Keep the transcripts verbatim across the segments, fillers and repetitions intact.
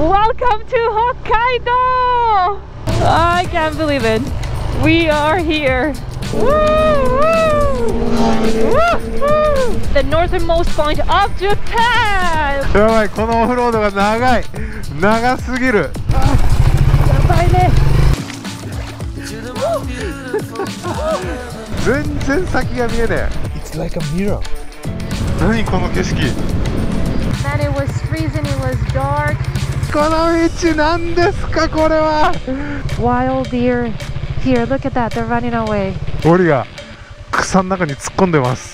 Welcome to Hokkaido! I can't believe it. We are here. Woo, woo, woo, the northernmost point of Japan! やばい、このオフロードが長い。長すぎる。 やばいね。 全然先が見えねえ。It's like a mirror. 何この景色。 Man, it was freezing, it was dark. この道なんですかこれは。 Wild deer. Here, look at that. They're running away. 檻が草の中に突っ込んでます。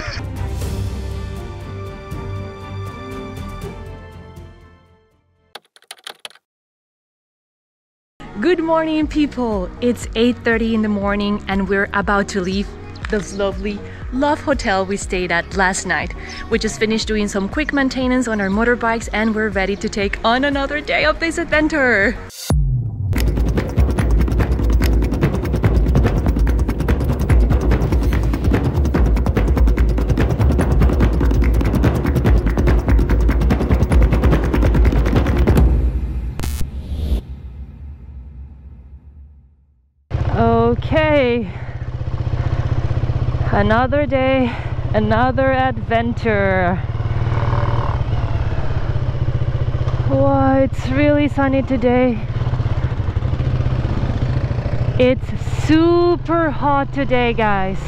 Good morning, people. It's eight thirty in the morning and we're about to leave this lovely Love Hotel we stayed at last night. We just finished doing some quick maintenance on our motorbikes and we're ready to take on another day of this adventure. Okay, another day, another adventure. Wow, it's really sunny today. It's super hot today, guys.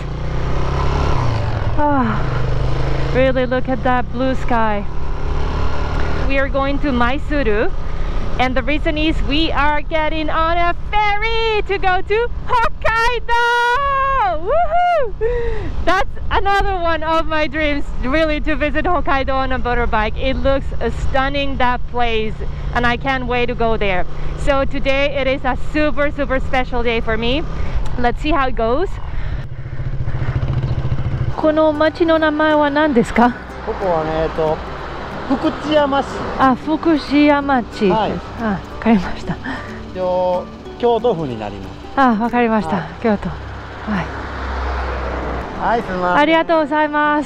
Oh, really look at that blue sky. We are going to Maizuru. And the reason is we are getting on a ferry to go to Hokkaido! Woohoo! That's another one of my dreams, really, to visit Hokkaido on a motorbike. It looks stunning, that place, and I can't wait to go there. So today it is a super, super special day for me. Let's see how it goes. この町の名前は何ですか？ ここはね、えっと福知山市。あ、 福知山市。はい。あ、わかりました。 京都府になります。 あ、わかりました。はい、京都。はい。 はい、すみません。 ありがとうございます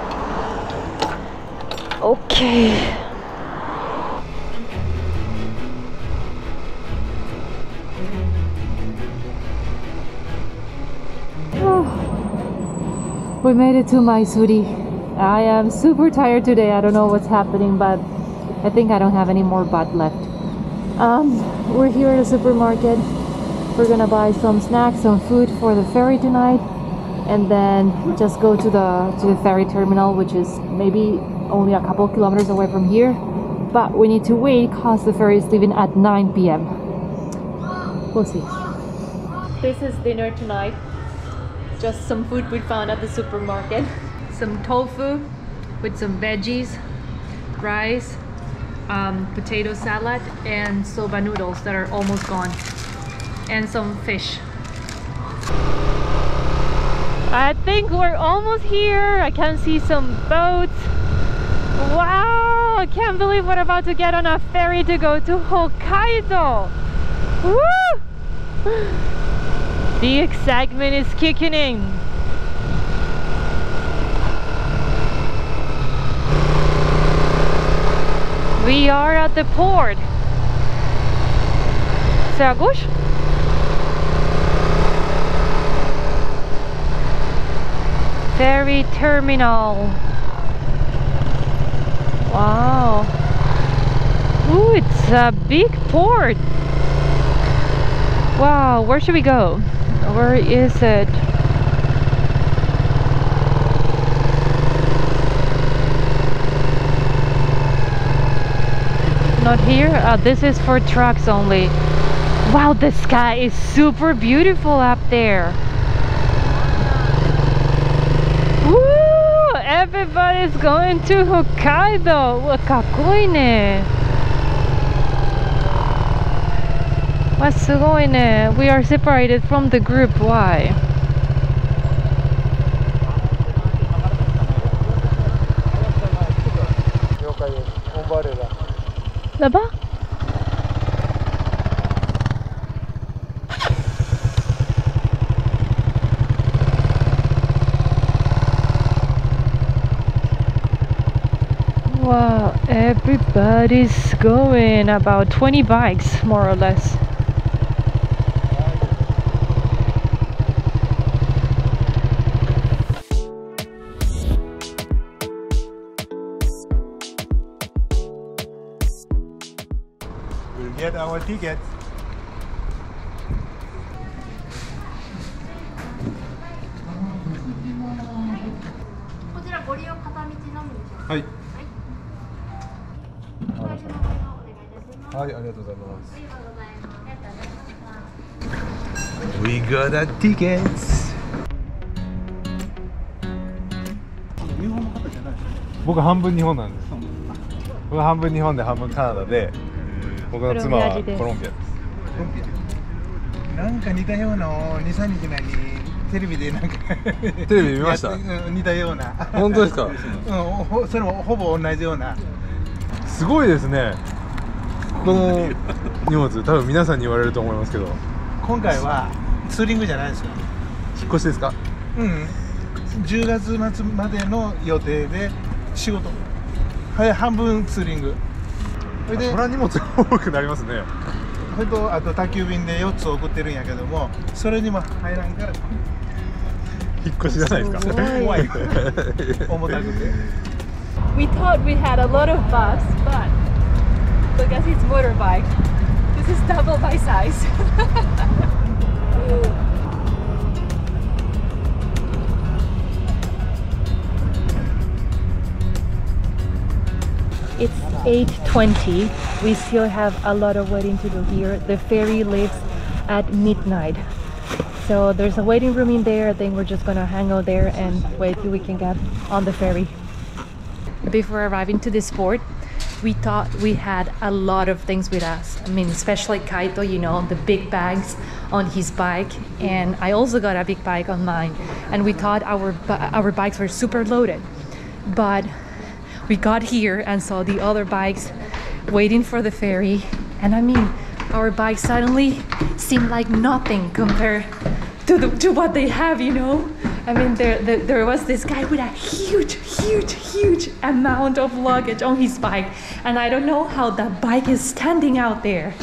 。OK。We made it to Maizuru. I am super tired today. I don't know what's happening, but I think I don't have any more butt left. Um, we're here at a supermarket. We're gonna buy some snacks, some food for the ferry tonight, and then just go to the to the ferry terminal, which is maybe only a couple kilometers away from here. But we need to wait because the ferry is leaving at nine p m We'll see. This is dinner tonight. Just some food we found at the supermarket. Some tofu with some veggies, rice, um, potato salad, and soba noodles that are almost gone, and some fish. I think we're almost here. I can see some boats. Wow, I can't believe we're about to get on a ferry to go to Hokkaido. Woo! The excitement is kicking in. We are at the port. Sagosh? Ferry terminal. Wow. Ooh, it's a big port. Wow, where should we go? Where is it? Not here? Uh, this is for trucks only. Wow, the sky is super beautiful up there. Woo! Everybody's going to Hokkaido. うわ、かっこいいね。わ、すごいね。We are separated from the group. Why? Là-bas? Wow, Everybody's going, about twenty bikes more or less. We'll get our tickets. こちらご利用片道のみでしょうか。 はい。 はい。最初のご利用お願いいたします。 はい、ありがとうございます。 ありがとうございます。ありがとうございました。 We got the tickets. 日本の方じゃないですか。 僕半分日本なんです。僕半分日本で半分カナダで、僕の妻はコロンビアです。 コロンビア。なんか似たようなのをに、さんにち前にテレビでなんかテレビ見ました？ うん、似たような。 本当ですか？ うん、ほそれもほぼ同じような。 すごいですね。この荷物、多分皆さんに言われると思いますけど。 今回はツーリングじゃないですよ。 引っ越しですか？ うん。じゅうがつまつまでの予定で仕事。はい、半分ツーリング。それで、 それは荷物多くなりますね。 それとあと宅急便でよっつ送ってるんやけども、それにも入らんから引っ越しじゃないですか。 怖い。重たくて。 We thought we had a lot of bus, but because it's motorbike, this is double by size. It's eight twenty. We still have a lot of waiting to do here. The ferry leaves at midnight. So there's a waiting room in there. I think we're just gonna hang out there and wait till we can get on the ferry. Before arriving to this port, we thought we had a lot of things with us. I mean, especially Kaito, you know, the big bags on his bike, and I also got a big bike on mine. And we thought our our bikes were super loaded, but we got here and saw the other bikes waiting for the ferry, and I mean, our bikes suddenly seemed like nothing compared to the, to what they have, you know. I mean, there, there there was this guy with a huge, huge, huge amount of luggage on his bike, and I don't know how that bike is standing out there.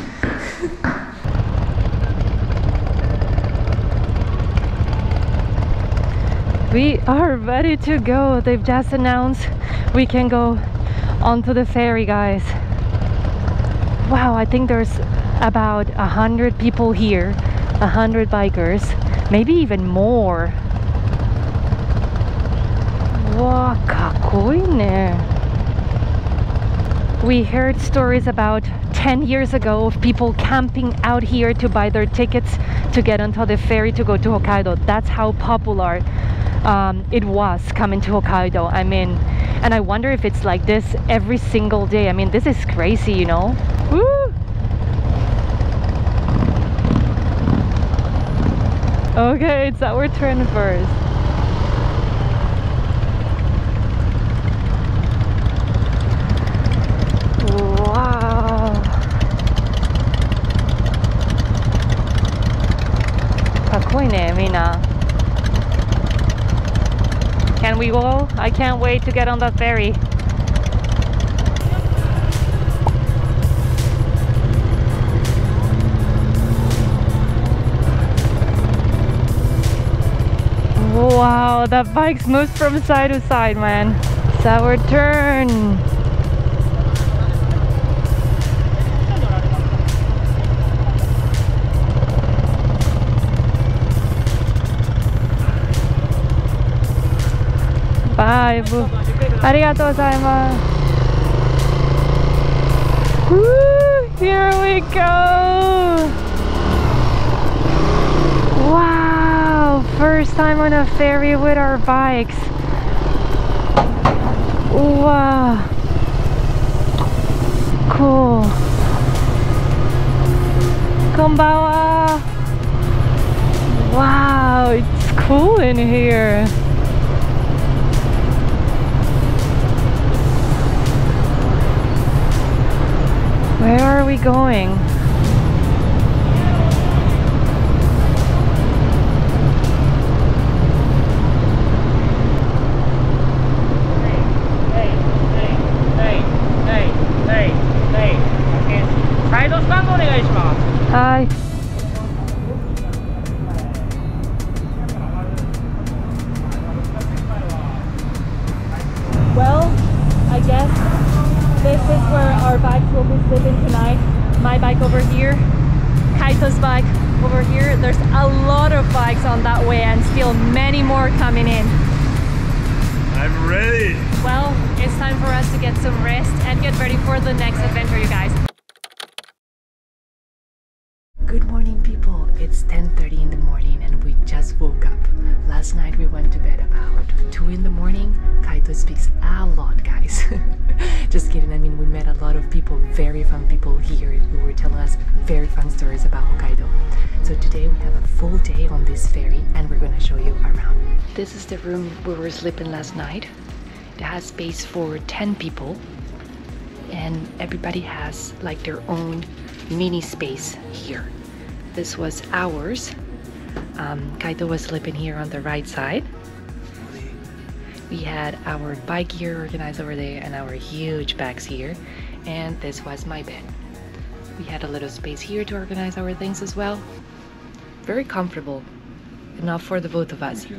We are ready to go. They've just announced we can go onto the ferry, guys. Wow, I think there's about a hundred people here, a hundred bikers, maybe even more. Wow, かっこいいね. We heard stories about ten years ago of people camping out here to buy their tickets to get onto the ferry to go to Hokkaido. That's how popular um, it was coming to Hokkaido. I mean, and I wonder if it's like this every single day. I mean, this is crazy, you know. Woo! Okay, it's our turn first. Wow. かっこいいね、みんな。Can we go? I can't wait to get on that ferry. Wow, that bike moves from side to side, man. It's our turn. Bye. ありがとうございます。Woo! Here we go. Wow! First time on a ferry with our bikes. Wow! Cool. こんばんは。Wow! It's cool in here. Where are we going? Hey, hey, hey, hey, hey. Hi. Well, I guess this is where our bikes will be sleeping tonight. My bike over here, Kaito's bike over here. There's a lot of bikes on that way and still many more coming in. I'm ready. Well, it's time for us to get some rest and get ready for the next adventure, you guys. Good morning, people. It's ten thirty in the morning and we just woke up. Last night we went to bed about two in the morning. Kaito speaks a lot, guys. Just kidding. I mean, we met a lot of people, very fun people here who were telling us very fun stories about Hokkaido. So today we have a full day on this ferry and we're going to show you around. This is the room where we were sleeping last night. It has space for ten people and everybody has like their own mini space here. This was ours. Um, Kaito was sleeping here on the right side. We had our bike gear organized over there and our huge bags here. And this was my bed. We had a little space here to organize our things as well. Very comfortable. Enough for the both of us.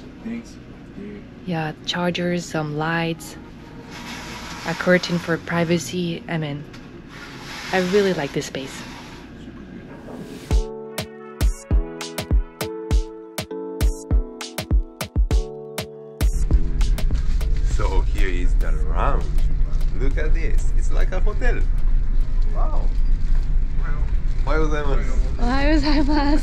Yeah, chargers, some lights, a curtain for privacy. I mean, I really like this space. So here is the lounge. Look at this. It's like a hotel. Wow. おはようございます。 おはようございます。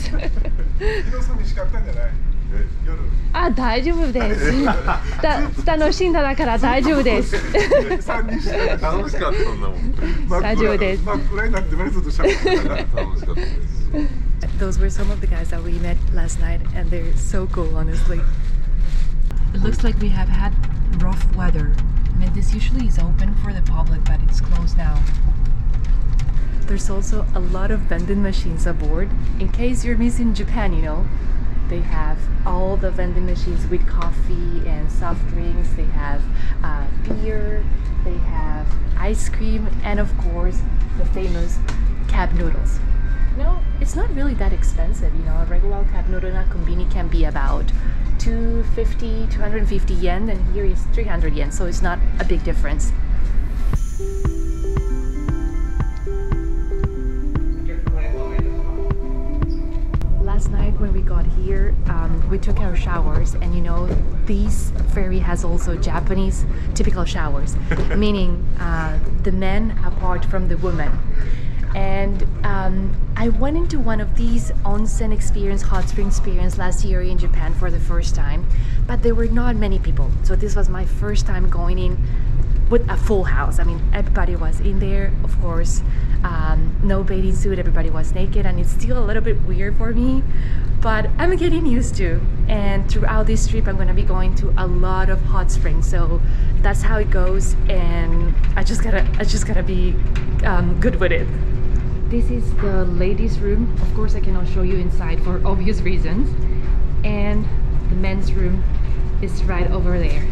あ、大丈夫です。た楽しんだだから大丈夫です。 楽しかったそんなもん。 大丈夫です。 楽しかったです。 Those were some of the guys that we met last night and they're so cool, honestly. It looks like we have had rough weather. I mean, this usually is open for the public, but it's closed now. There's also a lot of vending machines aboard. In case you're missing Japan, you know, they have all the vending machines with coffee and soft drinks. They have uh, beer, they have ice cream, and of course, the famous cup noodles. You know, it's not really that expensive. You know, a regular cup noodle at Konbini can be about two fifty, two hundred fifty yen, and here is three hundred yen, so it's not a big difference. Last night when we got here, um, we took our showers, and you know, this ferry has also Japanese typical showers, meaning uh, the men apart from the women. And um, I went into one of these onsen experience, hot spring experience last year in Japan for the first time, but there were not many people. So this was my first time going in with a full house. I mean, everybody was in there, of course, um, no bathing suit, everybody was naked, and it's still a little bit weird for me, but I'm getting used to. And throughout this trip, I'm gonna be going to a lot of hot springs, so that's how it goes, and I just gotta, I just gotta be um, good with it. This is the ladies' room. Of course, I cannot show you inside for obvious reasons. And the men's room is right over there.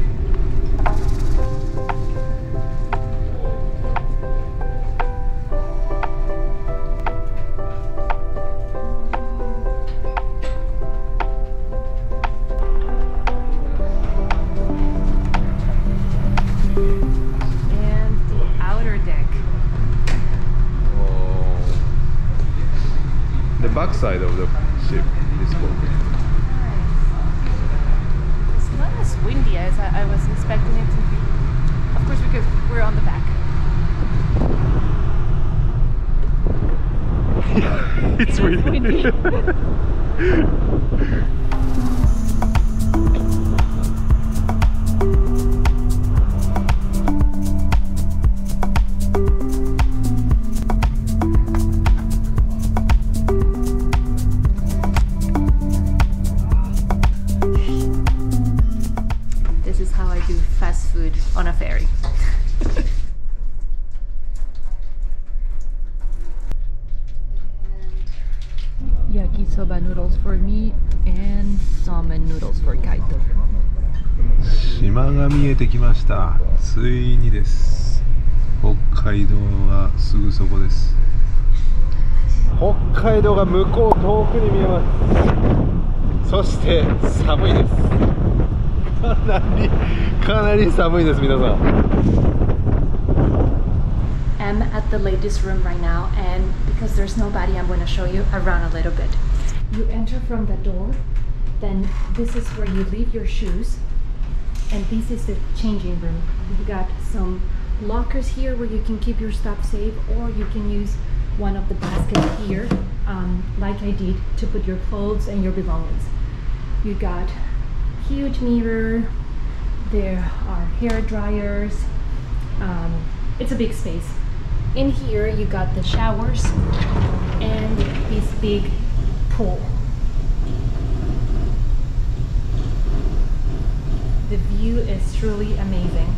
Backside of the ship is cool. It's not as windy as I, I was expecting it to be. Of course, because we're on the back. Yeah, it's, it's windy. windy. On a ferry. Yakisoba noodles for me and salmon noodles for Kaito. 島が見えてきました。ついにです。北海道がすぐそこです。 北海道が向こう遠くに見えます。そして寒いです。かなりかなり寒いです皆さん。 I'm at the ladies' room right now, and because there's nobody, I'm going to show you around a little bit. You enter from the door, then this is where you leave your shoes, and this is the changing room. You've got some lockers here where you can keep your stuff safe, or you can use one of the baskets here, um, like I did, to put your clothes and your belongings. You got huge mirror, there are hair dryers, um, it's a big space. In here you got the showers and this big pool. The view is truly amazing.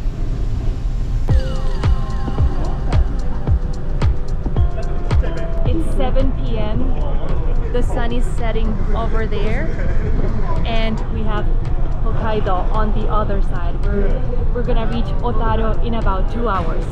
It's seven p m The sun is setting over there, and we have Hokkaido on the other side. We're, we're gonna reach Otaru in about two hours.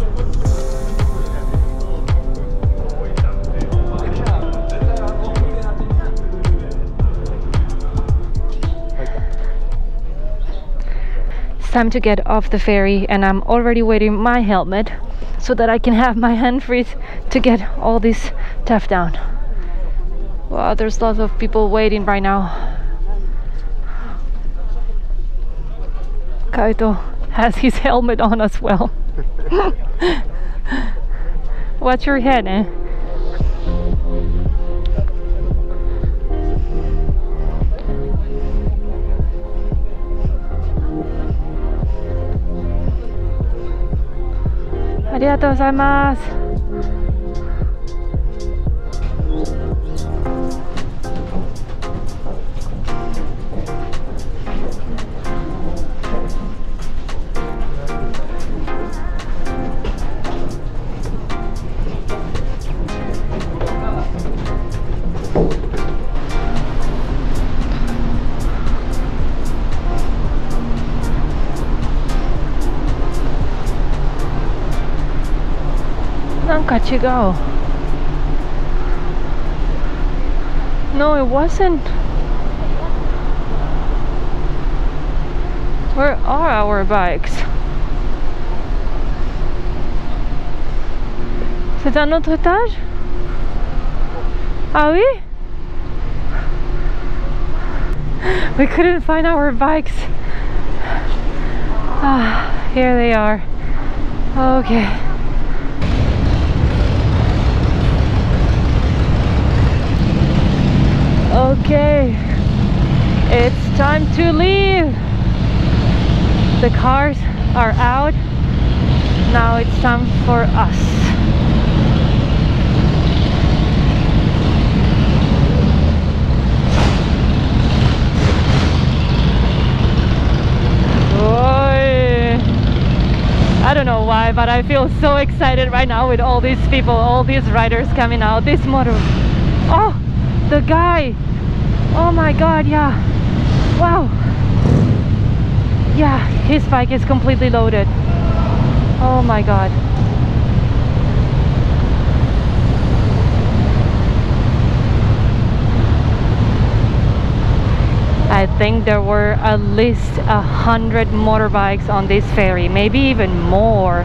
It's time to get off the ferry, and I'm already waiting my helmet so that I can have my hand free to get all this stuff down. Wow, there's lots of people waiting right now. Kaito has his helmet on as well. Watch your head, eh? Arigatou gozaimasu. No, it wasn't. Where are our bikes? C'est un autre étage? Ah oui? We couldn't find our bikes. Ah, here they are. Okay. Okay, it's time to leave. The cars are out. Now it's time for us. Oy. I don't know why, but I feel so excited right now with all these people, all these riders coming out. This motor. Oh! The guy, oh my god, yeah, wow, yeah, his bike is completely loaded. Oh my god. I think there were at least a hundred motorbikes on this ferry, maybe even more.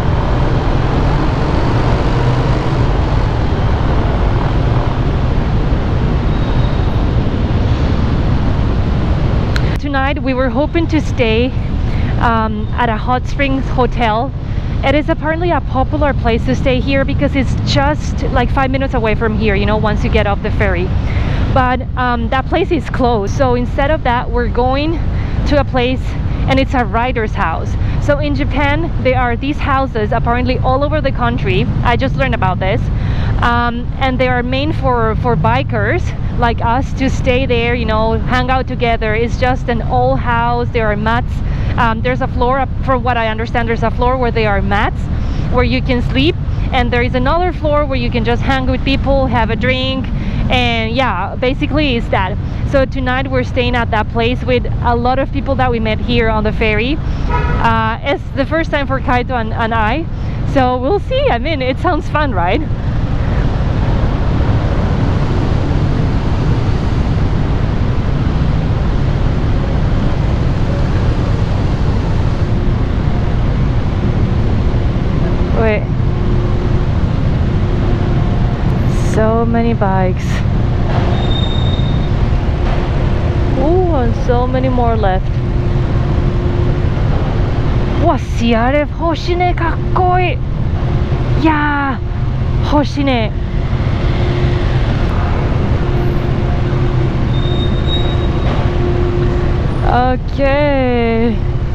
Tonight we were hoping to stay um, at a hot springs hotel. It is apparently a popular place to stay here because it's just like five minutes away from here, you know, once you get off the ferry. But um, that place is closed, so instead of that we're going to a place, and it's a rider's house. So in Japan there are these houses apparently all over the country. I just learned about this, um, and they are made for for bikers like us to stay there, you know, hang out together. It's just an old house. There are mats. Um, there's a floor, from what I understand, there's a floor where there are mats where you can sleep, and there is another floor where you can just hang with people, have a drink, and yeah, basically it's that. So tonight we're staying at that place with a lot of people that we met here on the ferry. Uh, it's the first time for Kaito and, and I, so we'll see. I mean, it sounds fun, right? So many bikes. Oh, and so many more left. わっしあれ星ね、かっこいい。いやー、星ね。Okay.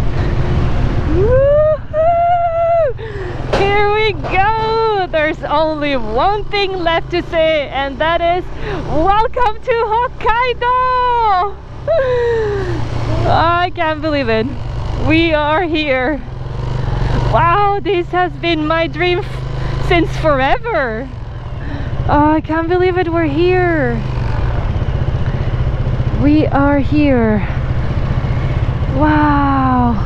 Woohoo! Here we go. There's only one thing left to say, and that is welcome to Hokkaido. I can't believe it. We are here. Wow, this has been my dream since forever. Oh, I can't believe it. We're here. We are here. Wow.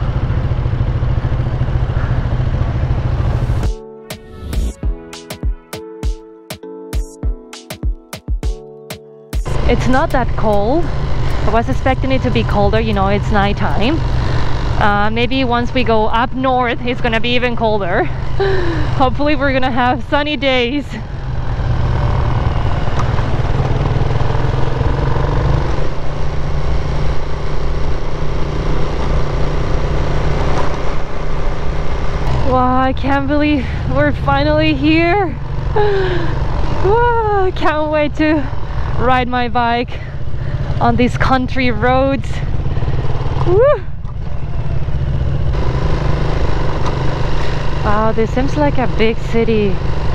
It's not that cold. I was expecting it to be colder, you know, it's nighttime. Uh, maybe once we go up north, it's gonna be even colder. Hopefully we're gonna have sunny days. Wow, I can't believe we're finally here. Wow, I can't wait to ride my bike on these country roads. Woo! Wow, this seems like a big city.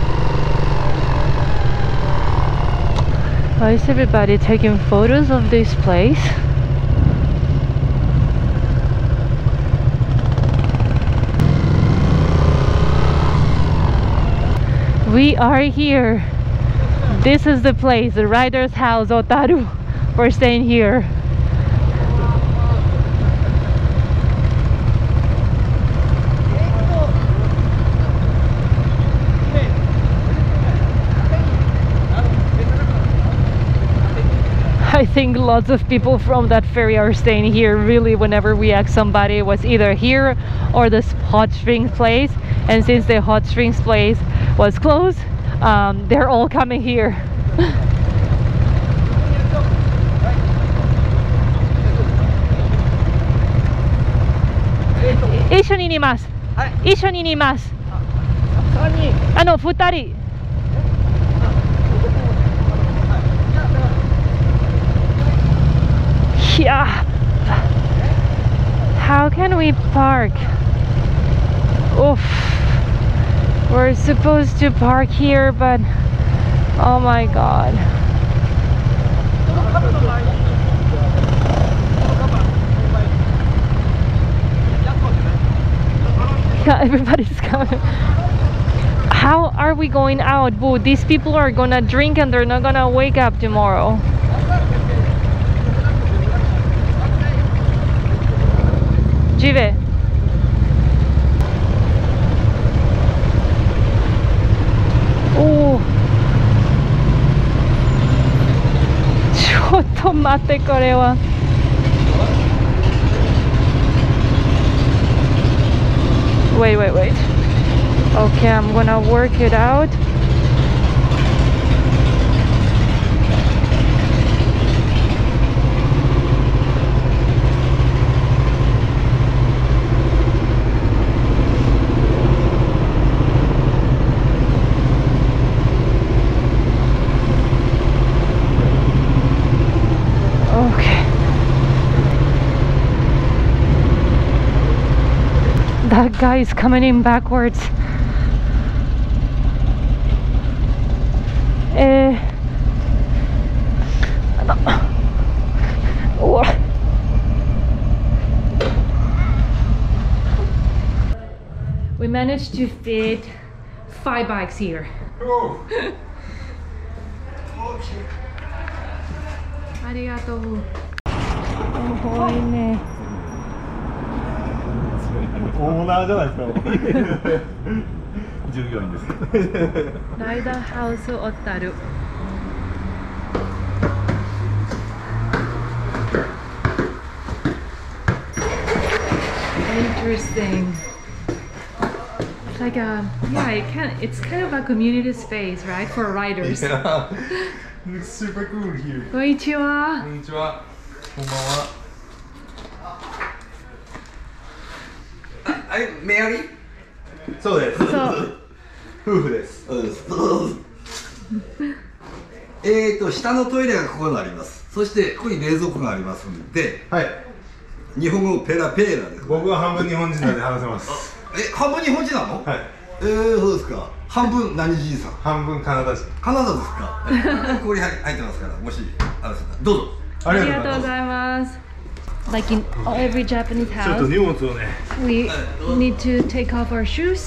Why is everybody taking photos of this place? We are here. This is the place, the Rider's House, Otaru. We're staying here. I think lots of people from that ferry are staying here. Really, whenever we ask somebody, it was either here or the hot springs place, and since the hot springs place was closed, um, they're all coming here. 一緒にいます。一緒にいます。あの二人。Yeah. How can we park? Oof. We're supposed to park here, but oh my god. Yeah, everybody's coming. How are we going out? Boo, these people are gonna drink and they're not gonna wake up tomorrow. Jive. Oh. ちょっと待って、これは。Wait, wait, wait. Okay, I'm gonna work it out. That guy is coming in backwards. Eh. Oh. We managed to fit five bikes here. Oh. Arigatou. Oh, ne. オーナーじゃないですか。従業員です。 ライダーハウス小樽。Interesting. like a yeah, it can. It's kind of a community space, right, for riders. Yeah. Looks super cool here. こんにちは。 こんにちは。こんばんは。 あれ、メアリー？ そうです。 そう。 夫婦です。 そうです。えーと、下のトイレがここにあります。そしてここに冷蔵庫がありますので、 はい。 日本語ペラペラです。 僕は半分日本人なんで話せます。 え、半分日本人なの？ はい。 えー、そうですか。半分何人さん？ 半分カナダ人。 カナダですか。ここに入ってますから、もしあれしたらどうぞ。 ありがとうございます。Like in every Japanese ちょっと house, 荷物をね。 we need to take off our shoes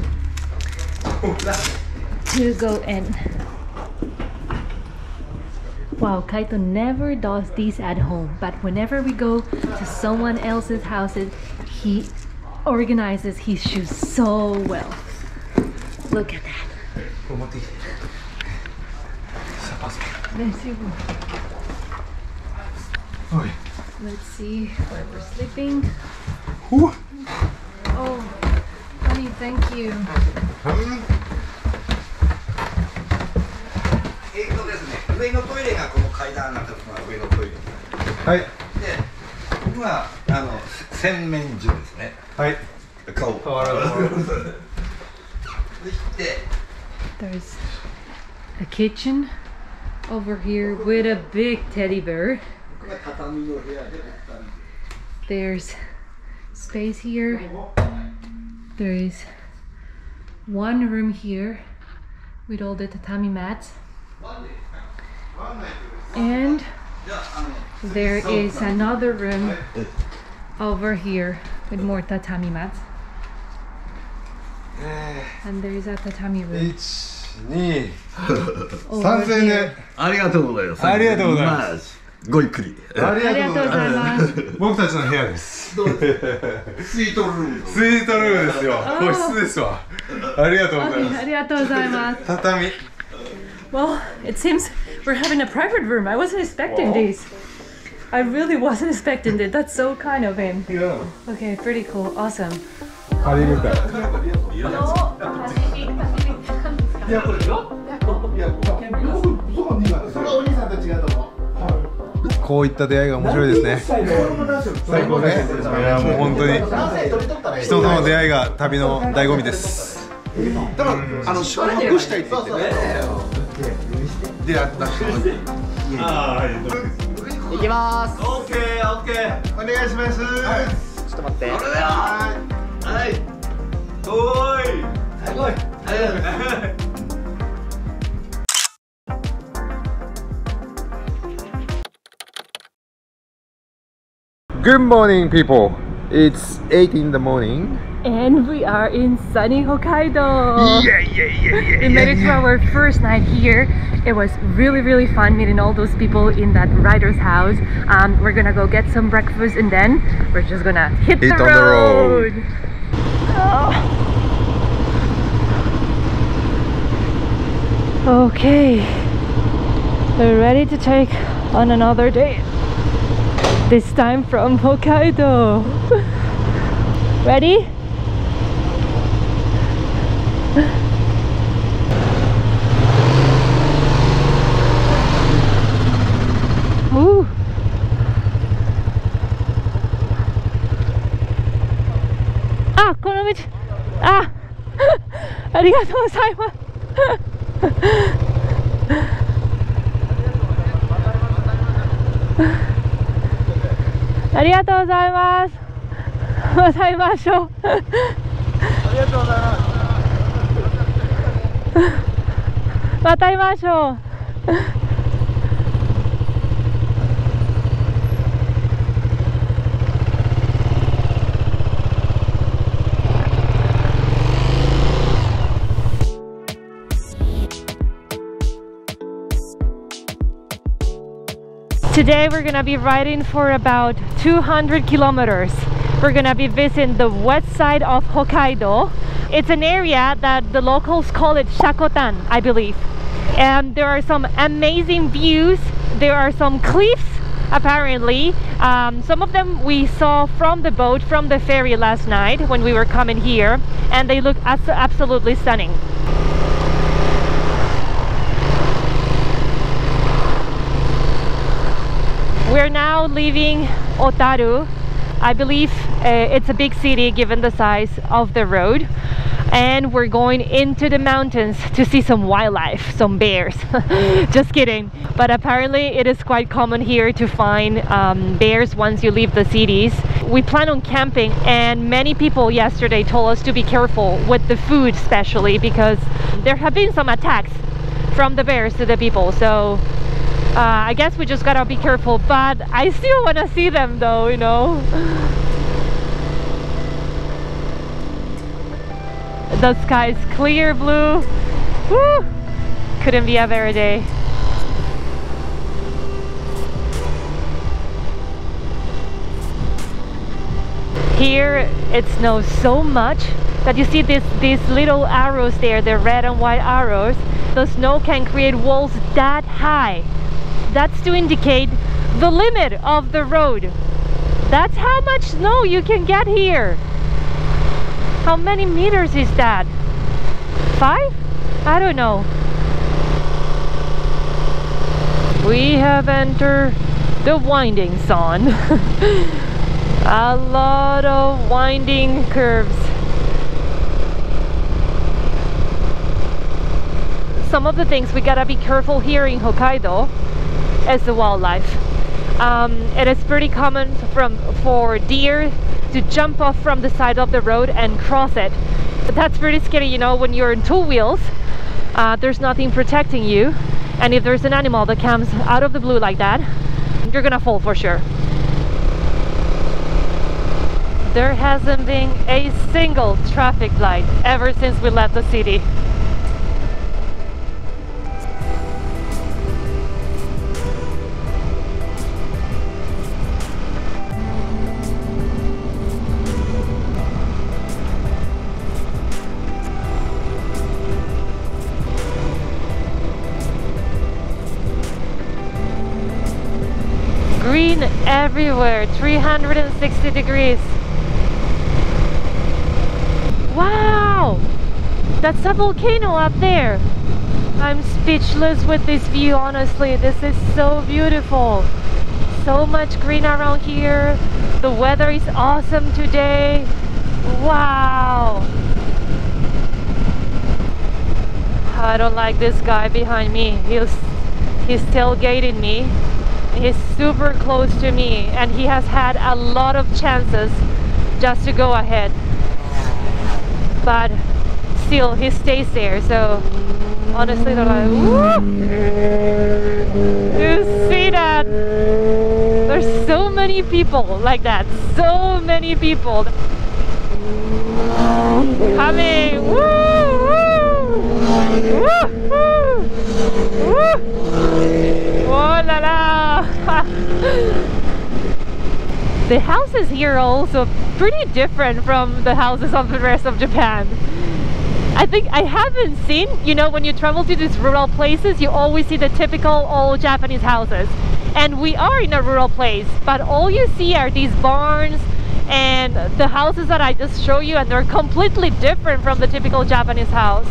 to go in. Wow, Kaito never does this at home, but whenever we go to someone else's houses, he organizes his shoes so well. Look at that. これ持ってきて。さあ、パス。 Let's see. はい。 Let's see where we're sleeping. ほう。 Oh, honey, thank you. えーとですね、上のトイレがこの階段が立つのが上のトイレ。 はい。 で、ここがあの洗面所ですね。 はい。 顔。 変わらず。 そして。 There's a kitchen over here with a big teddy bear. There's space here. There is one room here with all the tatami mats. And there is another room over here with more tatami mats. And there is a tatami room. 一、二、 over 三千 here. 円。 ありがとうございます。 ありがとうございます。 ごゆっくり。 ありがとうございありがとうございます。 ます。僕たちの部屋です。 スイートルーム。 スイートルームですよ。個室ですわ。ありがとうございま Okay, あす。 りがとうございます。 畳。 Well, it seems we're having a private room. I wasn't expecting this. I really wasn't expecting it. That's so kind of him. Okay, pretty cool. Awesome. 借りるから。こういった出会いが面白いですね。最高ね。いやもう本当に人との出会いが旅の醍醐味です。 だからあの宿泊したいって言ってね。出会った人に。 行きます。 オッケーオッケー。 お願いします。 ちょっと待って。 はい。おーい。すごい。 Good morning, people. It's eight in the morning. And we are in sunny Hokkaido. Yeah, yeah, yeah, yeah. We made it to our first night here. It was really, really fun meeting all those people in that rider's house. Um, we're gonna go get some breakfast and then we're just gonna hit, Hit the, on the road. road. Oh. Okay, we're ready to take on another day. This time from Hokkaido. Ready? Ooh. Ah, この道。あ、ありがとうございます。ありがとうございます。また会いましょう。ありがとうございます。また会いましょう。Today we're gonna be riding for about two hundred kilometers. We're gonna be visiting the west side of Hokkaido. It's an area that the locals call it Shakotan, I believe. And there are some amazing views. There are some cliffs apparently. Um, some of them we saw from the boat, from the ferry last night when we were coming here, and they look as absolutely stunning. We're now leaving Otaru. I believe uh, it's a big city given the size of the road, and we're going into the mountains to see some wildlife, some bears. Just kidding, but apparently it is quite common here to find um, bears once you leave the cities. We plan on camping, and many people yesterday told us to be careful with the food, especially because there have been some attacks from the bears to the people. So Uh, I guess we just gotta be careful, but I still want to see them though, you know. The sky is clear blue. Woo! Couldn't be a better day. Here it snows so much that you see this, these little arrows there, the red and white arrows. The snow can create walls that high. That's to indicate the limit of the road. That's how much snow you can get here. How many meters is that? Five? I don't know. We have entered the winding zone. A lot of winding curves. Some of the things we gotta be careful here in Hokkaido as the wildlife. Um, it is pretty common from, for deer to jump off from the side of the road and cross it. But that's pretty scary, you know, when you're in two wheels, uh, there's nothing protecting you. And if there's an animal that comes out of the blue like that, you're gonna fall for sure. There hasn't been a single traffic light ever since we left the city. Green everywhere, three hundred sixty degrees. Wow! That's a volcano up there. I'm speechless with this view, honestly. This is so beautiful. So much green around here. The weather is awesome today. Wow! I don't like this guy behind me. He's, he's tailgating me. He's super close to me, and he has had a lot of chances just to go ahead, but still he stays there. So honestly, they're like, woo! You see that? There's so many people like that, so many people coming. Woo! Woo! Woo! Woo! Oh la la! The houses here are also pretty different from the houses of the rest of Japan. I think I haven't seen, you know, when you travel to these rural places, you always see the typical old Japanese houses. And we are in a rural place, but all you see are these barns and the houses that I just show you, and they're completely different from the typical Japanese house.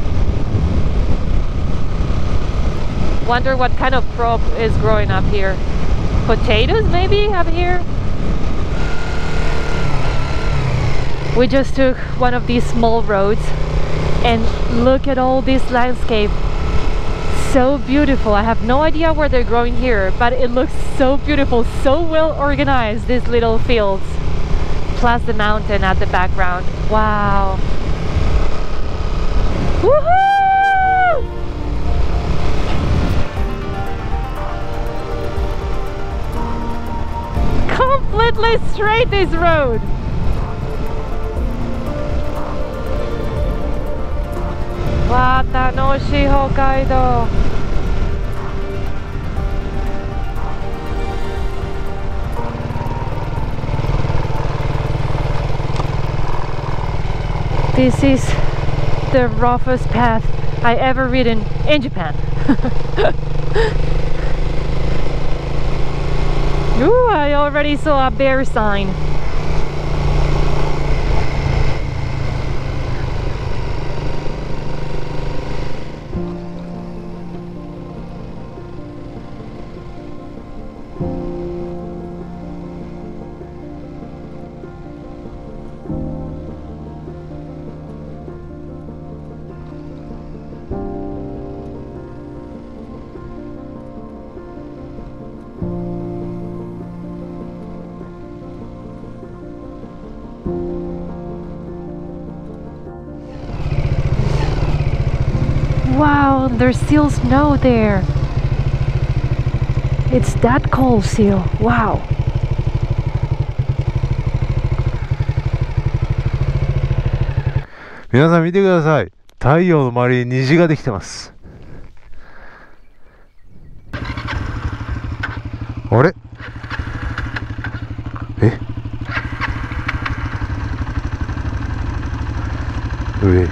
Wonder what kind of crop is growing up here. Potatoes maybe up here? We just took one of these small roads, and look at all this landscape. So beautiful. I have no idea where they're growing here, but it looks so beautiful, so well organized, these little fields. Plus the mountain at the background. Wow. Woohoo! Completely straight, this road. Wow, tanoshii Hokkaido. This is the roughest path I ever ridden in Japan. Ooh, I already saw a bear sign. Wow, there's still snow there. It's that cold still. Wow. 皆さん見てください。太陽の周りに虹ができてます。あれ？え？上。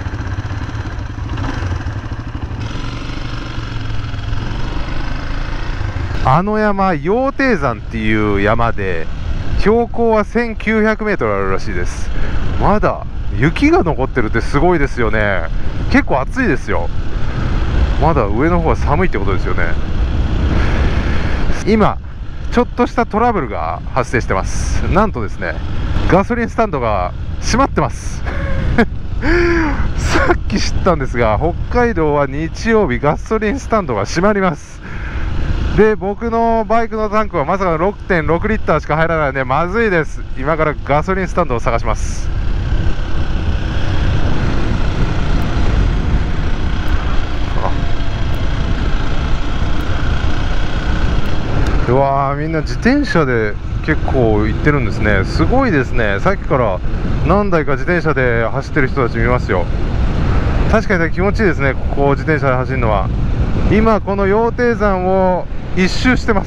あの山、羊蹄山っていう山で標高はせんきゅうひゃくメートルあるらしいです。まだ雪が残ってるってすごいですよね。結構暑いですよ。まだ上の方は寒いってことですよね。今ちょっとしたトラブルが発生してます。なんとですね、ガソリンスタンドが閉まってますさっき知ったんですが、北海道は日曜日ガソリンスタンドが閉まります。で、僕のバイクのタンクはまさかの ろくてんろくリッターしか入らないのでまずいです。今からガソリンスタンドを探します。うわー、みんな自転車で結構行ってるんですね。すごいですね。さっきから何台か自転車で走ってる人たち見ますよ。確かに気持ちいいですね、ここ自転車で走るのは。今この羊蹄山を一周してます。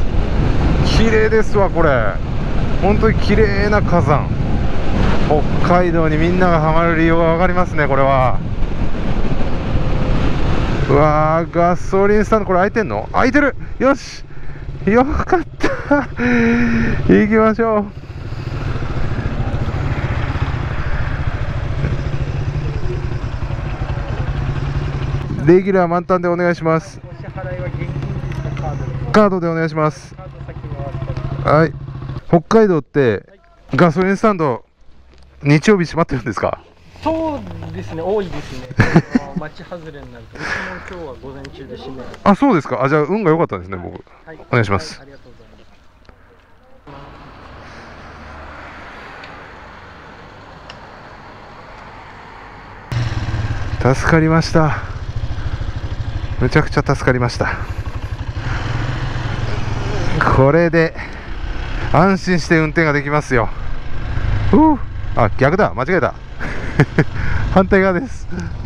綺麗ですわ、これ本当に綺麗な火山。北海道にみんながハマる理由が分かりますね、これは。うわー、ガソリンスタンドこれ開いてんの？開いてる。よし、よかった行きましょう。レギュラー満タンでお願いします。 お支払いは現金ですか、カードですか？ カードでお願いします。 カード先に回してください。 はい。北海道ってガソリンスタンド日曜日閉まってるんですか？ そうですね、多いですね町外れになると。うちも今日は午前中で閉める。 あ、そうですか。あ、じゃあ運が良かったですね、僕。 はい、 お願いします。 はい、ありがとうございます。 助かりました。むちゃくちゃ助かりました。これで安心して運転ができますよ。うう、あ、逆だ、間違えた反対側です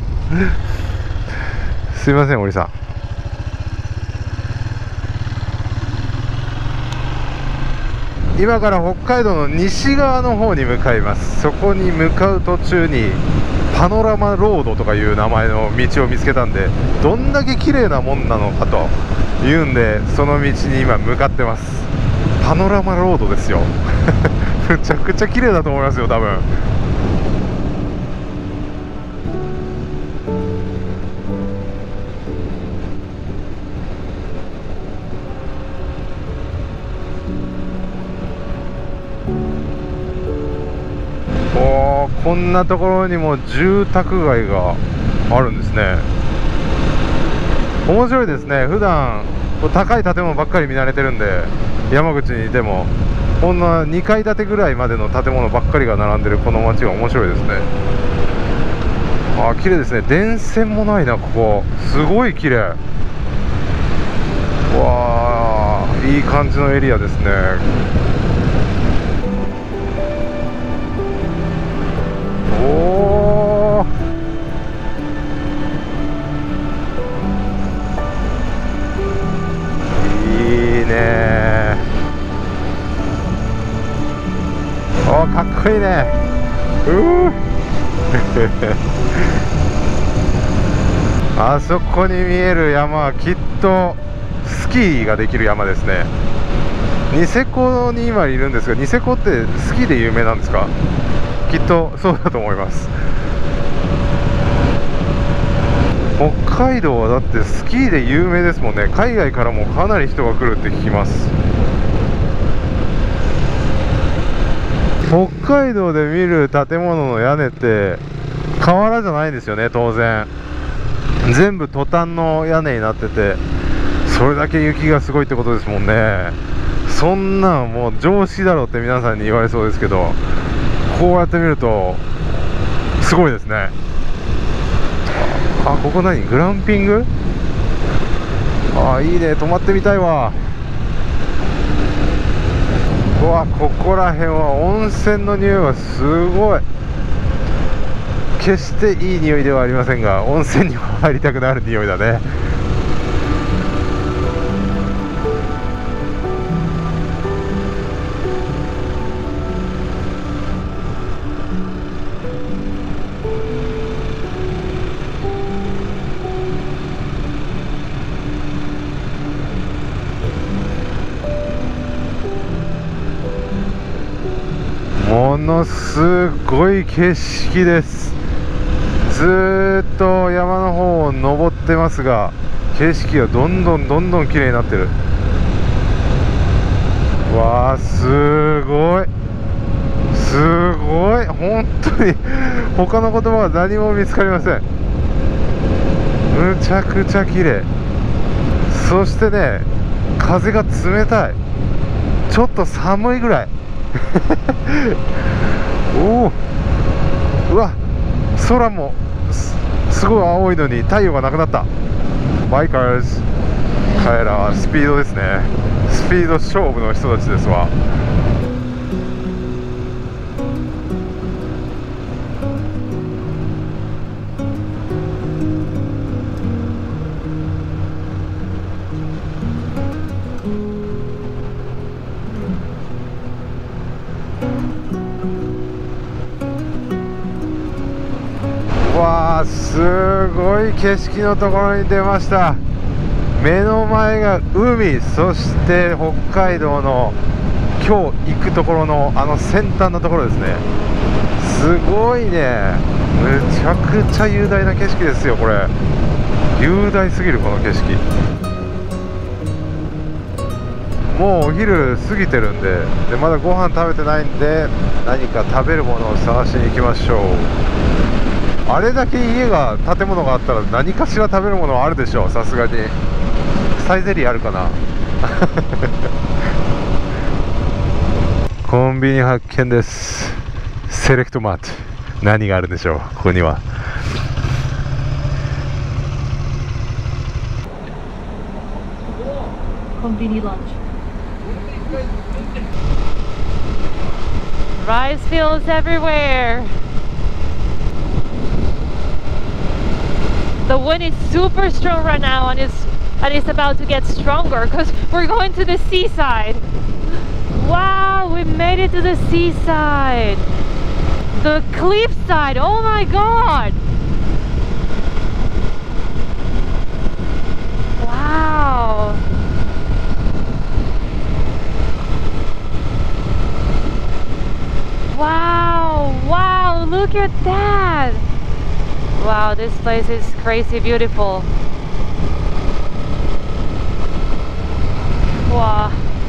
すいません、森さん。今から北海道の西側の方に向かいます。そこに向かう途中にパノラマロードとかいう名前の道を見つけたんで、どんだけ綺麗なもんなのかというんで、その道に今向かってます。パノラマロードですよむちゃくちゃ綺麗だと思いますよ、多分。おー、こんなところにも住宅街があるんですね。面白いですね。普段こう高い建物ばっかり見慣れてるんで、山口にいてもこんなにかい建てぐらいまでの建物ばっかりが並んでるこの街が面白いですね。あー、綺麗ですね。電線もないな、ここすごい綺麗。わー、いい感じのエリアですね。おー、いいねー。おー、かっこいいね。うーあそこに見える山はきっとスキーができる山ですね。 ニセコに今いるんですが、ニセコってスキーで有名なんですか？きっとそうだと思います。北海道はだってスキーで有名ですもんね。海外からもかなり人が来るって聞きます。北海道で見る建物の屋根って瓦じゃないんですよね。当然全部トタンの屋根になってて、それだけ雪がすごいってことですもんね。そんなんもう常識だろうって皆さんに言われそうですけど、こうやって見るとすごいですね。あ、ここ何？グランピング？あ、いいね。泊まってみたいわ。うわ、ここら辺は温泉の匂いがすごい。決していい匂いではありませんが、温泉にも入りたくなる匂いだね。ものすごい景色です。ずーっと山の方を登ってますが、景色がどんどんどんどん綺麗になってる。わあ、すごいすごい、本当に他の言葉は何も見つかりません。むちゃくちゃ綺麗。そしてね、風が冷たい。ちょっと寒いぐらいおお、うわ、空も す, すごい青いのに太陽がなくなった。バイカーズ、彼らはスピードですね。スピード勝負の人たちですわ。わあ、すごい景色のところに出ました。目の前が海、そして北海道の今日行くところのあの先端のところですね。すごいね。めちゃくちゃ雄大な景色ですよ。これ雄大すぎる、この景色。もうお昼過ぎてるんで、でまだご飯食べてないんで、何か食べるものを探しに行きましょう。あれだけ家が建物があったら何かしら食べるものはあるでしょう。さすがにサイゼリーあるかなコンビニ発見です。セレクトマート、何があるんでしょう、ここには。 コンビニランチ。Rice fields everywhere. The wind is super strong right now, and it's and it's about to get stronger because we're going to the seaside. Wow, we made it to the seaside. The cliffside. Oh my god. Wow. Wow, wow, look at that. Wow, this place is crazy beautiful. Wow.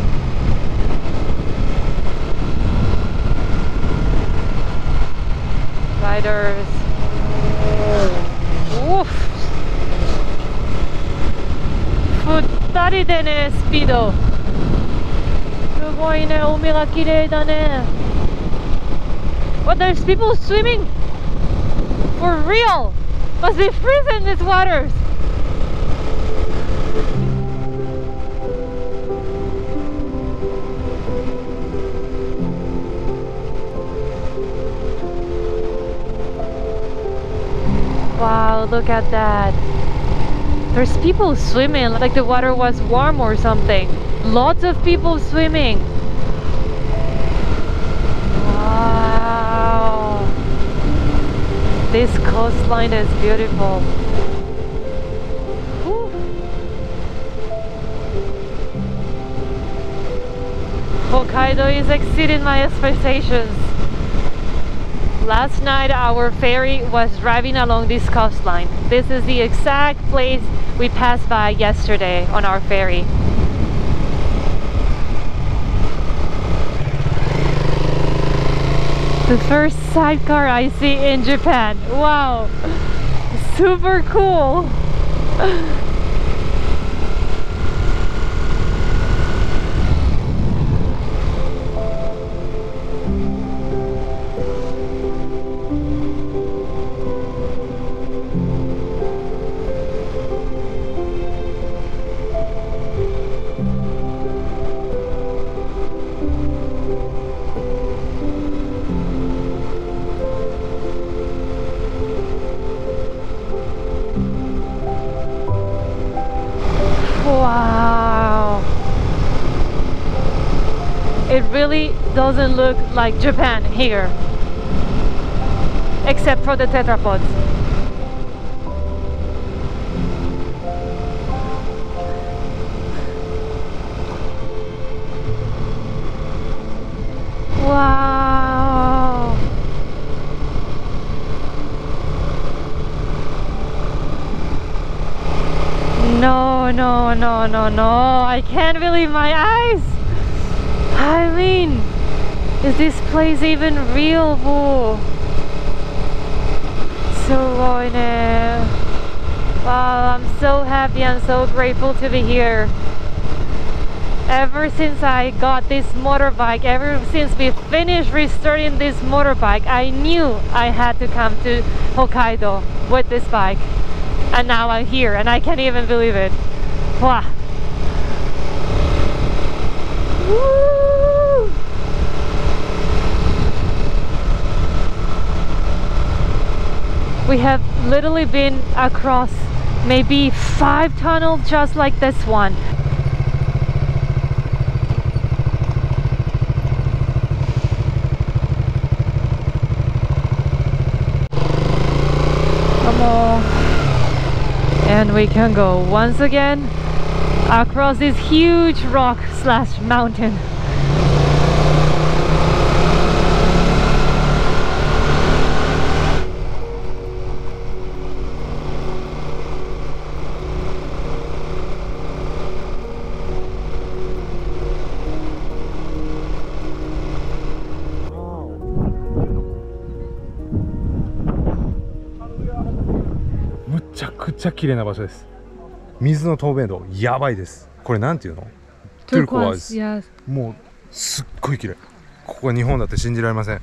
Riders. Oof. 二人でね、スピード。すごいね、海が綺麗だね。But there's people swimming. For real! Must be freezing in these waters! Wow, look at that! There's people swimming like the water was warm or something. Lots of people swimming. Wow! This coastline is beautiful. Whew. Hokkaido is exceeding my expectations. Last night our ferry was driving along this coastline. This is the exact place we passed by yesterday on our ferry. The first sidecar I see in Japan. Wow, super cool. Wow, it really doesn't look like Japan here, except for the tetrapods. Wow. No, no, no, no, no. I can't believe my eyes. I mean, is this place even real? Wow. Wow, I'm so happy and so grateful to be here. Ever since I got this motorbike, ever since we finished restarting this motorbike, I knew I had to come to Hokkaido with this bike. And now I'm here and I can't even believe it. Wow. Woo! We have literally been across maybe five tunnels just like this one. Come on. And we can go once again across this huge rock slash mountain. むちゃくちゃ綺麗な場所です。水の透明度やばいです。これなんていうの？トゥルコワーズ。 Yes. もうすっごい綺麗。ここが日本だって信じられません。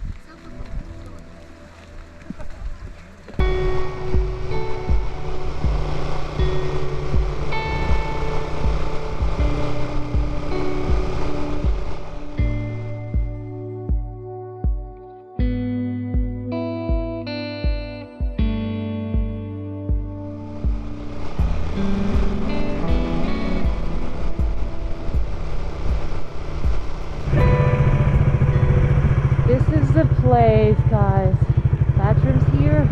Place, guys. Bathrooms here.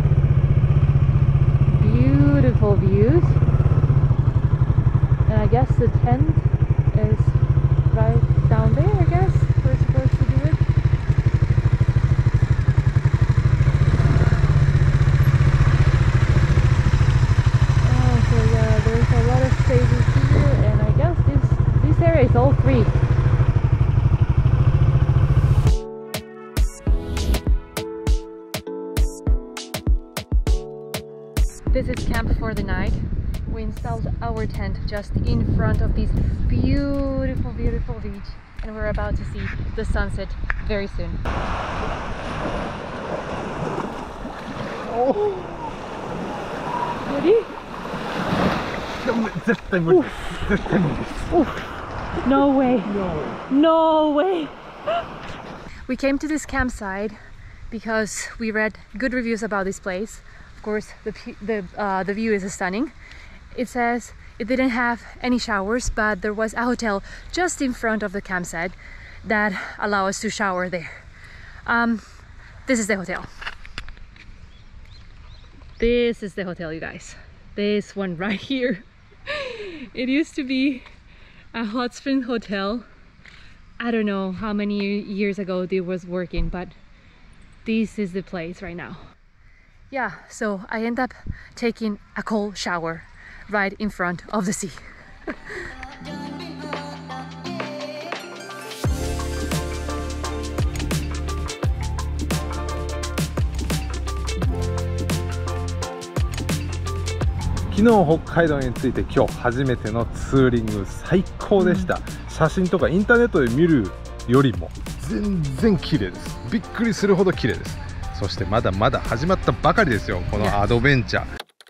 Beautiful views. And I guess the tent is right down there, I guess. We're supposed to do it. Oh, so yeah, there's a lot of spaces here, and I guess this this area is all free. This is camp for the night. We installed our tent just in front of this beautiful, beautiful beach, and we're about to see the sunset very soon. Oh. Ready? No way. No. No way. We came to this campsite because we read good reviews about this place. Of course, the the uh, the view is stunning. It says it didn't have any showers, but there was a hotel just in front of the campsite that allow us to shower there. Um, this is the hotel. This is the hotel, you guys. This one right here. It used to be a hot spring hotel, I don't know how many years ago this was working, but this is the place right now. Yeah, so I end up taking a cold shower right in front of the sea. 昨日北海道に着いて今日初めてのツーリング最高でした、うん、写真とかインターネットで見るよりも全然綺麗です。びっくりするほど綺麗です。そしてまだまだ始まったばかりですよ、このアドベンチャー。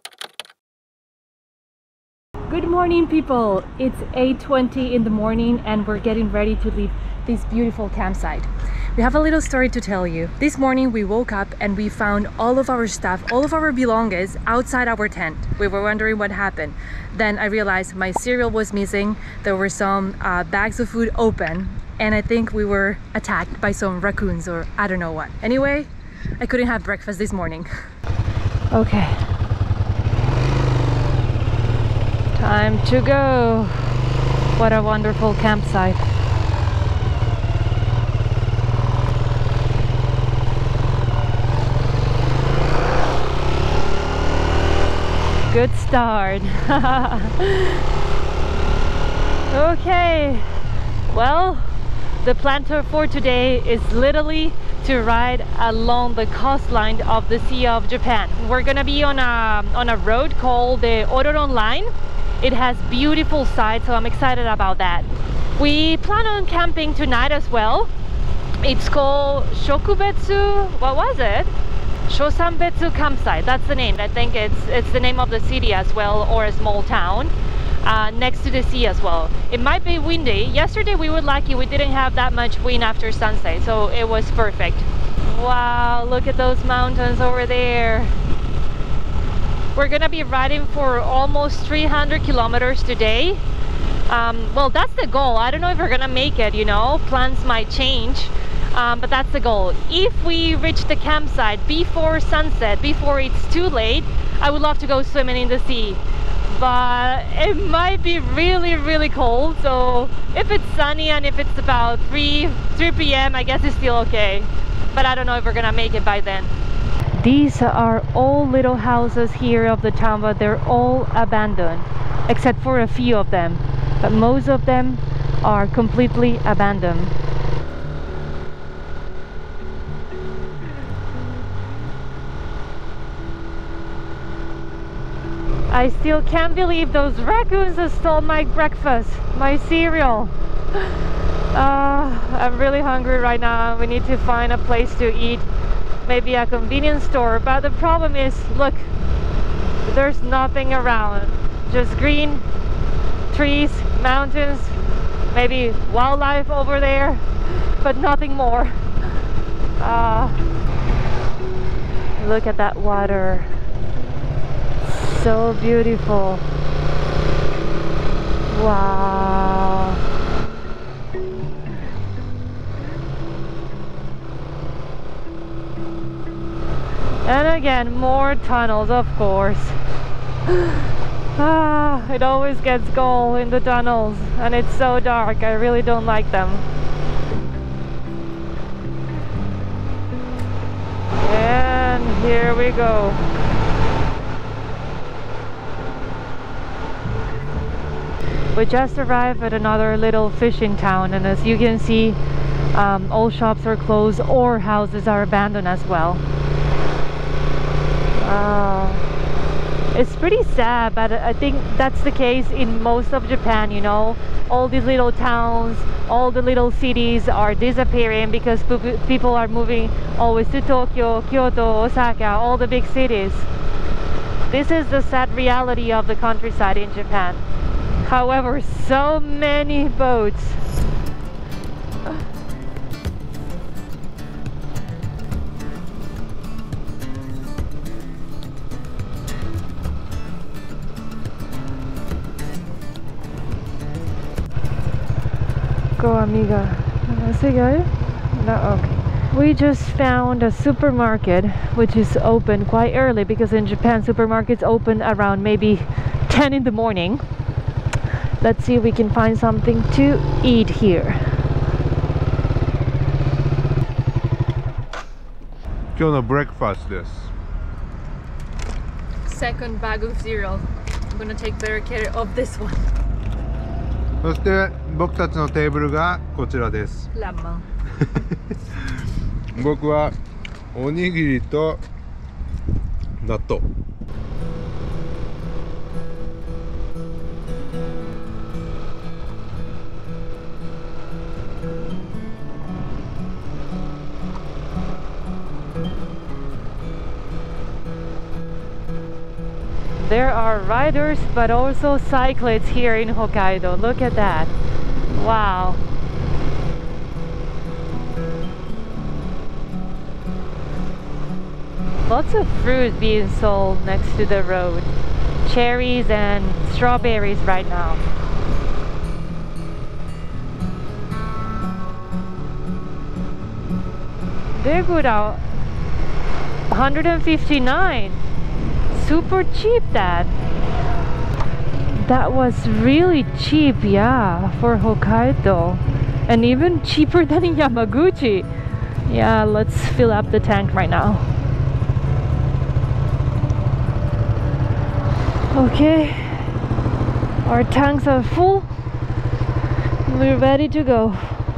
Good morning, people. It's eight twenty in the morning and we're getting ready to leave this beautiful campsite. We have a little story to tell you. This morning we woke up and we found all of our stuff, all of our belongings outside our tent. We were wondering what happened. Then I realized my cereal was missing. There were some uh, bags of food open, and I think we were attacked by some raccoons or I don't know what. Anyway, I couldn't have breakfast this morning. Okay. Time to go. What a wonderful campsite. Good start. Okay, well, the plan for today is literally to ride along the coastline of the Sea of Japan. We're gonna be on a on a road called the Orodon line. It has beautiful sights, so I'm excited about that. We plan on camping tonight as well. It's called Shokubetsu, what was it? Shosanbetsu campsite, that's the name. I think it's it's the name of the city as well, or a small town uh, next to the sea as well. It might be windy. Yesterday we were lucky, we didn't have that much wind after sunset, so it was perfect. Wow, look at those mountains over there. We're gonna be riding for almost three hundred kilometers today. Um, well, that's the goal. I don't know if we're gonna make it, you know, plans might change. Um, but that's the goal. If we reach the campsite before sunset, before it's too late, I would love to go swimming in the sea. But it might be really, really cold. So if it's sunny and if it's about three p m, I guess it's still okay. But I don't know if we're gonna make it by then. These are all little houses here of the town, but they're all abandoned, except for a few of them. But most of them are completely abandoned. I still can't believe those raccoons that stole my breakfast, my cereal. Uh, I'm really hungry right now. We need to find a place to eat, maybe a convenience store. But the problem is, look, there's nothing around. Just green trees, mountains, maybe wildlife over there, but nothing more. Uh, look at that water. So beautiful. Wow. And again, more tunnels, of course. Ah, it always gets cold in the tunnels and it's so dark. I really don't like them. And here we go. We just arrived at another little fishing town, and as you can see, um, all shops are closed or houses are abandoned as well. Uh, it's pretty sad, but I think that's the case in most of Japan, you know. All these little towns, all the little cities are disappearing because people are moving always to Tokyo, Kyoto, Osaka, all the big cities. This is the sad reality of the countryside in Japan. However, so many boats. Go, amiga. Say go? No, okay. We just found a supermarket which is open quite early, because in Japan supermarkets open around maybe ten in the morning. Let's see if we can find something to eat here. 今日のブレックファーストです。 Second bag of cereal. I'm gonna take better care of this one. そして僕たちのテーブルがこちらです。 ラーメン。 僕はおにぎりと納豆。 There are riders but also cyclists here in Hokkaido. Look at that. Wow. Lots of fruit being sold next to the road. Cherries and strawberries right now. They're good out. one hundred fifty-nine. Super cheap, that. That was really cheap, yeah, for Hokkaido. And even cheaper than in Yamaguchi. Yeah, let's fill up the tank right now. Okay, our tanks are full. We're ready to go.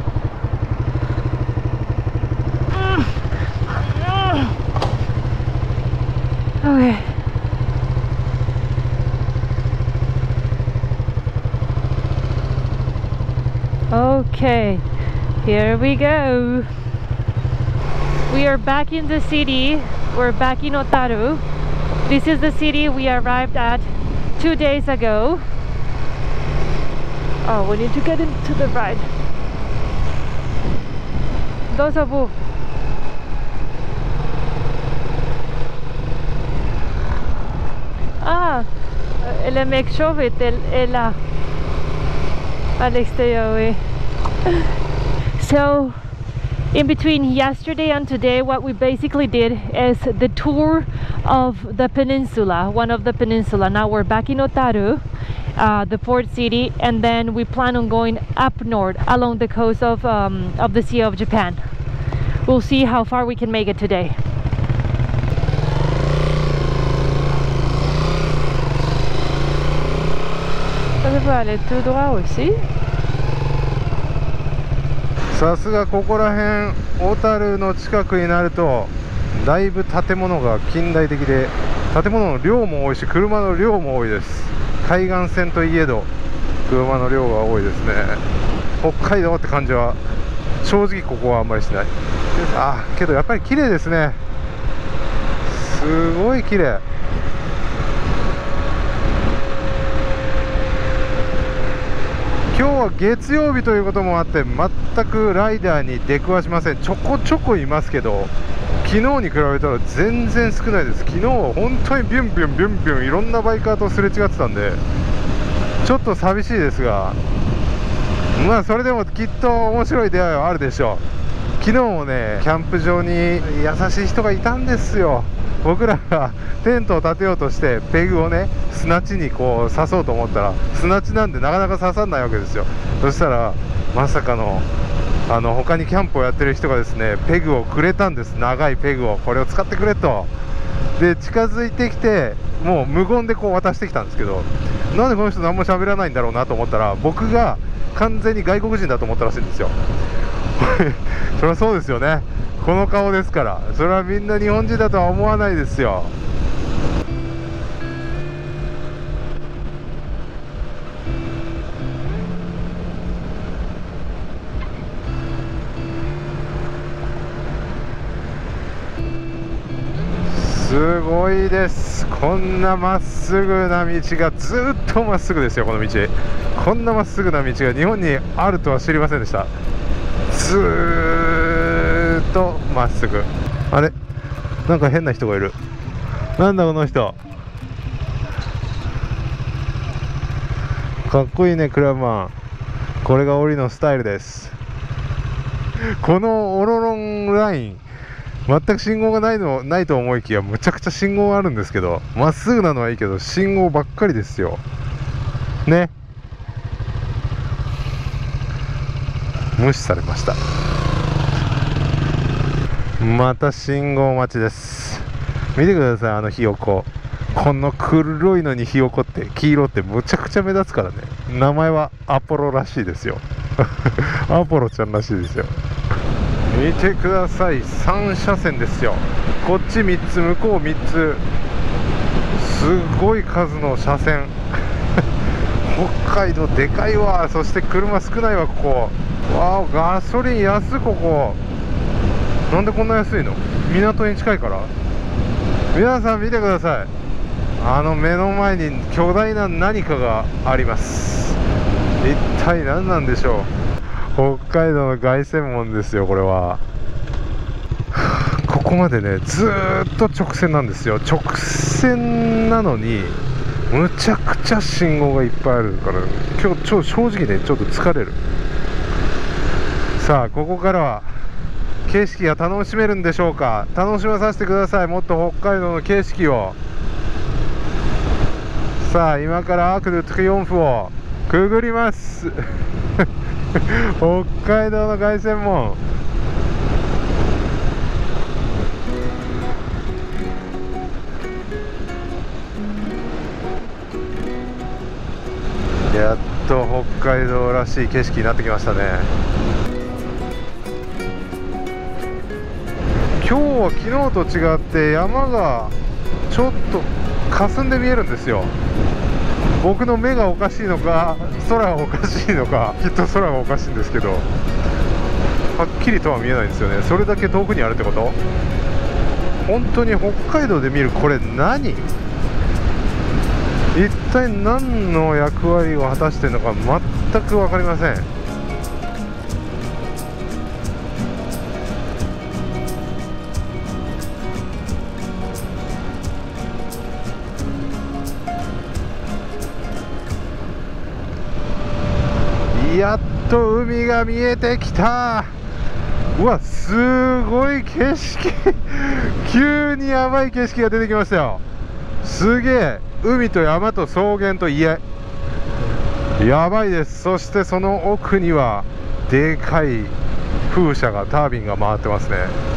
Okay. Okay, here we go. We are back in the city. We're back in Otaru. This is the city we arrived at two days ago. Oh, we need to get into the ride. Dozo. Ah, le mec chauve est là. À l'extérieur, oui. So, in between yesterday and today, what we basically did is the tour of the peninsula, one of the peninsula. Now we're back in Otaru, uh, the port city, and then we plan on going up north along the coast of, um, of the Sea of Japan. We'll see how far we can make it today. Ça va aller tout droit aussi. さすがここら辺小樽の近くになるとだいぶ建物が近代的で、建物の量も多いし車の量も多いです。海岸線といえど車の量が多いですね。北海道って感じは正直ここはあんまりしない。あけどやっぱり綺麗ですね。すごい綺麗。今日は月曜日ということもあって全くライダーに出くわしません。ちょこちょこいますけど昨日に比べたら全然少ないです。昨日は本当にビュンビュンビュンビュンいろんなバイカーとすれ違ってたんでちょっと寂しいですが、まあそれでもきっと面白い出会いはあるでしょう。昨日もねキャンプ場に優しい人がいたんですよ。僕らがテントを立てようとしてペグをね砂地にこう刺そうと思ったら砂地なんでなかなか刺さんないわけですよ。そしたらまさかのあの他にキャンプをやってる人がですねペグをくれたんです。長いペグをこれを使ってくれと。で近づいてきてもう無言でこう渡してきたんですけど、なんでこの人何も喋らないんだろうなと思ったら僕が完全に外国人だと思ったらしいんですよ。そりゃそうですよね。この顔ですからそれはみんな日本人だとは思わないですよ。すごいです。こんなまっすぐな道がずっとまっすぐですよ。この道こんなまっすぐな道が日本にあるとは知りませんでした。ずーっとまっすぐ。あれなんか変な人がいる。なんだこの人。かっこいいねクラブマン。これがオリのスタイルです。このオロロンライン全く信号がないのないと思いきやむちゃくちゃ信号があるんですけど、まっすぐなのはいいけど信号ばっかりですよね。無視されました。 また信号待ちです。見てください、あのひよこ。この黒いのにひよこって黄色ってむちゃくちゃ目立つからね。名前はアポロらしいですよ。アポロちゃんらしいですよ。見てください、さん車線ですよ。こっちみっつ、向こうみっつ、すごい数の車線。北海道でかいわ。そして車少ないわ、ここ。わあ、ガソリン安い。ここなんでこんな安いの？港に近いから。皆さん見てください、あの目の前に巨大な何かがあります。一体何なんでしょう。北海道の凱旋門ですよ、これは。ここまでね、ずーっと直線なんですよ。直線なのにむちゃくちゃ信号がいっぱいあるから、今日ちょ正直ね、ちょっと疲れる。さあ、ここからは景色が楽しめるんでしょうか。楽しまさせてください、もっと北海道の景色を。さあ、今からアーク・ドゥ・トゥリオンフをくぐります。北海道の凱旋門。やっと北海道らしい景色になってきましたね。今日は昨日と違って山がちょっと霞んで見えるんですよ。僕の目がおかしいのか空がおかしいのか、きっと空がおかしいんですけど、はっきりとは見えないんですよね。それだけ遠くにあるってこと。本当に北海道で見るこれ何、一体何の役割を果たしているのか全く分かりません。やっと海が見えてきた。うわ、すごい景色。急にやばい景色が出てきましたよ。すげえ、海と山と草原と家、やばいです。そしてその奥にはでかい風車が、タービンが回ってますね。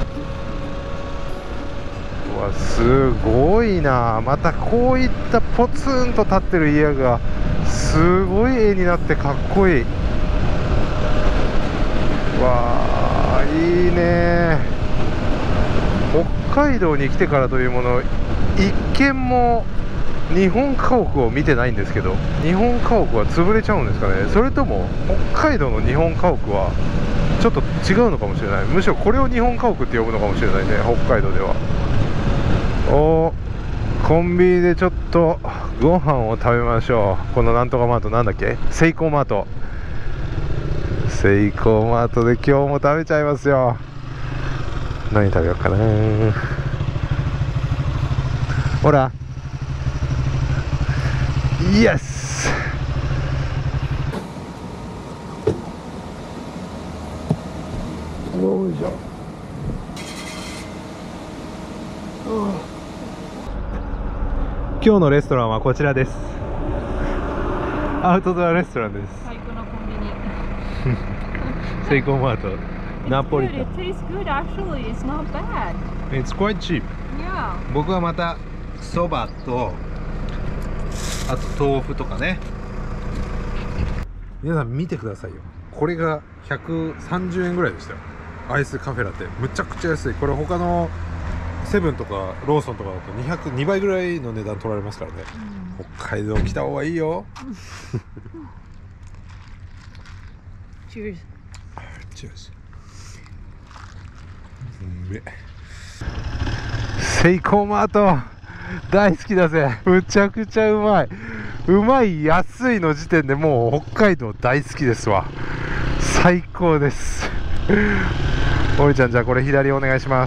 うわ、すごいな。またこういったポツンと立ってる家がすごい絵になってかっこいい。わあ、いいね。北海道に来てからというもの、一軒も日本家屋を見てないんですけど、日本家屋は潰れちゃうんですかね。それとも北海道の日本家屋はちょっと違うのかもしれない。むしろこれを日本家屋って呼ぶのかもしれないね、北海道では。おー、コンビニでちょっとご飯を食べましょう。このなんとかマート、なんだっけ、セイコーマート。セイコーマートで今日も食べちゃいますよ。何食べようかな。ほら、イエス。よいしょ。今日のレストランはこちらです。アウトドアレストランです。 最高のコンビニ。 セイコーマート、ナポリタン。 It tastes good actually. It's not bad. It's quite cheap. Yeah. 僕はまたそばと、あと豆腐とかね。皆さん見てくださいよ。これがひゃくさんじゅうえんぐらいでしたよ。アイスカフェラテ、むちゃくちゃ安い。これ他のセブンとかローソンとかだとにひゃく、にばいぐらいの値段取られますからね。うん、北海道来た方がいいよ。 Cheers. Cheers. セイコーマート大好きだぜ。むちゃくちゃうまい。うまい、安いの時点でもう北海道大好きですわ。最高です。おいちゃん、じゃあこれ左お願いします。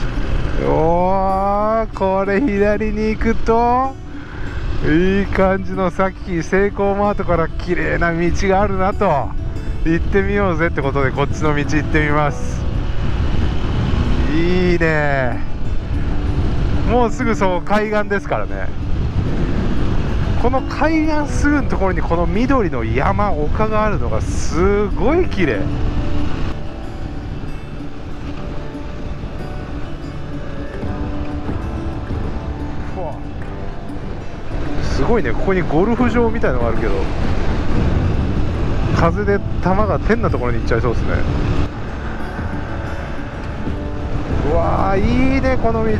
おー、これ左に行くといい感じの、さっきセイコーマートから綺麗な道があるなと、行ってみようぜってことでこっちの道行ってみます。いいね。もうすぐそう海岸ですからね。この海岸すぐのところにこの緑の山、丘があるのがすごい綺麗。 ごいね。ここにゴルフ場みたいのがあるけど、風で球が変なところに行っちゃいそうですね。うわー、いいねこの道。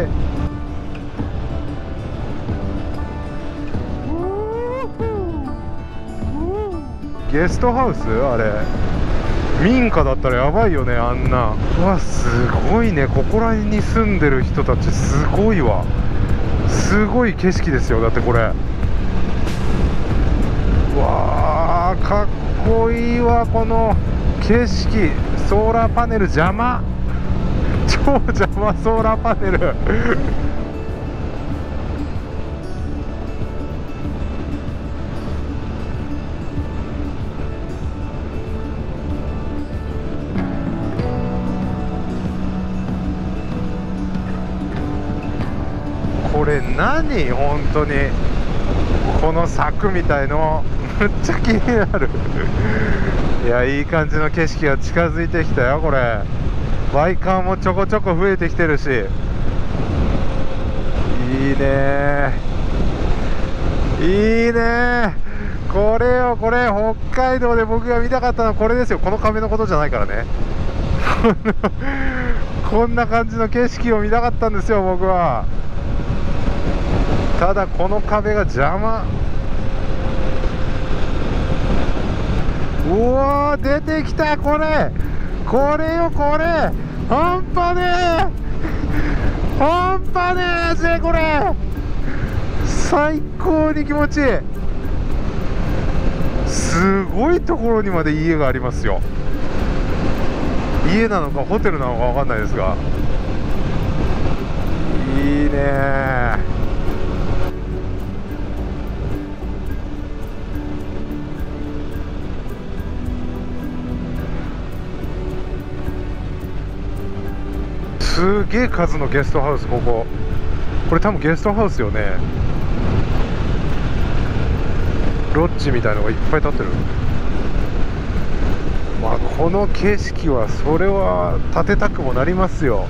ゲストハウス、あれ民家だったらやばいよね、あんな。うわ、すごいね。ここら辺に住んでる人たちすごいわ。すごい景色ですよ。だってこれ、うわー、かっこいいわ。この景色。ソーラーパネル邪魔、超邪魔、ソーラーパネルこれ何、本当にこの柵みたいのむっちゃ気になるいや、いい感じの景色が近づいてきたよ。これバイカーもちょこちょこ増えてきてるし、いいねいいね。これよ、これ北海道で僕が見たかったのはこれですよ。この壁のことじゃないからねこんな感じの景色を見たかったんですよ、僕は。ただこの壁が邪魔。うわー、出てきた。これこれよ、これ半端ねえ半端ねえぜ。これ最高に気持ちいい。すごいところにまで家がありますよ。家なのかホテルなのか分かんないですが、いいね。すげえ数のゲストハウス。こここれ多分ゲストハウスよね。ロッジみたいのがいっぱい建ってる。まあこの景色は、それは建てたくもなりますよ。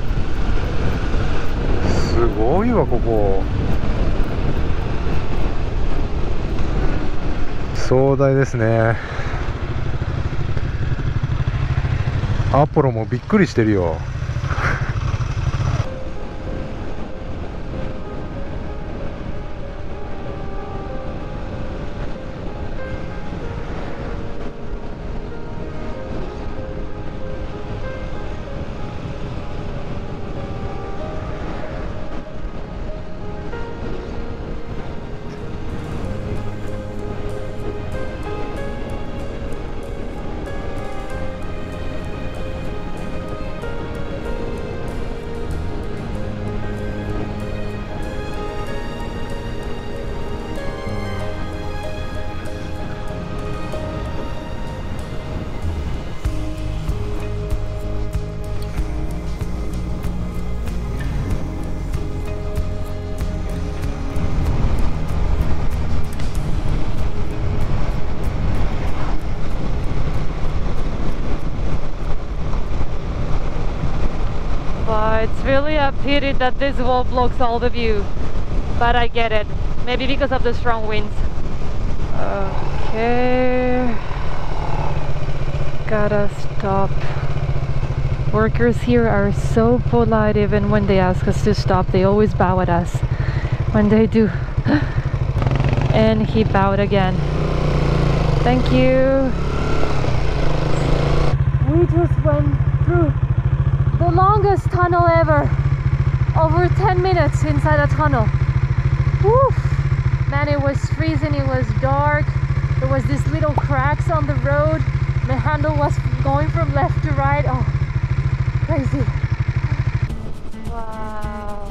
すごいわ、ここ壮大ですね。アポロもびっくりしてるよ。 It's really a pity that this wall blocks all the view, but I get it. Maybe because of the strong winds. Okay, gotta stop. Workers here are so polite. Even when they ask us to stop, they always bow at us when they do. And he bowed again. Thank you. We just went through the longest tunnel ever. Over ten minutes inside a tunnel. Woo! Man, it was freezing, it was dark. There was these little cracks on the road. The handle was going from left to right. Oh, crazy. Wow.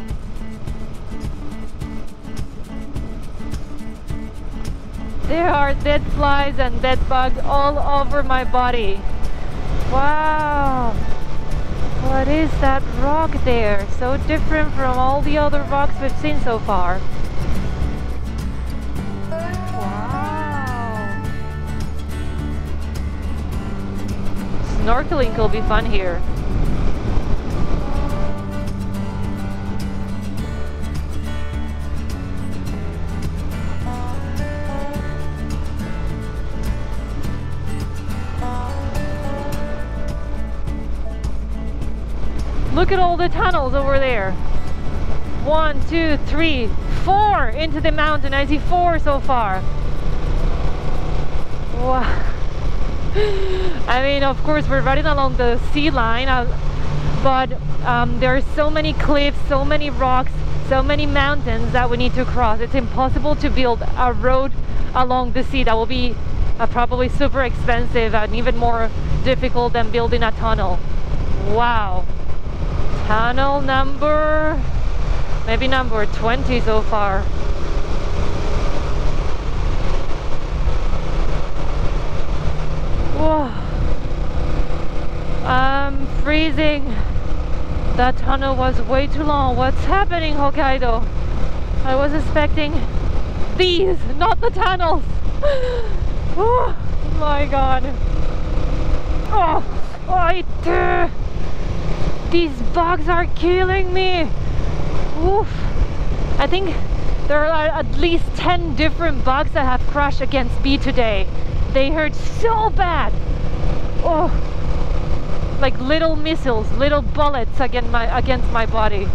There are dead flies and dead bugs all over my body. Wow. What is that rock there? So different from all the other rocks we've seen so far. Wow. Snorkeling could be fun here. Look at all the tunnels over there. One, two, three, four into the mountain. I see four so far. Wow. I mean, of course, we're running along the sea line, uh, but um, there are so many cliffs, so many rocks, so many mountains that we need to cross. It's impossible to build a road along the sea. That will be uh, probably super expensive and even more difficult than building a tunnel. Wow. Tunnel number, maybe number twenty so far. Whoa. I'm freezing. That tunnel was way too long. What's happening, Hokkaido? I was expecting these, not the tunnels. Oh my god. Oh, oh it, uh, these bugs are killing me. Oof. I think there are at least ten different bugs that have crashed against me today. They hurt so bad. Oh, like little missiles, little bullets against my against my body.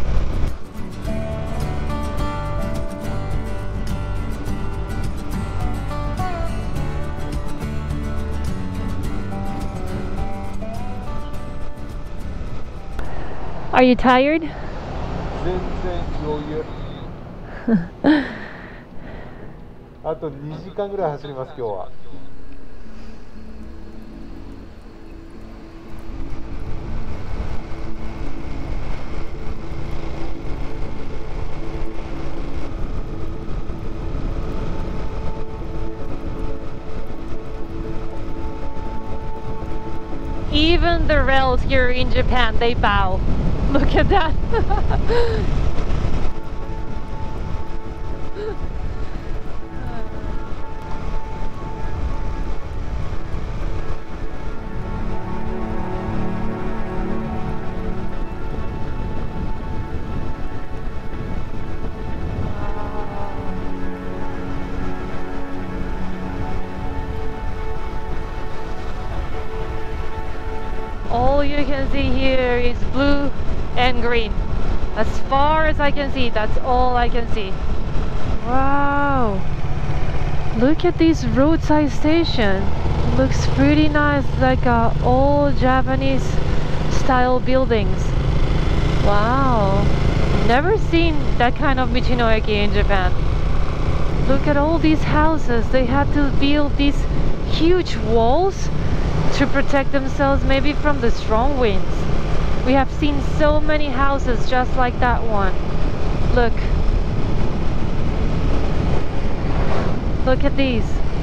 Are you tired? 全然余裕。あとにじかんぐらい走ります今日は。 Even the rails here in Japan, they bow. Look at that. All you can see here is blue and green. As far as I can see, that's all I can see. Wow, look at this roadside station. Looks pretty nice, like uh, old Japanese style buildings. Wow, never seen that kind of Michinoeki in Japan. Look at all these houses. They had to build these huge walls to protect themselves maybe from the strong winds. We have seen so many houses just like that one. Look. Look at these.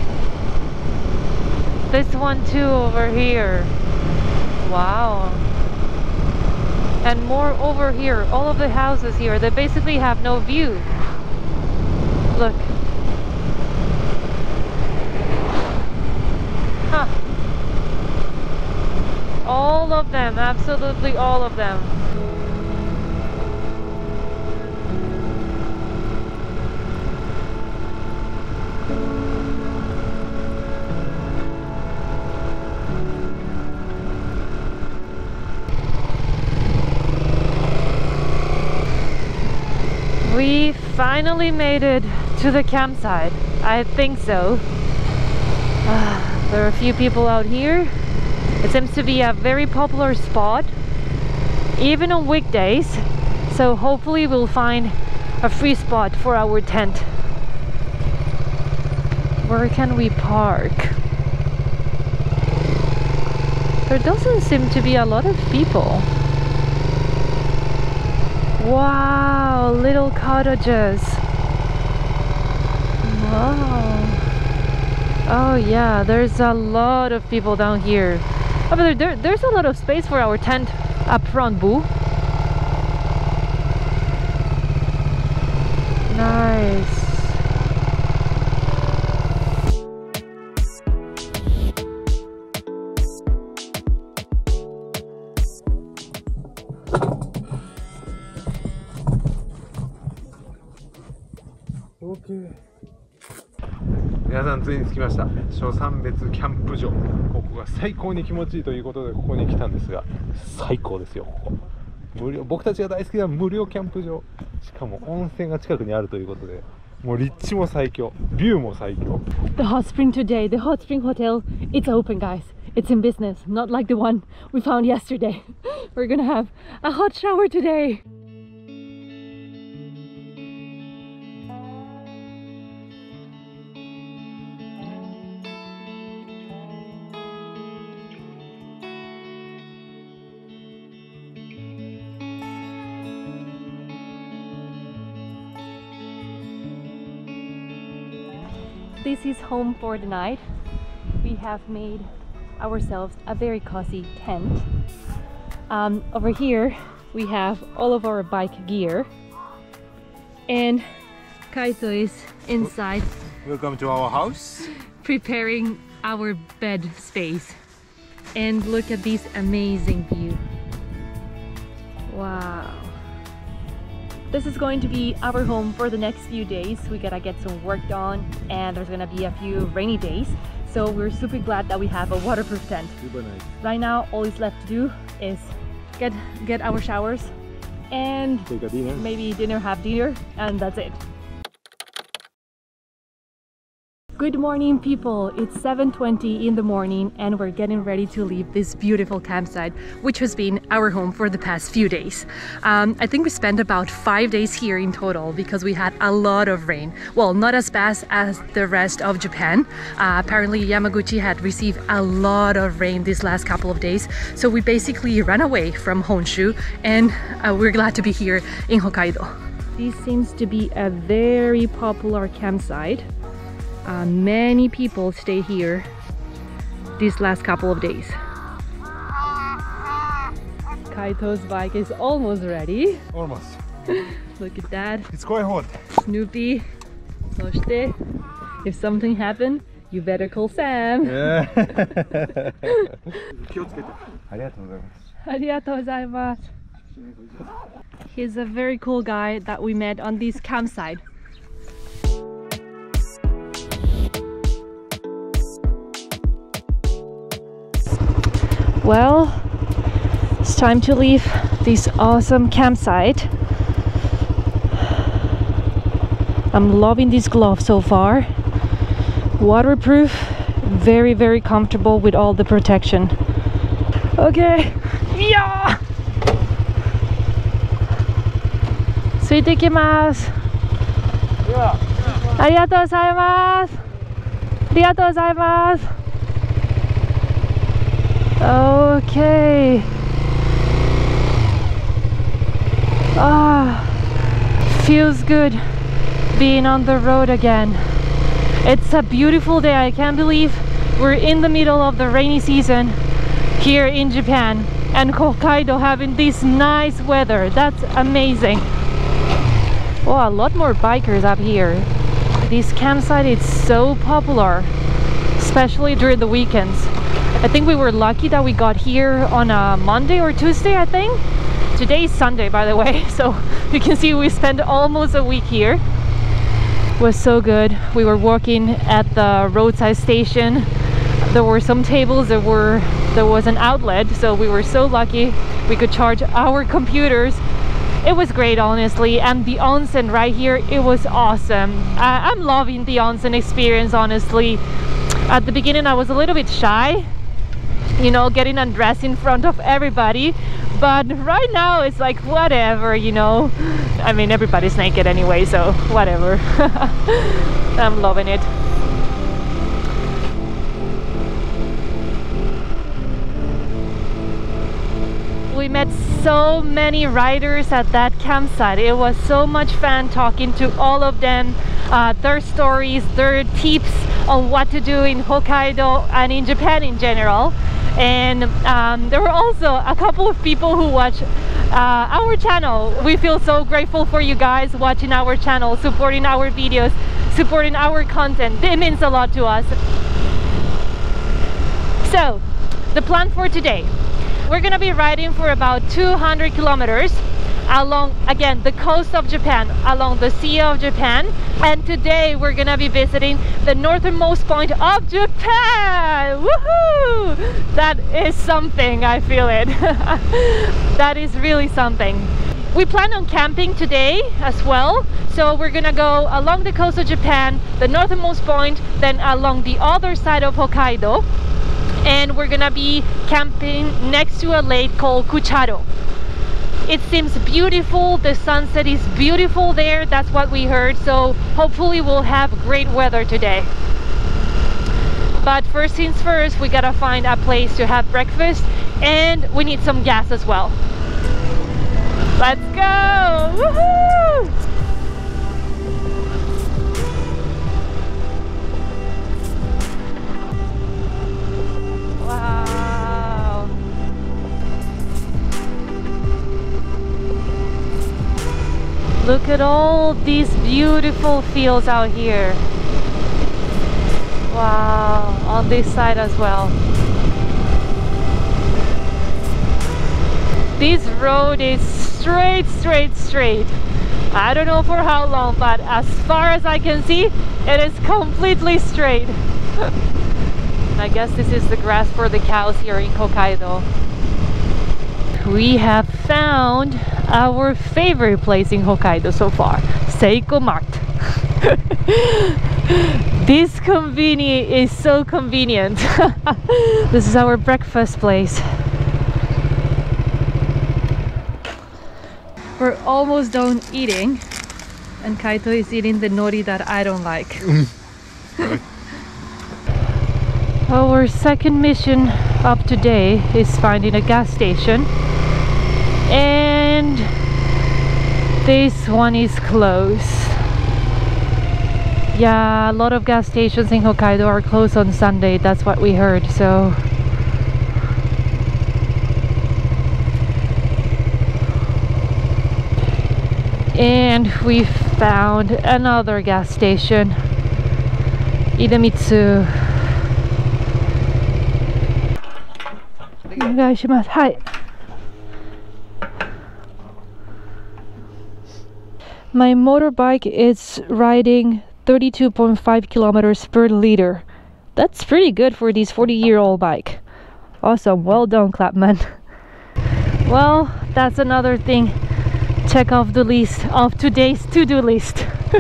This one too over here. Wow. And more over here. All of the houses here, they basically have no view. Look. Huh. All of them, absolutely all of them. We finally made it to the campsite. I think so. Uh, there are a few people out here. It seems to be a very popular spot, even on weekdays, so hopefully we'll find a free spot for our tent. Where can we park? There doesn't seem to be a lot of people. Wow, little cottages. Wow. Oh yeah, there's a lot of people down here. Oh, but there, there's a lot of space for our tent up front, boo. Nice. Okay. 皆さんついに着きました。初山別キャンプ場。ここが最高に気持ちいいということでここに来たんですが、最高ですよここ。 無料、僕たちが大好きな無料キャンプ場、しかも温泉が近くにあるということで、もう立地も最強、ビューも最強。 The hot spring today, the hot spring hotel, it's open, guys. It's in business, not like the one we found yesterday. We're gonna have a hot shower today. This is home for the night. We have made ourselves a very cozy tent. Um, over here we have all of our bike gear, and Kaito is inside. Welcome to our house. Preparing our bed space. And look at this amazing view. Wow. This is going to be our home for the next few days. We gotta get some work done, and there's gonna be a few rainy days. So we're super glad that we have a waterproof tent. Super nice. Right now, all is left to do is get get our showers and Take a dinner. maybe dinner, have dinner, and that's it. Good morning, people. It's seven twenty in the morning and we're getting ready to leave this beautiful campsite, which has been our home for the past few days. Um, I think we spent about five days here in total because we had a lot of rain. Well, not as bad as the rest of Japan. Uh, apparently Yamaguchi had received a lot of rain these last couple of days. So we basically ran away from Honshu, and uh, we're glad to be here in Hokkaido. This seems to be a very popular campsite. Uh, many people stay here these last couple of days. Kaito's bike is almost ready. Almost. Look at that. It's quite hot. Snoopy. そして if something happened, you better call Sam. 気をつけて。ありがとうございます。 ありがとうございます. He's a very cool guy that we met on this campsite. Well, it's time to leave this awesome campsite. I'm loving this glove so far. Waterproof, very very comfortable with all the protection. Okay, yeah. ついてきます。ありがとうございます。ありがとうございます。Okay. Ah, feels good being on the road again. It's a beautiful day. I can't believe we're in the middle of the rainy season here in Japan, and Hokkaido having this nice weather. That's amazing. Oh, a lot more bikers up here. This campsite is so popular, especially during the weekends. I think we were lucky that we got here on a Monday or Tuesday, I think. Today is Sunday, by the way, so you can see we spent almost a week here. It was so good. We were walking at the roadside station. There were some tables, there were there was an outlet, so we were so lucky we could charge our computers. It was great, honestly, and the onsen right here, it was awesome. I I'm loving the onsen experience, honestly. At the beginning I was a little bit shy, you know, getting undressed in front of everybody, but right now it's like whatever, you know. I mean, everybody's naked anyway, so whatever. I'm loving it. We met so many riders at that campsite. It was so much fun talking to all of them, uh, their stories, their tips on what to do in Hokkaido and in Japan in general. And um, there were also a couple of people who watch uh, our channel. We feel so grateful for you guys watching our channel, supporting our videos, supporting our content. It means a lot to us. So, the plan for today. We're gonna be riding for about two hundred kilometers along, again, the coast of Japan, along the Sea of Japan. And today we're gonna be visiting the northernmost point of Japan. Woohoo! that is something. I feel it. That is really something. We plan on camping today as well, so we're gonna go along the coast of Japan, the northernmost point, then along the other side of Hokkaido, and we're gonna be camping next to a lake called Kucharo. It seems beautiful, the sunset is beautiful there, that's what we heard, so hopefully we'll have great weather today. But first things first, we gotta find a place to have breakfast, and we need some gas as well. Let's go! Woohoo! Wow! Look at all these beautiful fields out here. Wow, on this side as well. This road is straight, straight, straight. I don't know for how long, but as far as I can see, it is completely straight. I guess this is the grass for the cows here in Hokkaido. We have found our favorite place in Hokkaido so far, Seiko Mart. This convenience is so convenient. This is our breakfast place. We're almost done eating, and Kaito is eating the nori that I don't like. Our second mission of today is finding a gas station, and this one is closed. Yeah, a lot of gas stations in Hokkaido are closed on Sunday, that's what we heard, so and we found another gas station, Idemitsu. Hi. My motorbike is riding thirty-two point five kilometers per liter. That's pretty good for this forty year old bike. Awesome, well done, Clapman. Well, that's another thing. Check off the list of today's to-do list.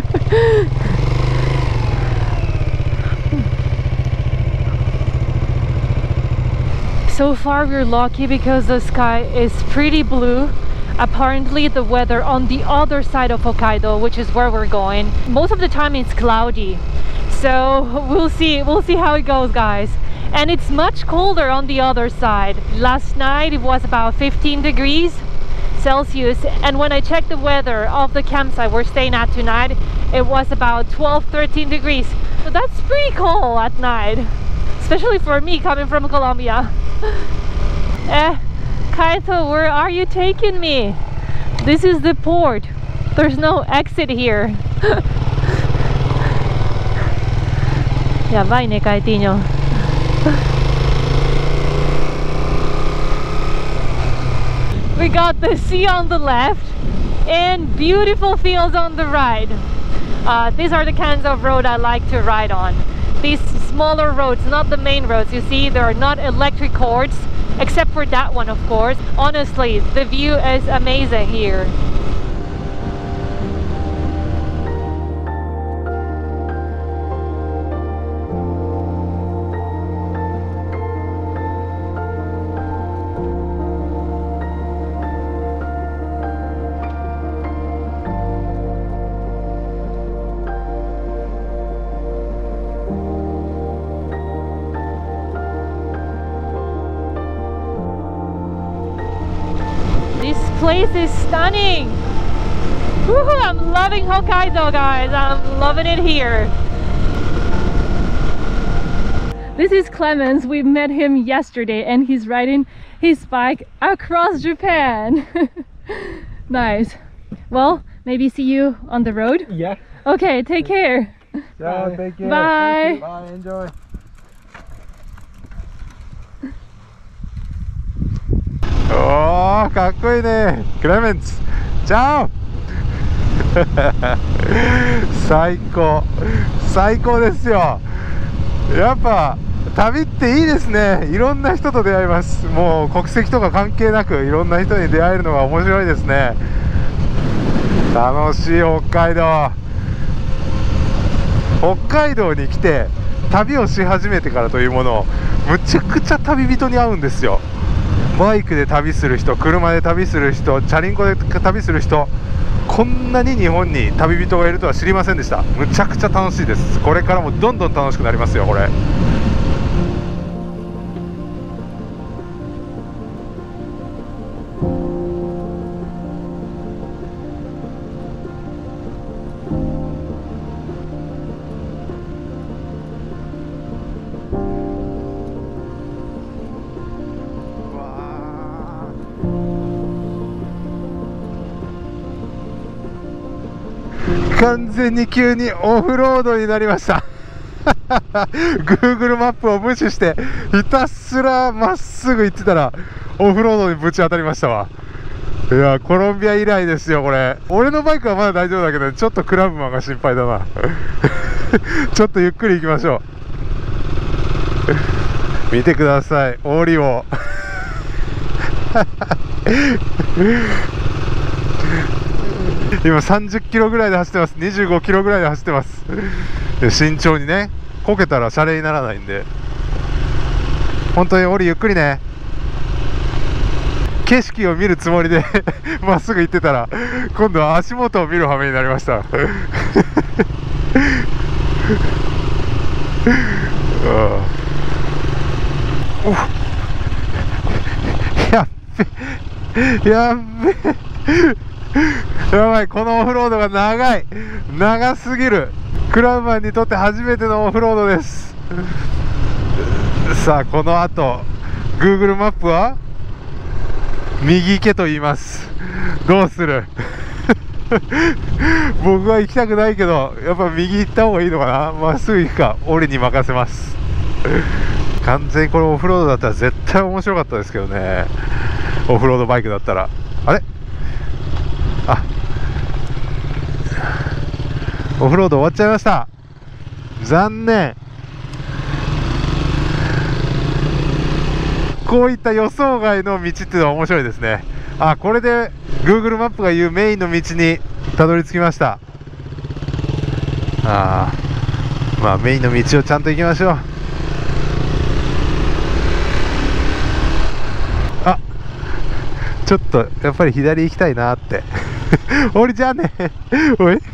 So far we're lucky because the sky is pretty blue. Apparently the weather on the other side of Hokkaido, which is where we're going, most of the time it's cloudy. So we'll see, we'll see how it goes, guys. And it's much colder on the other side. Last night it was about fifteen degrees Celsius, and when I checked the weather of the campsite we're staying at tonight, it was about twelve, thirteen degrees. So that's pretty cold at night, especially for me coming from Colombia. Eh, Kaito, where are you taking me? This is the port. There's no exit here. Yabai ne, Kaitinho. We got the sea on the left and beautiful fields on the right. Uh, these are the kinds of road I like to ride on. These smaller roads, not the main roads. You see, there are not electric cords, except for that one, of course. Honestly, the view is amazing here. Place is stunning. Woohoo, I'm loving Hokkaido, guys. I'm loving it here. This is Clemens. We met him yesterday and he's riding his bike across Japan. Nice. Well, maybe see you on the road. Yeah. Okay, take care. Yeah, take care. Bye. Bye, enjoy. おー、かっこいいね、クレメンツ。チャオ最高、最高ですよ。やっぱ旅っていいですね。いろんな人と出会います。もう国籍とか関係なくいろんな人に出会えるのが面白いですね。楽しい北海道。北海道に来て旅をし始めてからというもの、むちゃくちゃ旅人に会うんですよ。バイクで旅する人、車で旅する人、チャリンコで旅する人、こんなに日本に旅人がいるとは知りませんでした。むちゃくちゃ楽しいです。これからもどんどん楽しくなりますよ、これ。完全に急にオフロードになりましたGoogle マップを無視してひたすらまっすぐ行ってたらオフロードにぶち当たりましたわ。いや、コロンビア以来ですよこれ。俺のバイクはまだ大丈夫だけど、ちょっとクラブマンが心配だなちょっとゆっくり行きましょう見てください、オリを今さんじゅっキロぐらいで走ってます。にじゅうごキロぐらいで走ってます。慎重にね、こけたらシャレにならないんで。本当にオリゆっくりね。景色を見るつもりでまっすぐ行ってたら今度は足元を見る羽目になりましたやっべやっべやばい、このオフロードが長い、長すぎる。クラブマンにとって初めてのオフロードです。さあ、この後 Google マップは右行けと言います。どうする僕は行きたくないけど、やっぱ右行った方がいいのかな。まっすぐ行くか、俺に任せます完全にこれオフロードだったら絶対面白かったですけどね。オフロードバイクだったら。あれ、あ、オフロード終わっちゃいました。残念。こういった予想外の道っていうのは面白いですね。あ、これで Google マップが言うメインの道にたどり着きました。あー、まあメインの道をちゃんと行きましょう。あ、ちょっとやっぱり左行きたいなって俺じゃあねおい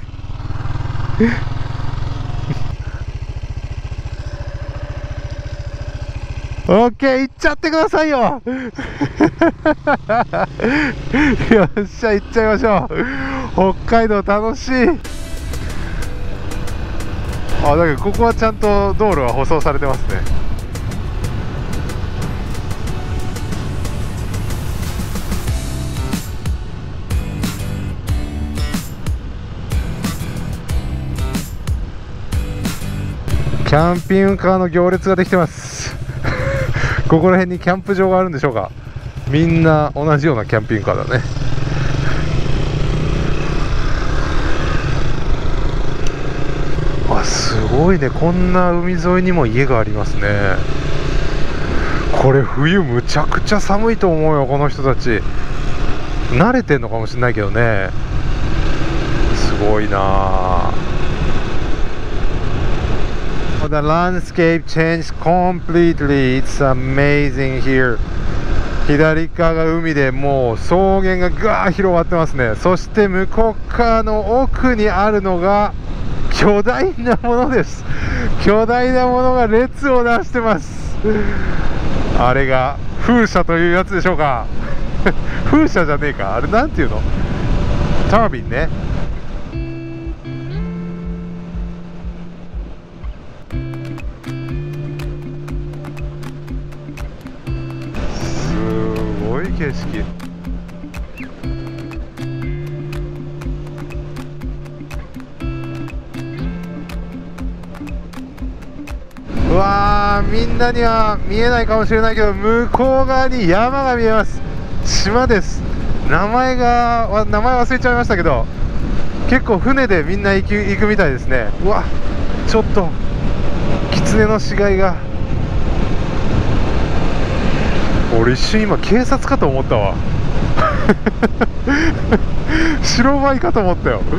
オッケー、行っちゃってくださいよよっしゃ、行っちゃいましょう。北海道楽しい。あ、だけどここはちゃんと道路は舗装されてますね。キャンピングカーの行列ができてますここら辺にキャンプ場があるんでしょうか。みんな同じようなキャンピングカーだね。あ、すごいね。こんな海沿いにも家がありますね。これ冬むちゃくちゃ寒いと思うよ、この人たち。慣れてんのかもしれないけどね。すごいなあ。The landscape changed completely. It's amazing here. 左側が海でもう草原がガー広がってますね。そして向こう側の奥にあるのが巨大なものです。巨大なものが列をなしてます。あれが風車というやつでしょうか風車じゃねえか、あれなんていうの、タービンね。景色。うわー、みんなには見えないかもしれないけど向こう側に山が見えます。島です。名前が名前忘れちゃいましたけど、結構船でみんな行く、行くみたいですね。うわ、ちょっと狐の死骸が俺一瞬今警察かと思ったわ白バイかと思ったよ。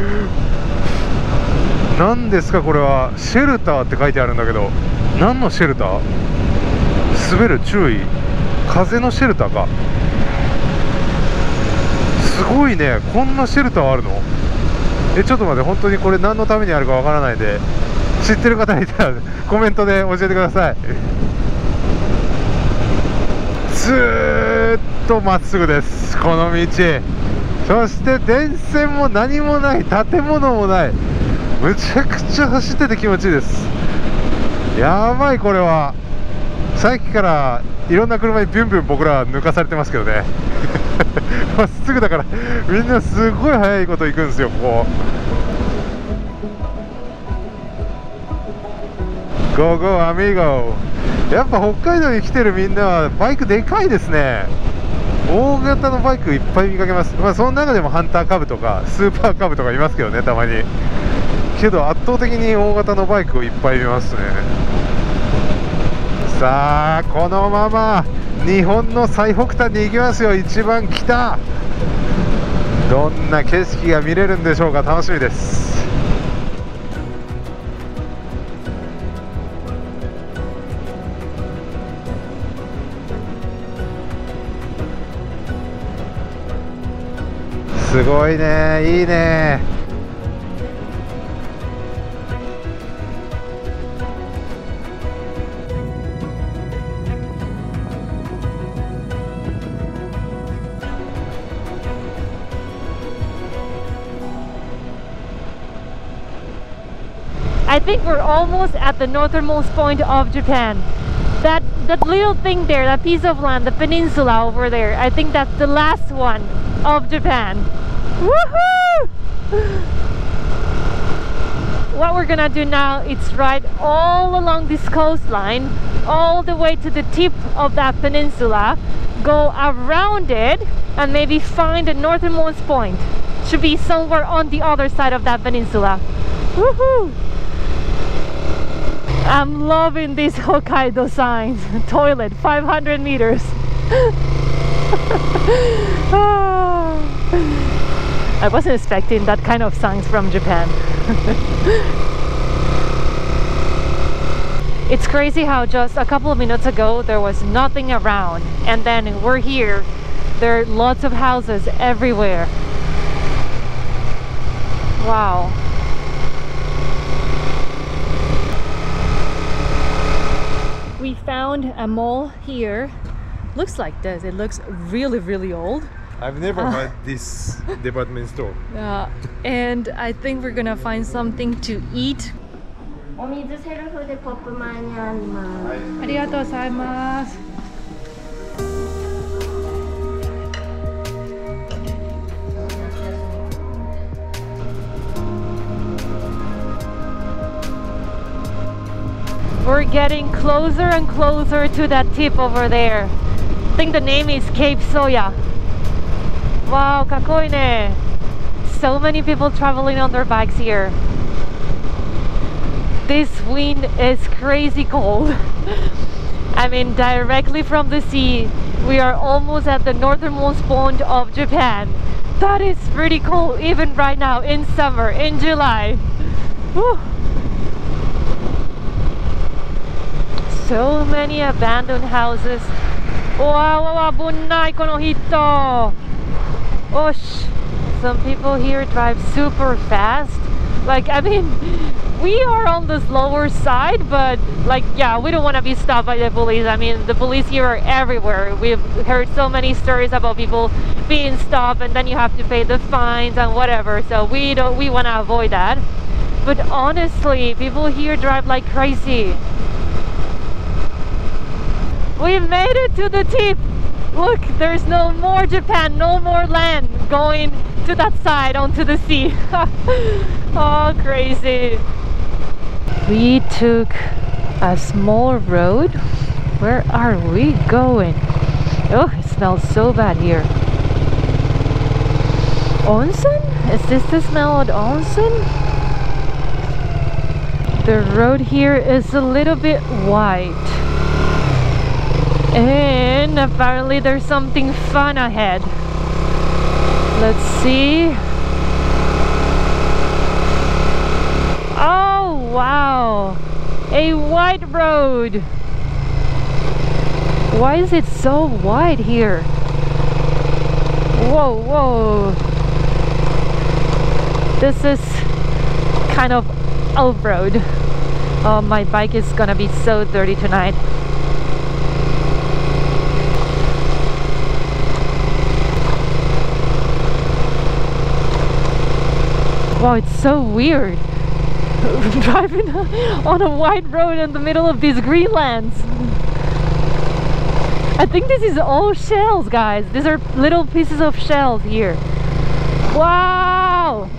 何ですかこれは。シェルターって書いてあるんだけど、何のシェルター？滑る注意、風のシェルターか。すごいね、こんなシェルターあるの？え、ちょっと待って、本当にこれ何のためにあるかわからないんで、知ってる方いたらコメントで教えてください。ずーっとまっすぐです、この道。そして電線も何もない、建物もない。むちゃくちゃ走ってて気持ちいいです。やばい、これは。さっきからいろんな車にビュンビュン僕ら抜かされてますけどねまっすぐだからみんなすごい速いこと行くんですよ、ここ。ゴーゴーアミーゴ。やっぱ北海道に来てるみんなはバイクでかいですね。大型のバイクいっぱい見かけます。まあその中でもハンターカブとかスーパーカブとかいますけどね、たまに。けど圧倒的に大型のバイクをいっぱい見ますね。さあこのまま日本の最北端に行きますよ。一番北、どんな景色が見れるんでしょうか。楽しみです。すごいね、いいね。 I think we're almost at the northernmost point of Japan. That that little thing there, that piece of land, the peninsula over there, I think that's the last one of Japan. Woohoo! What we're gonna do now is ride all along this coastline, all the way to the tip of that peninsula, go around it, and maybe find the northernmost point. Should be somewhere on the other side of that peninsula. Woohoo! I'm loving these Hokkaido signs. Toilet, five hundred meters. Oh. I wasn't expecting that kind of signs from Japan. It's crazy how just a couple of minutes ago there was nothing around, and then we're here. There are lots of houses everywhere. Wow. We found a mall here. Looks like this. It looks really, really old. I've never Uh, had this department store. Uh, and I think we're gonna find something to eat. お水セルフでポップ前にあります。 ありがとうございます。We're getting closer and closer to that tip over there. I think the name is Cape Soya. Wow, かっこいいね. So many people traveling on their bikes here. This wind is crazy cold. I mean, directly from the sea. We are almost at the northernmost point of Japan. That is pretty cold even right now in summer, in July. Whew. So many abandoned houses. Wow, bunnai kono hito. Osh. Some people here drive super fast. Like, I mean, we are on the slower side, but like, yeah, we don't want to be stopped by the police. I mean, the police here are everywhere. We've heard so many stories about people being stopped and then you have to pay the fines and whatever. So we don't, we want to avoid that. But honestly, people here drive like crazy. We made it to the tip. Look, there's no more Japan, no more land going to that side onto the sea. Oh, crazy. We took a small road. Where are we going? Oh, it smells so bad here. Onsen? Is this the smell of onsen? The road here is a little bit wide. And And apparently there's something fun ahead. Let's see. Oh wow, a wide road. Why is it so wide here? Whoa, whoa. This is kind of off-road. Oh, my bike is gonna be so dirty tonight. Wow, it's so weird driving on a wide road in the middle of these greenlands. I think this is all shells, guys. These are little pieces of shells here. Wow!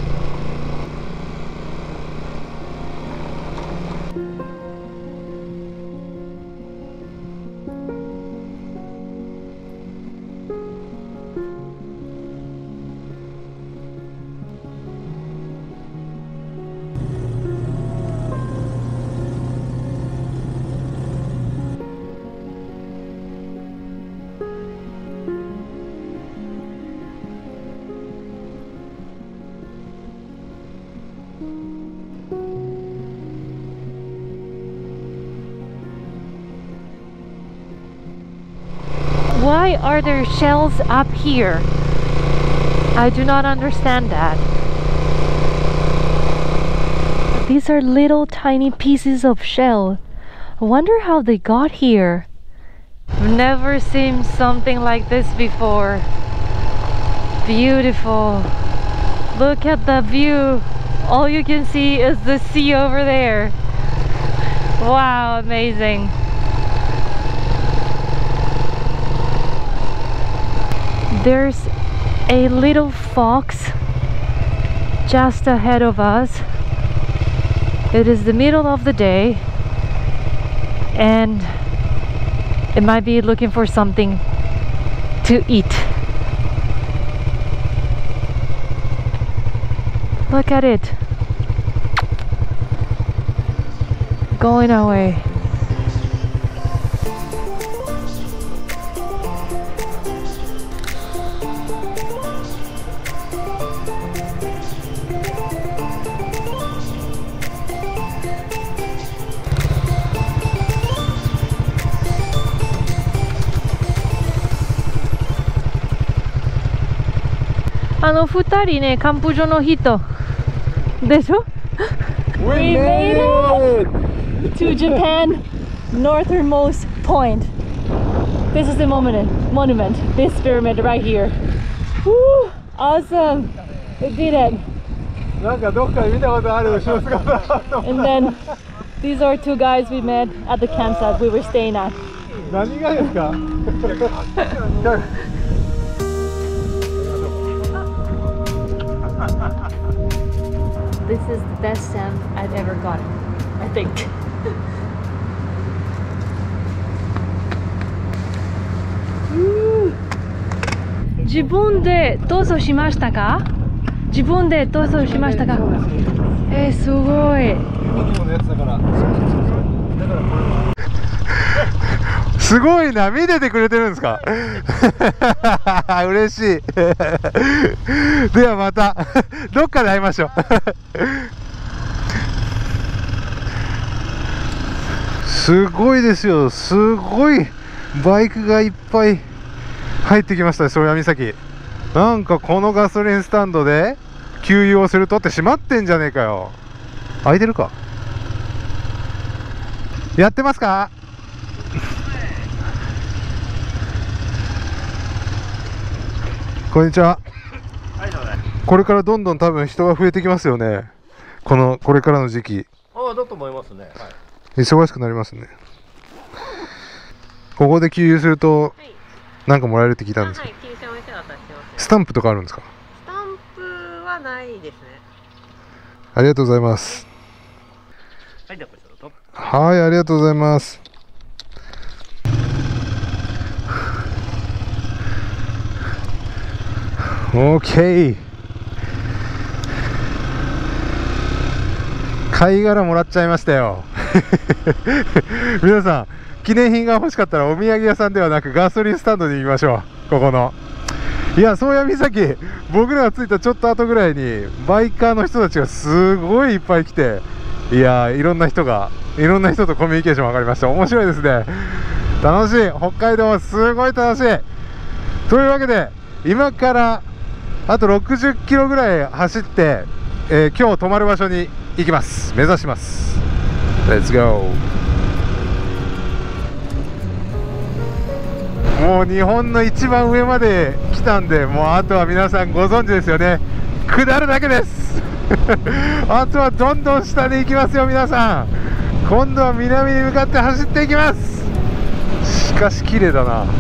Why are there shells up here? I do not understand that. These are little tiny pieces of shell. I wonder how they got here. I've never seen something like this before. Beautiful. Look at the view. All you can see is the sea over there. Wow, amazing. There's a little fox just ahead of us. It is the middle of the day and it might be looking for something to eat. Look at it. Going away. あの二人ね、キャンプ場の人でしょ? We made it to Japan northernmost point. This is the monument, monument, this pyramid right here. Woo! Awesome! We did it. なんかどっかで見たことある後ろ姿。 And then these are two guys we met at the campsite we were staying at. 何がですか? This is the best sand I've ever gotten, I think. Woo! 自分で逃走しましたか? 自分で逃走しましたか? えー、すごい。 すごいな、見ててくれてるんですか。嬉しい。ではまたどっかで会いましょう。すごいですよ、すごいバイクがいっぱい入ってきましたね、宗谷岬。なんかこのガソリンスタンドで給油をするとって閉まってんじゃねえかよ。開いてるか。やってますか。こんにちは。これからどんどん多分人が増えてきますよね。このこれからの時期。 ああ、だと思いますね。はい、 忙しくなりますね。ここで給油するとなんかもらえるって聞いたんですけど。はい、給油お店渡してます。スタンプとかあるんですか？ スタンプはないですね。 ありがとうございます。 はい、ではこちらどうぞ。 はい、ありがとうございます。オーケー。貝殻もらっちゃいましたよ。 皆さん記念品が欲しかったらお土産屋さんではなくガソリンスタンドに行きましょう。ここのいや宗谷岬、僕らが着いたちょっと後ぐらいにバイカーの人たちがすごいいっぱい来て、いやいろんな人がいろんな人とコミュニケーション分かりました。面白いですね。楽しい。北海道はすごい楽しい。というわけで今からあとろくじゅっキロぐらい走って、えー、今日泊まる場所に行きます。目指します。レッツゴー。もう日本の一番上まで来たんで、もうあとは皆さんご存知ですよね。下るだけですあとはどんどん下に行きますよ。皆さん今度は南に向かって走っていきます。しかし綺麗だな。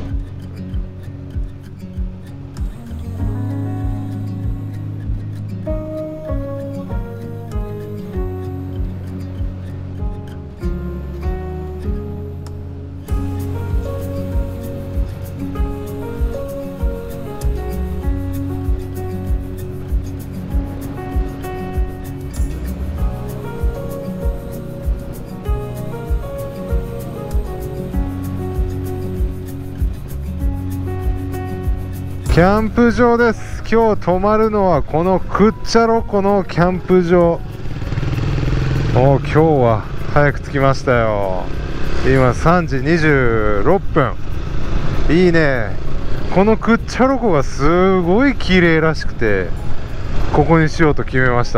キャンプ場です。今日泊まるのはこの屈斜路湖のキャンプ場。お今日は早く着きましたよ。今さんじにじゅうろっぷん。いいね。この屈斜路湖がすごい綺麗らしくて、ここにしようと決めました。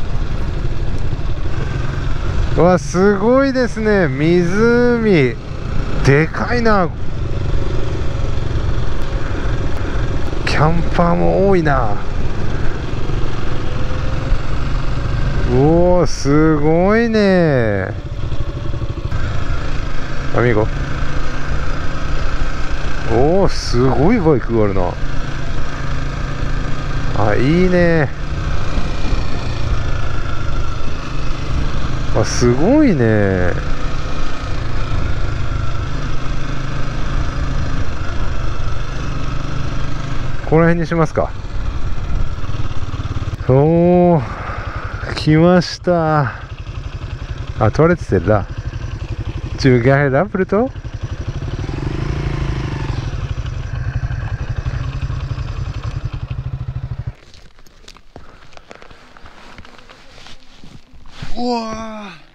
うわすごいですね。湖でかいな。キャンパーも多いな。おおすごいね。アミーゴ、おおすごいバイクがあるな。あいいね。あすごいね。この辺にしますか。おお来ました。あ取れててだ。juga ada Pluto。うわー。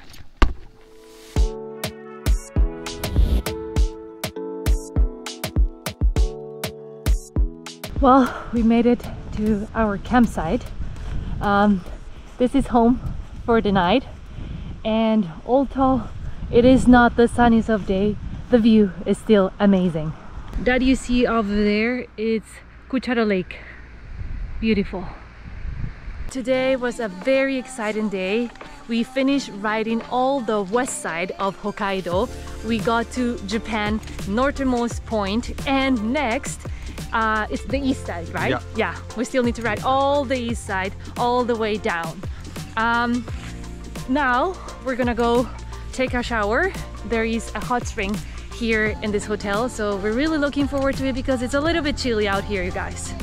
Well, we made it to our campsite. Um, this is home for the night, and although it is not the sunniest of day, the view is still amazing. That you see over there is Kuchara Lake. Beautiful. Today was a very exciting day. We finished riding all the west side of Hokkaido. We got to Japan northernmost point, and next Uh, it's the east side, right? Yeah. Yeah, we still need to ride all the east side, all the way down. Um, now we're gonna go take a shower. There is a hot spring here in this hotel, so we're really looking forward to it because it's a little bit chilly out here, you guys.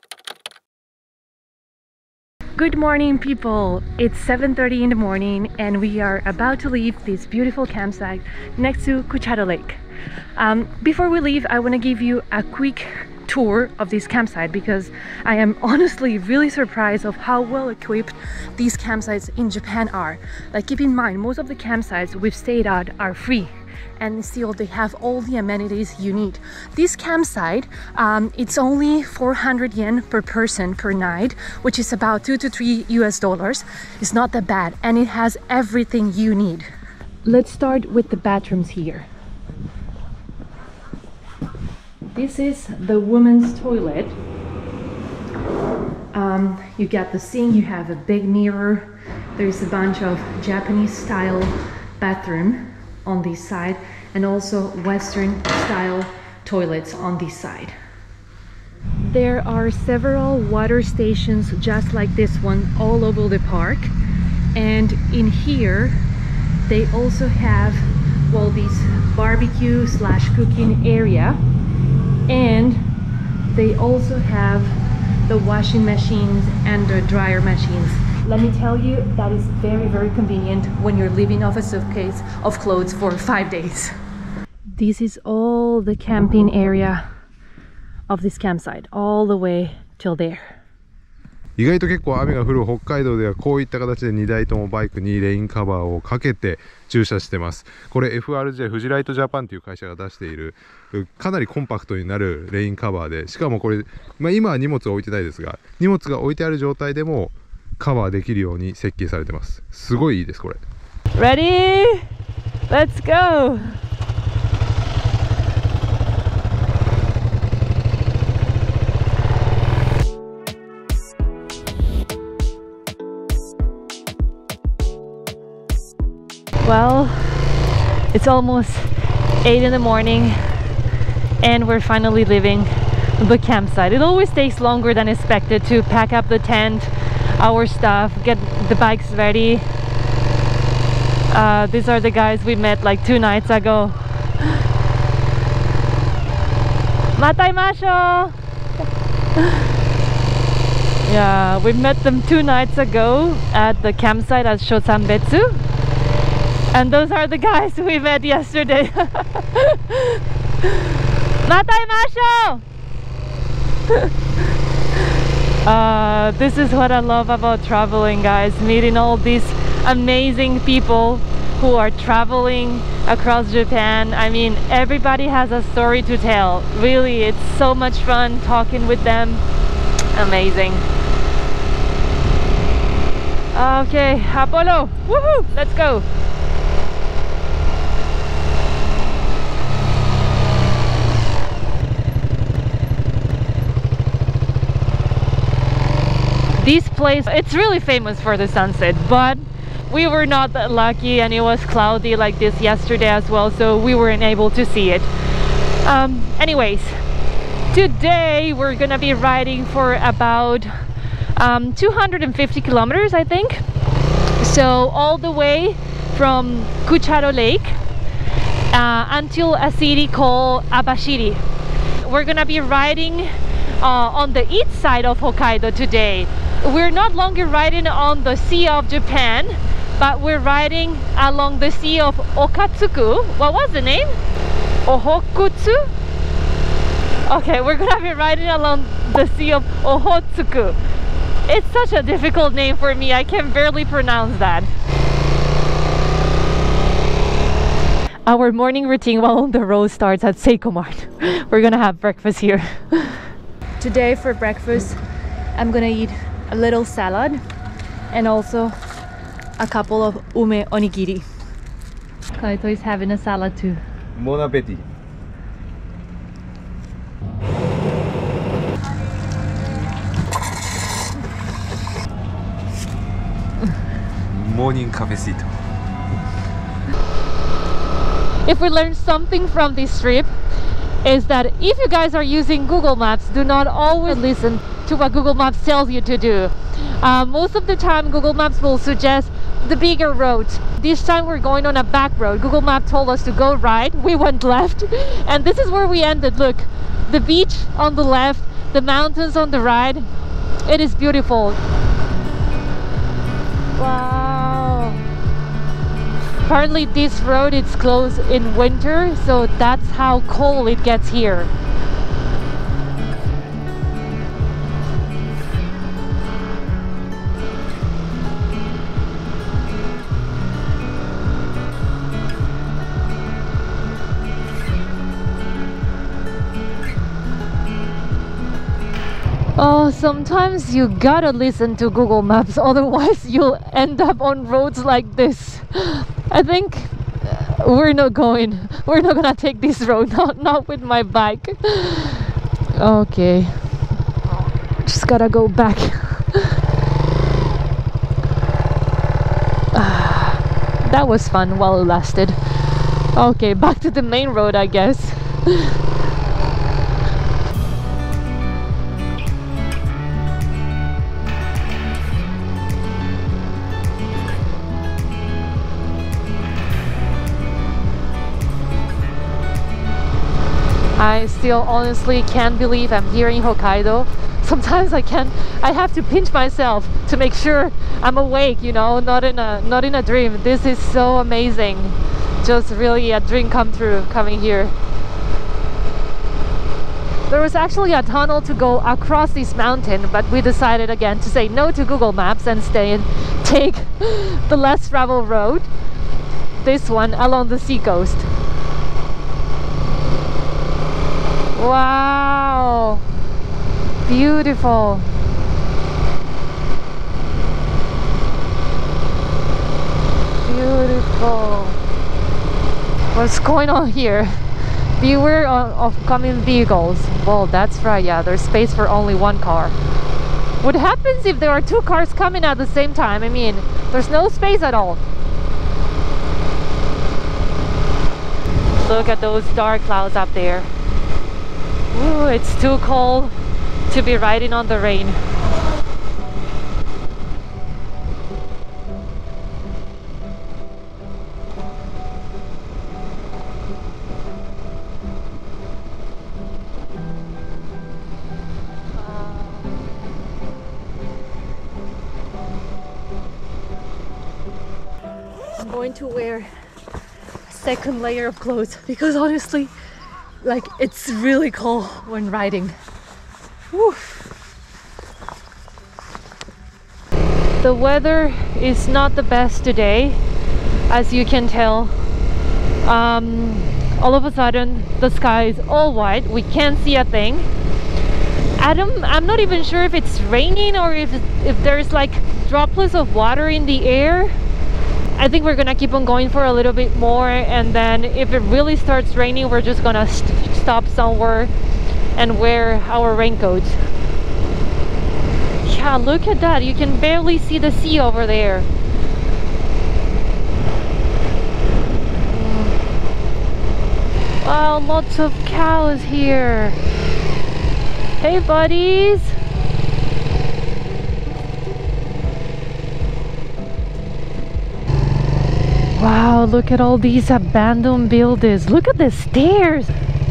Good morning, people. It's seven thirty in the morning and we are about to leave this beautiful campsite next to Kuchara Lake. Um, before we leave, I want to give you a quick tour of this campsite because I am honestly really surprised of how well equipped these campsites in Japan are. Like, keep in mind, most of the campsites we've stayed at are free and still they have all the amenities you need. This campsite, um, it's only four hundred yen per person per night, which is about two to three U S dollars. It's not that bad and it has everything you need. Let's start with the bathrooms here. This is the women's toilet. Um, you got the sink, you have a big mirror. There's a bunch of Japanese style bathroom on this side and also Western style toilets on this side. There are several water stations just like this one all over the park. And in here, they also have, well, this barbecue slash cooking area. And they also have the washing machines and the dryer machines let me tell you, that is very, very convenient when you're living off a suitcase of clothes for five days. This is all the camping area of this campsite, all the way till there. 意外と結構雨が降る北海道ではこういった形でにだいともバイクにレインカバーをかけて駐車してます。これ エフアールジェー フジライトジャパンという会社が出しているかなりコンパクトになるレインカバーで、しかもこれ、まあ、今は荷物を置いてないですが、荷物が置いてある状態でもカバーできるように設計されてます。すごいいいですこれ。 Ready? Let's go! Well, it's almost eight in the morning and we're finally leaving the campsite. It always takes longer than expected to pack up the tent, our stuff, get the bikes ready. Uh, these are the guys we met like two nights ago. Mataimasho! Yeah, we met them two nights ago at the campsite at初山別. And those are the guys we met yesterday. Mataimasho! uh, this is what I love about traveling, guys. Meeting all these amazing people who are traveling across Japan. I mean, everybody has a story to tell. Really, it's so much fun talking with them. Amazing. Okay, Apollo! Woohoo! Let's go! This place, it's really famous for the sunset, but we were not that lucky and it was cloudy like this yesterday as well, so we weren't able to see it. Um, anyways, today we're gonna be riding for about um, two hundred fifty kilometers, I think. So all the way from Kucharo Lake uh, until a city called Abashiri. We're gonna be riding uh, on the east side of Hokkaido today. We're not longer riding on the Sea of Japan, but we're riding along the Sea of Okatsuku. What was the name? Ohokutsu? Okay, we're gonna be riding along the Sea of Ohotsuku. It's such a difficult name for me, I can barely pronounce that. Our morning routine while on the road starts at Seiko Mart. We're gonna have breakfast here. Today for breakfast, I'm gonna eat a little salad and also a couple of ume onigiri. Kaito is having a salad too. Bon appetit. Morning cafecito. If we learned something from this trip, is that if you guys are using Google Maps, do not always listen to what Google Maps tells you to do. Uh, most of the time Google Maps will suggest the bigger roads. This time we're going on a back road. Google Maps told us to go right, we went left, and this is where we ended. Look, the beach on the left, the mountains on the right. It is beautiful. Wow. Apparently this road is closed in winter, so that's how cold it gets here. Oh, sometimes you gotta listen to Google Maps, otherwise you'll end up on roads like this. I think we're not going, we're not gonna take this road, not, not with my bike. Okay, just gotta go back. That was fun while it lasted. Okay, back to the main road, I guess. I still honestly can't believe I'm here in Hokkaido. sometimes I can't, I have to pinch myself to make sure I'm awake, you know, not in a not in a dream. This is so amazing. Just really a dream come true coming here. There was actually a tunnel to go across this mountain, but we decided again to say no to Google Maps and stay and take the less traveled road, this one along the sea coast. Wow, beautiful. Beautiful. What's going on here? Beware of coming vehicles. Well, that's right, yeah, there's space for only one car. What happens if there are two cars coming at the same time? I mean, there's no space at all. Look at those dark clouds up there. Ooh, it's too cold to be riding on the rain. I'm going to wear a second layer of clothes because honestly, like, it's really cold when riding. Woo. The weather is not the best today, as you can tell. Um, all of a sudden the sky is all white, we can't see a thing. Adam, I'm not even sure if it's raining or if, if there's like droplets of water in the air. I think we're gonna keep on going for a little bit more, and then if it really starts raining, we're just gonna st stop somewhere and wear our raincoats. Yeah, look at that, you can barely see the sea over there. Wow, lots of cows here. Hey buddies! Wow, look at all these abandoned buildings. Look at the stairs.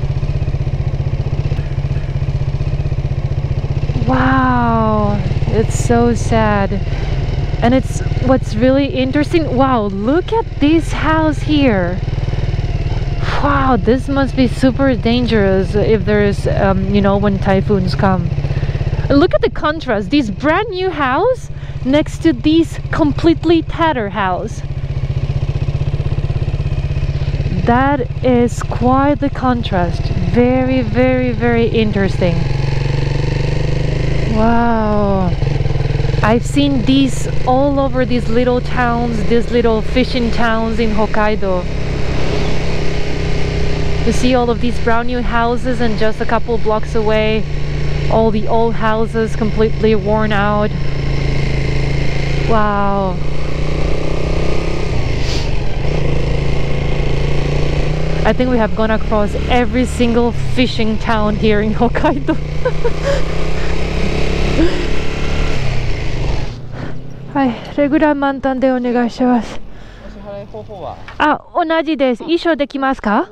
Wow, it's so sad. And it's what's really interesting. Wow, look at this house here. Wow, this must be super dangerous if there's, um, you know, when typhoons come. Look at the contrast. This brand new house next to this completely tattered house. That is quite the contrast. Very, very, very interesting. Wow. I've seen these all over these little towns, these little fishing towns in Hokkaido. You see all of these brand new houses, and just a couple blocks away, all the old houses completely worn out. Wow. I think we have gone across every single fishing town here in Hokkaido. はい、レギュラー満タンでお願いします。お支払い方法は？あ、同じです。一緒できますか？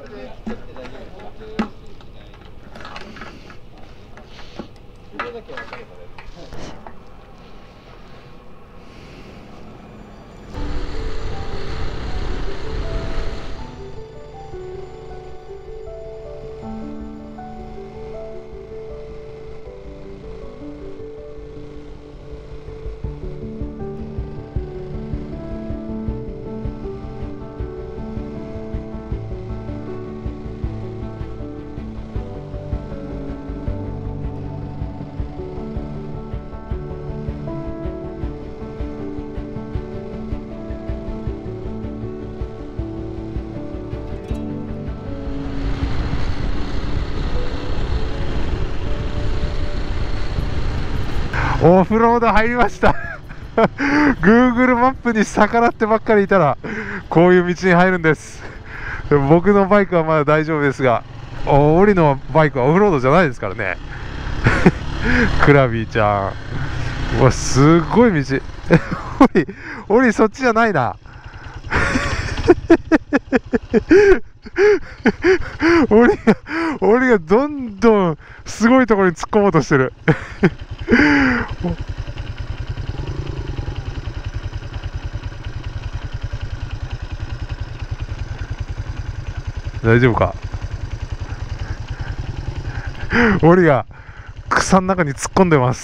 オフロード入りました。Google マップに逆らってばっかりいたらこういう道に入るんです。でも僕のバイクはまだ大丈夫ですが、オリのバイクはオフロードじゃないですからね。クラビーちゃん、うわすごい道。オリオリそっちじゃないな。 俺が俺がどんどんすごいところに突っ込もうとしてる。大丈夫か。俺が草の中に突っ込んでます。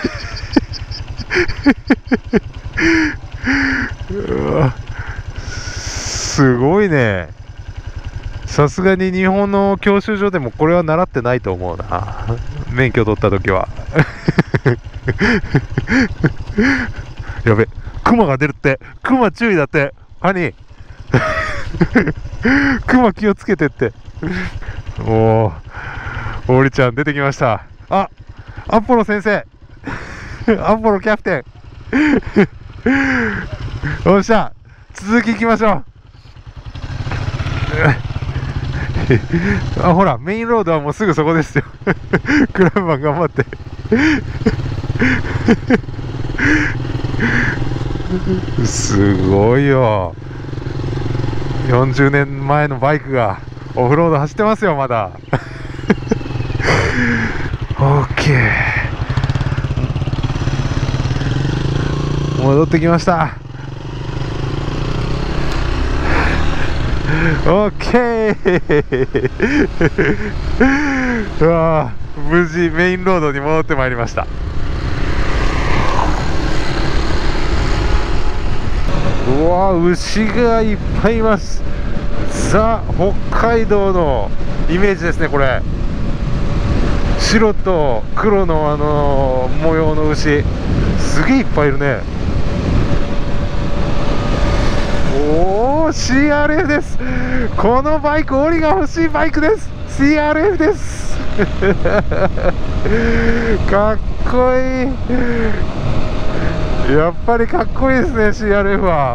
うわ、すごいね。さすがに日本の教習所でもこれは習ってないと思うな、免許取った時は。やべ、クマが出るって。クマ注意だって。ハニー。クマ気をつけてって。おお、オリちゃん出てきました。あ、アポロ先生。アポロキャプテン。よっしゃ、続きいきましょう。あ、ほら、メインロードはもうすぐそこですよ。クラブマン頑張って。すごいよ。よんじゅうねんまえのバイクがオフロード走ってますよ、まだ。オッケー、戻ってきました。オッケー。うわ、無事メインロードに戻ってまいりました。うわ、牛がいっぱいいます。ザ・北海道のイメージですね、これ。白と黒のあのー、模様の牛、すげえいっぱいいるね。おお、シーアールエフ です。このバイク、オリが欲しいバイクです。 シーアールエフ です。かっこいい。やっぱりかっこいいですね、 シーアールエフ は。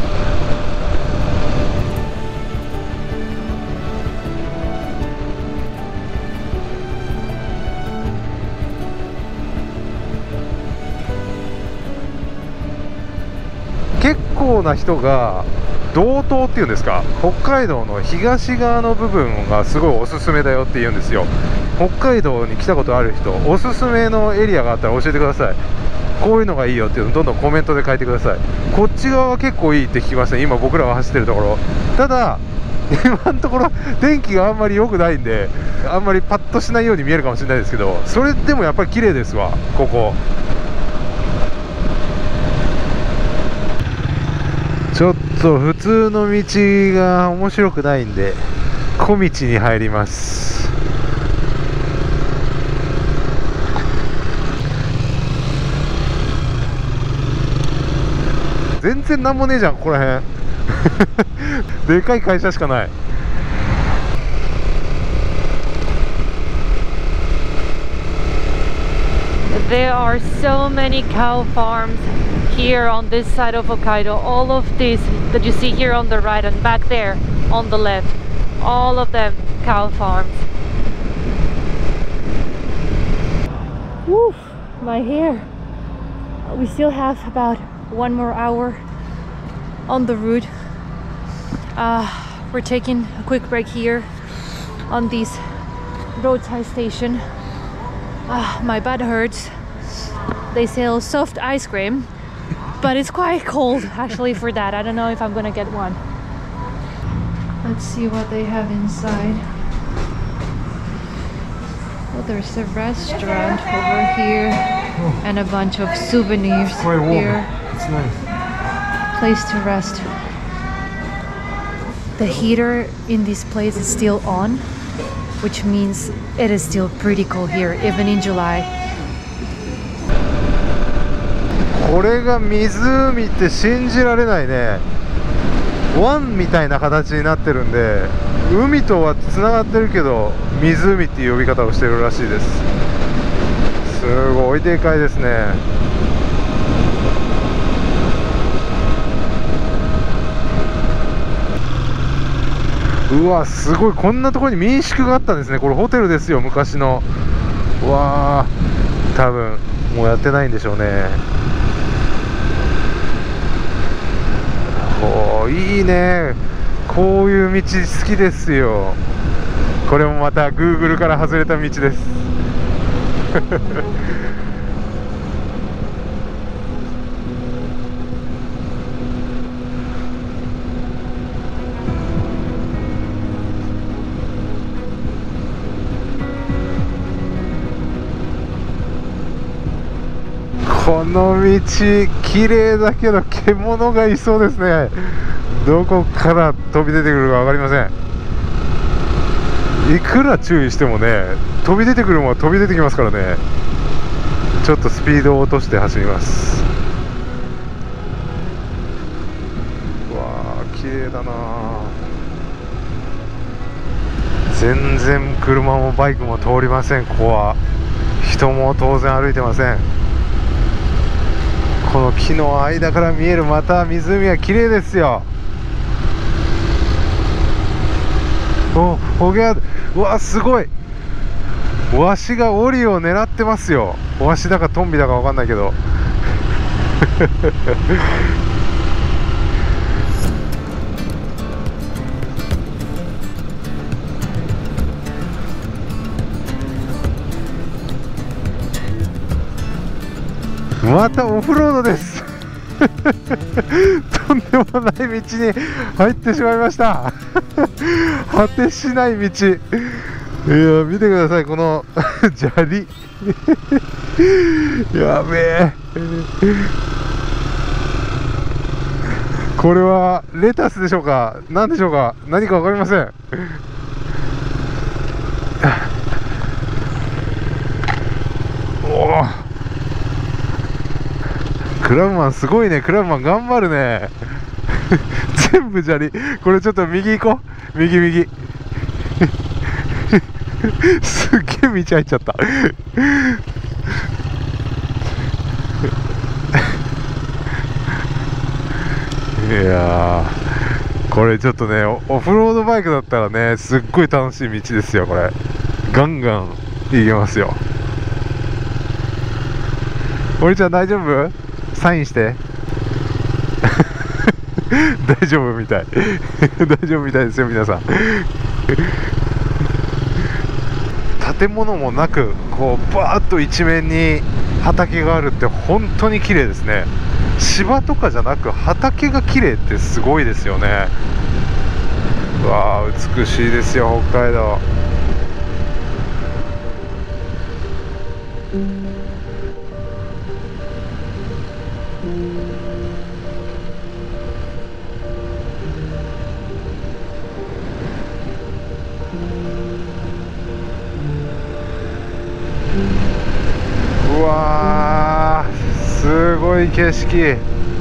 結構な人が道東っていうんですか、北海道の東側の部分がすごいおすすめだよって言うんですよ。北海道に来たことある人、おすすめのエリアがあったら教えてください。こういうのがいいよっていうのをどんどんコメントで書いてください。こっち側は結構いいって聞きましたね、今僕らが走ってるところ。ただ今のところ天気があんまり良くないんで、あんまりパッとしないように見えるかもしれないですけど、それでもやっぱり綺麗ですわ、ここ。ちょっと普通の道が面白くないんで小道に入ります。全然なんもねえじゃん、ここら辺。でかい会社しかない。 There are so many cow farms here on this side of Hokkaido. All of these that you see here on the right and back there on the left, all of them cow farms. Woo, my hair. We still have about one more hour on the route. Uh, we're taking a quick break here on this roadside station. Uh, my butt hurts. They sell soft ice cream, but it's quite cold actually for that. I don't know if I'm gonna get one. Let's see what they have inside. Oh, there's a restaurant over here and a bunch of souvenirs here. It's nice. Place to rest. The heater in this place is still on, which means it is still pretty cold here, even in July. これが湖って信じられないね。湾みたいな形になってるんで、海とはつながってるけど湖っていう呼び方をしてるらしいです。すごいでかいですね。うわ、すごい。こんなところに民宿があったんですね。これホテルですよ、昔の。うわー、多分もうやってないんでしょうね。おー、いいね。 こういう道好きですよ。これもまた Google から外れた道ですこの道綺麗だけど獣がいそうですね。どこから飛び出てくるか分かりません。いくら注意してもね、飛び出てくるものは飛び出てきますからね。ちょっとスピードを落として走ります。うわー綺麗だな。全然車もバイクも通りません。ここは人も当然歩いてません。この木の間から見えるまた湖は綺麗ですよ。お、ほげあ、うわすごい。わしがオリを狙ってますよ。わしだかトンビだかわかんないけどまたオフロードですとんでもない道に入ってしまいました果てしない道。いや見てくださいこの砂利やべえこれはレタスでしょうか何でしょうか、何か分かりませんおおクラブマンすごいね。クラブマン頑張るね全部砂利。これちょっと右行こう。右右すっげえ道入っちゃったいやーこれちょっとねオフロードバイクだったらねすっごい楽しい道ですよ。これガンガン行けますよ。おりちゃん大丈夫？サインして大丈夫みたい大丈夫みたいですよ皆さん建物もなくこうバーッと一面に畑があるって本当に綺麗ですね。芝とかじゃなく畑が綺麗ってすごいですよね。うわー美しいですよ北海道。うわーすごい景色。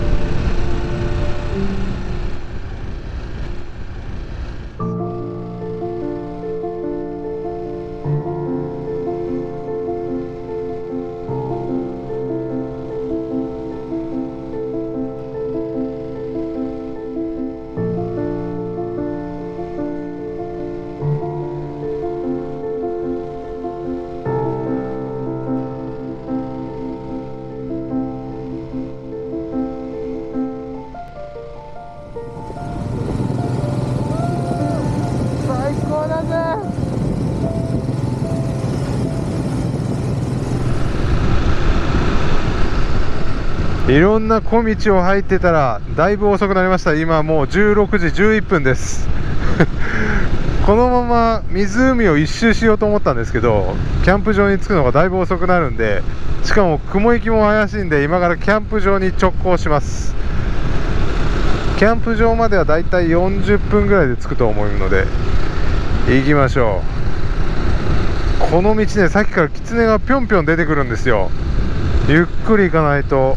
いろんな小道を入ってたらだいぶ遅くなりました。今もうじゅうろくじじゅういっぷんですこのまま湖を一周しようと思ったんですけどキャンプ場に着くのがだいぶ遅くなるんで、しかも雲行きも怪しいんで今からキャンプ場に直行します。キャンプ場まではだいたいよんじゅっぷんぐらいで着くと思うので行きましょう。この道ねさっきからキツネがぴょんぴょん出てくるんですよ。ゆっくり行かないと。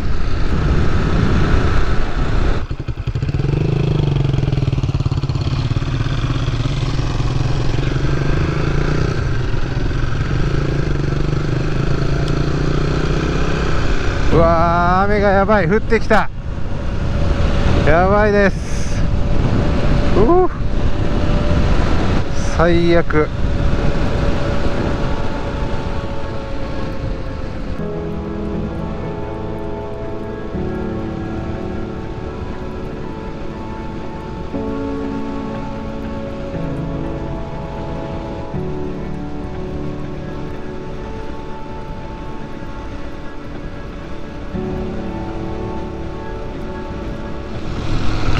うわー雨がやばい、降ってきた、やばいです。う最悪。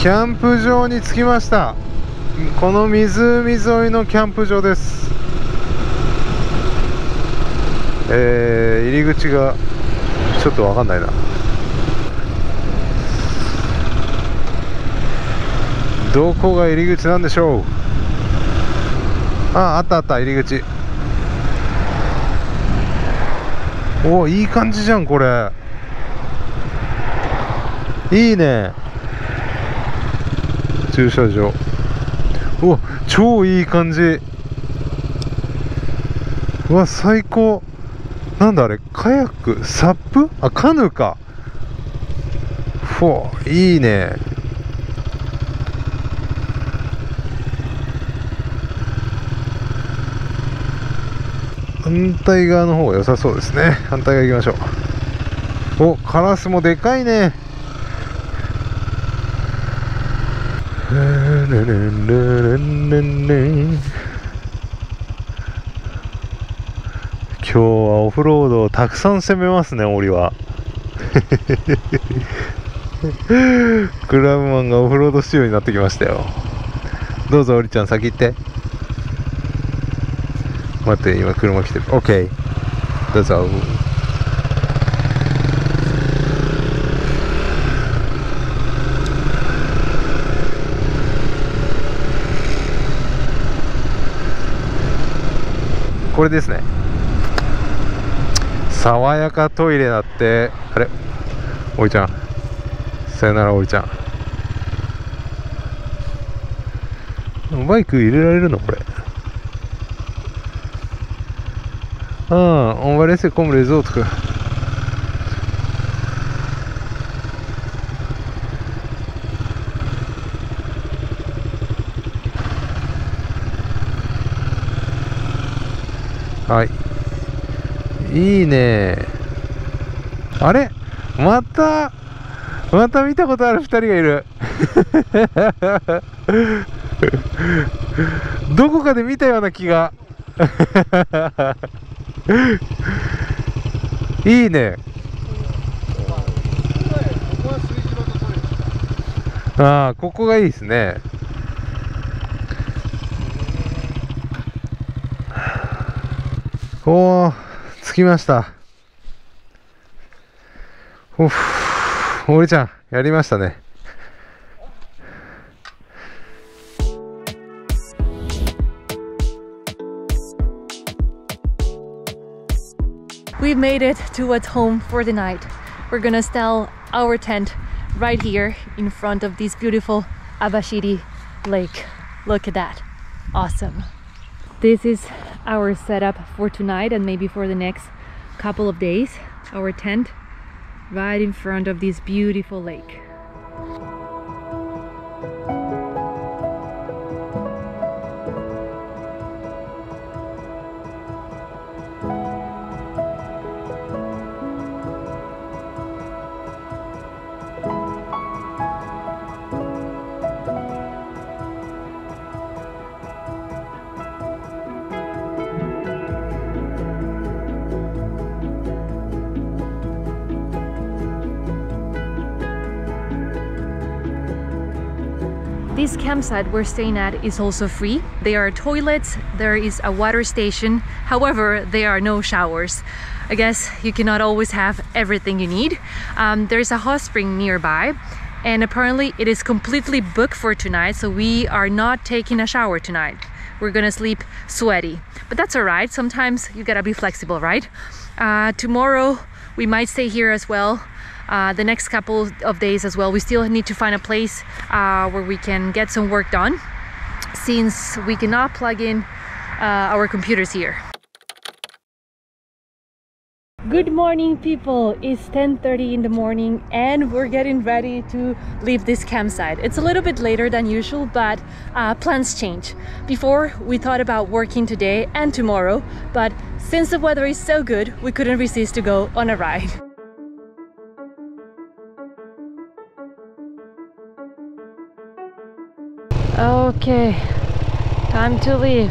キャンプ場に着きました。この湖沿いのキャンプ場です。えー、入り口がちょっとわかんないな。どこが入り口なんでしょう。あ、あったあった、入り口。お、いい感じじゃんこれ。いいね。駐車場。お、超いい感じ。うわ、最高。なんだあれ、カヤック、サップ、あ、カヌーか。ふお、いいね。反対側の方が良さそうですね。反対側行きましょう。お、カラスもでかいね。今日はオフロードをたくさん攻めますね、俺は。クラブマンがオフロード仕様になってきましたよ。どうぞ、おりちゃん先行って。待って、今車来てる。 OK、 どうぞ。これですね。爽やかトイレだって。あれ、おりちゃん、さよならおりちゃん。バイク入れられるのこれ。ああ、on va laisser comme les autres。はい、いいね。あれ、またまた見たことあるふたりがいる。どこかで見たような気が。いいね。ああ、ここがいいですね。おー、着きました。おふ、おりちゃんやりましたね。 We've made it to what's home for the night. We're gonna install our tent right here in front of this beautiful Abashiri lake. Look at that. Awesome. This is our setup for tonight and maybe for the next couple of days. Our tent right in front of this beautiful lake. This campsite we're staying at is also free. There are toilets, there is a water station, however, there are no showers. I guess you cannot always have everything you need. Um, there's a hot spring nearby, and apparently it is completely booked for tonight, so we are not taking a shower tonight. We're gonna sleep sweaty, but that's alright. Sometimes you gotta be flexible, right? Uh, tomorrow we might stay here as well. Uh, the next couple of days as well. We still need to find a place uh, where we can get some work done, since we cannot plug in uh, our computers here. Good morning, people. It's ten thirty in the morning and we're getting ready to leave this campsite. It's a little bit later than usual, but uh, plans change. Before, we thought about working today and tomorrow, but since the weather is so good, we couldn't resist to go on a ride. Okay, time to leave.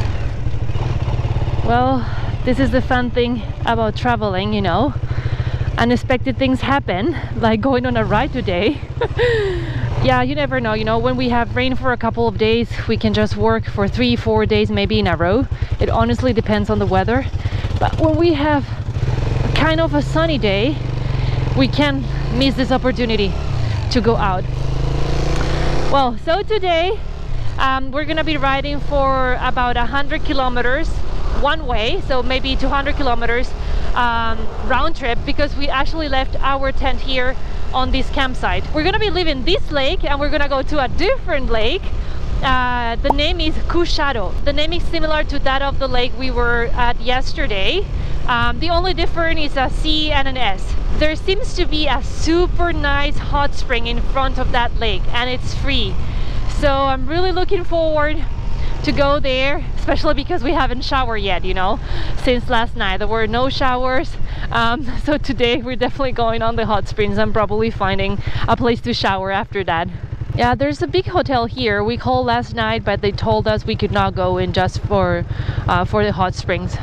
Well, this is the fun thing about traveling, you know. unexpected things happen, like going on a ride today. Yeah, you never know, you know, when we have rain for a couple of days, we can just work for three, four days maybe in a row. It honestly depends on the weather. But when we have kind of a sunny day, we can miss this opportunity to go out. Well, so today um, we're gonna be riding for about one hundred kilometers one way, so maybe two hundred kilometers um, round trip, because we actually left our tent here on this campsite. We're gonna be leaving this lake and we're gonna go to a different lake. Uh, the name is屈斜路. The name is similar to that of the lake we were at yesterday. Um, the only difference is a C and an S. There seems to be a super nice hot spring in front of that lake, and it's free. So I'm really looking forward to go there, especially because we haven't showered yet, you know, since last night. There were no showers. Um, so today we're definitely going on the hot springs and probably finding a place to shower after that. Yeah, there's a big hotel here. We called last night, but they told us we could not go in just for, uh, for the hot springs.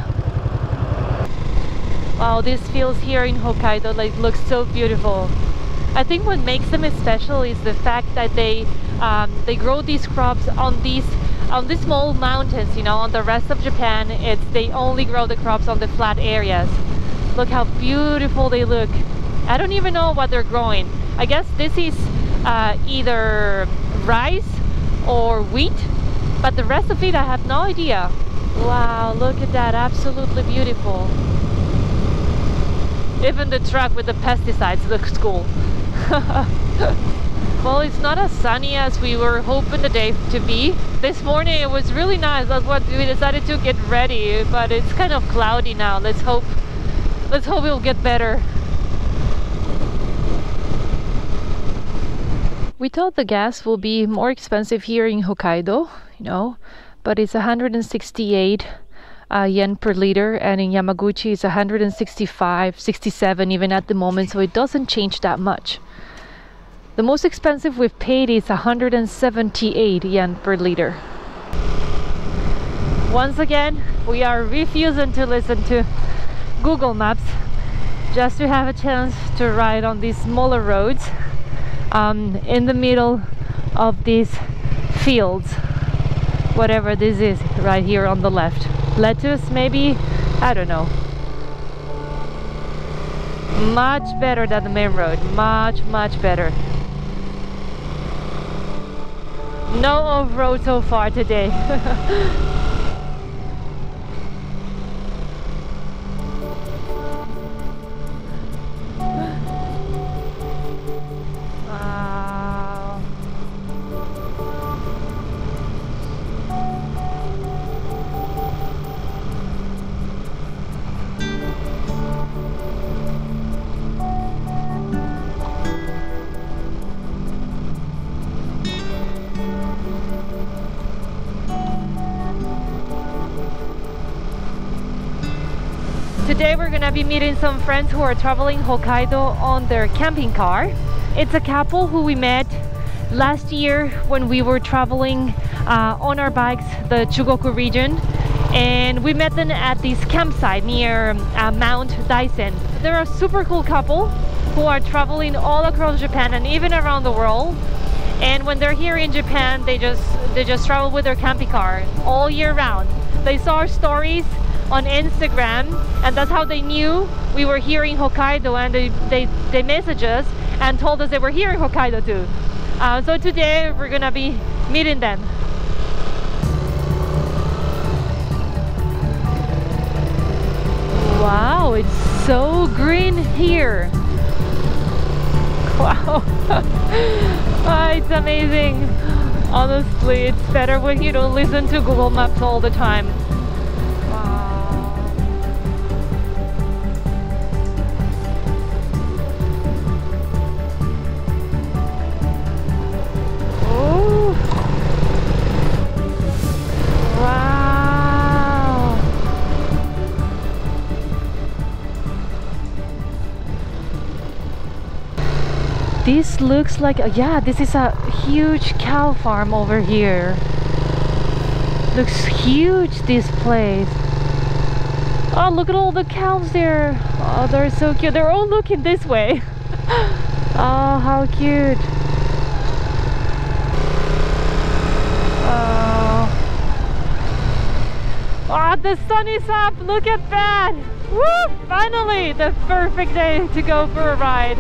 Wow, these fields here in Hokkaido like look so beautiful. I think what makes them special is the fact that they um, they grow these crops on these on these small mountains. You know, on the rest of Japan, it's they only grow the crops on the flat areas. Look how beautiful they look. I don't even know what they're growing. I guess this is uh, either rice or wheat, but the rest of it I have no idea. Wow, look at that, absolutely beautiful. Even the truck with the pesticides looks cool. Well, it's not as sunny as we were hoping the day to be. This morning it was really nice. That's what we decided to get ready, but it's kind of cloudy now. Let's hope let's hope it'll get better. We thought the gas will be more expensive here in Hokkaido, you know, but it's one hundred sixty-eight Uh, yen per liter, and in Yamaguchi it's one hundred sixty-five, sixty-seven even at the moment, so it doesn't change that much. The most expensive we've paid is one hundred seventy-eight yen per liter. Once again, we are refusing to listen to Google Maps just to have a chance to ride on these smaller roads um, in the middle of these fields, whatever this is right here on the left. Lettuce maybe, I don't know. Much better than the main road, much much better. No off-road so far today. Today we're gonna be meeting some friends who are traveling Hokkaido on their camping car. It's a couple who we met last year when we were traveling uh, on our bikes the Chugoku region, and we met them at this campsite near uh, Mount Daisen. They're a super cool couple who are traveling all across Japan and even around the world. And when they're here in Japan, they just they just travel with their camping car all year round. They saw our stories on Instagram, and that's how they knew we were here in Hokkaido, and they, they, they messaged us and told us they were here in Hokkaido too. Uh, so today we're gonna be meeting them. Wow, it's so green here. Wow. Oh, it's amazing. Honestly, it's better when you don't listen to Google Maps all the time. This looks like a, yeah, this is a huge cow farm over here. Looks huge, this place. Oh, look at all the cows there. Oh, they're so cute. They're all looking this way. Oh, how cute. Oh. Oh, the sun is up. Look at that. Woo! Finally, the perfect day to go for a ride.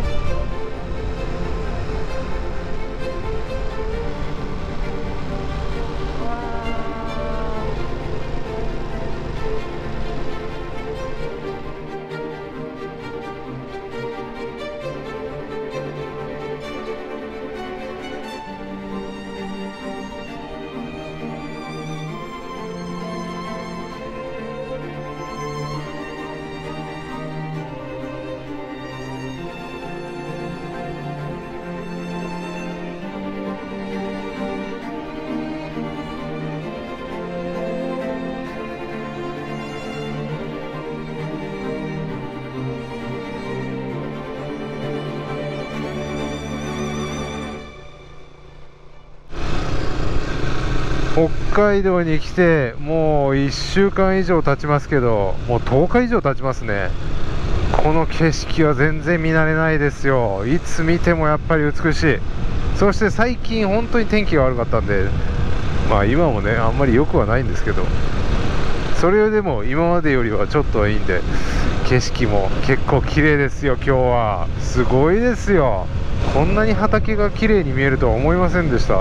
北海道に来てもういっしゅうかん以上経ちますけど、もうとおか以上経ちますね。この景色は全然見慣れないですよ。いつ見てもやっぱり美しい。そして最近本当に天気が悪かったんで、まあ今もねあんまり良くはないんですけど、それでも今までよりはちょっとはいいんで、景色も結構綺麗ですよ。今日はすごいですよ。こんなに畑が綺麗に見えるとは思いませんでした。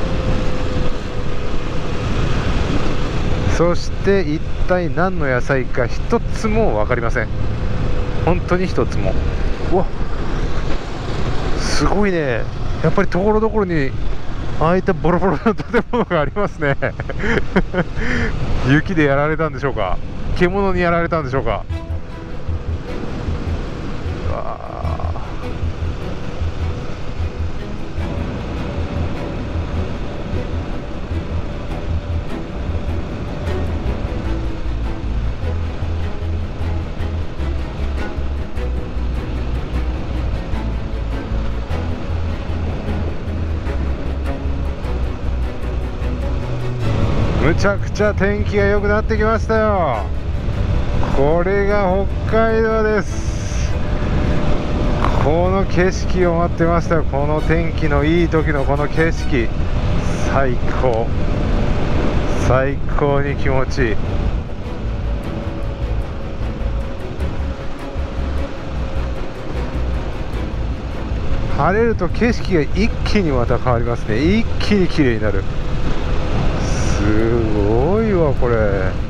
そして一体何の野菜か一つも分かりません。本当に一つも。うわ、すごいね。やっぱりところどころにああいったボロボロの建物がありますね。雪でやられたんでしょうか、獣にやられたんでしょうか。うわむちゃくちゃ天気が良くなってきましたよ。これが北海道です。この景色を待ってましたよ。この天気のいい時のこの景色、最高最高に気持ちいい。晴れると景色が一気にまた変わりますね。一気に綺麗になる。すごいわこれ。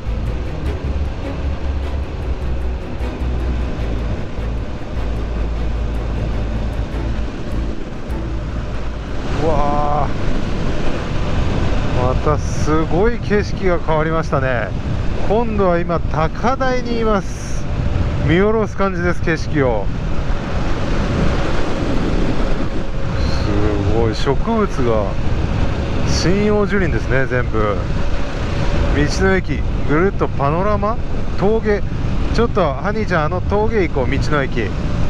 うわあ、またすごい景色が変わりましたね。今度は今高台にいます。見下ろす感じです、景色を。すごい植物が針葉樹林ですね。全部道の駅ぐるっとパノラマ峠。ちょっとハニーちゃん、あの峠行こう。道の駅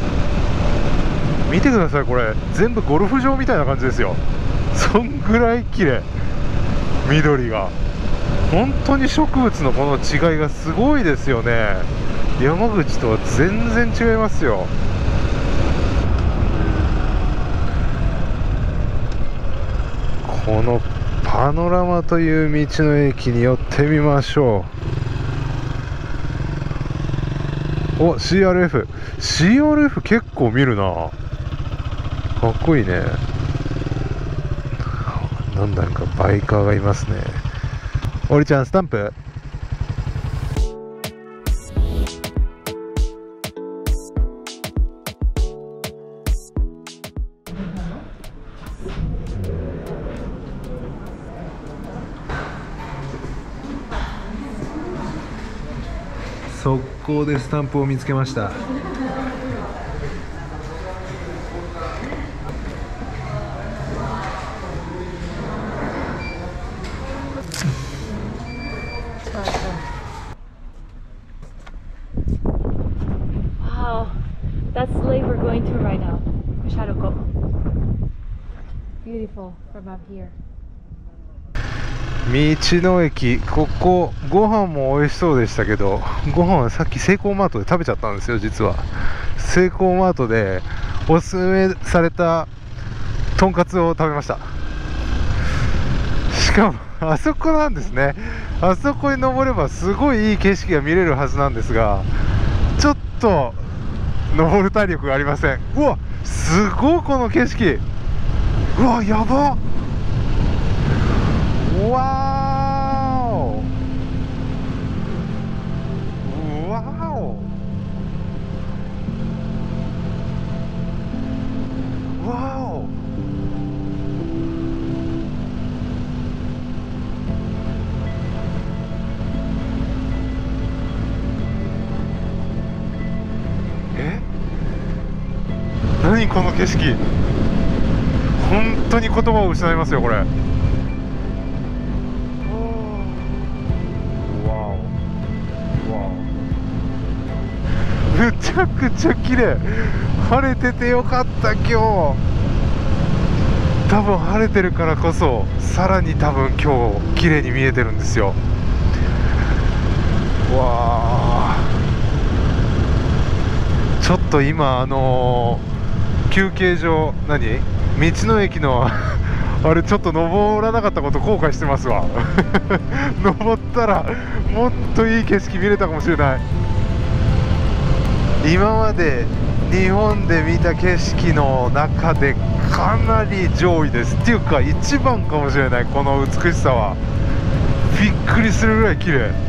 見てください。これ全部ゴルフ場みたいな感じですよ。そんぐらい綺麗。緑が本当に植物のこの違いがすごいですよね。山口とは全然違いますよ。このパノラマという道の駅に寄ってみましょう。お、 シーアールエフ シーアールエフ 結構見るな。かっこいいね。なんだかバイカーがいますね。おりちゃんスタンプ。速攻でスタンプを見つけました。 Wow, that's the lake we're going to right now.屈斜路湖. Beautiful from up here. 道の駅、ここご飯も美味しそうでしたけど、ご飯はさっきセイコーマートで食べちゃったんですよ。実はセイコーマートでおすすめされたとんかつを食べました。しかもあそこなんですね。あそこに登ればすごいいい景色が見れるはずなんですが、ちょっと登る体力がありません。うわ、すごいこの景色。うわ、やばっ。わーお、わーお、わーお。え、何この景色。本当に言葉を失いますよこれ。めちゃくちゃ綺麗。晴れててよかった。今日多分晴れてるからこそさらに多分今日綺麗に見えてるんですよ。わー、ちょっと今あのー、休憩所、何道の駅のあれちょっと登らなかったこと後悔してますわ登ったらもっといい景色見れたかもしれない。今まで日本で見た景色の中でかなり上位ですっていうか一番かもしれない。この美しさはびっくりするぐらい綺麗。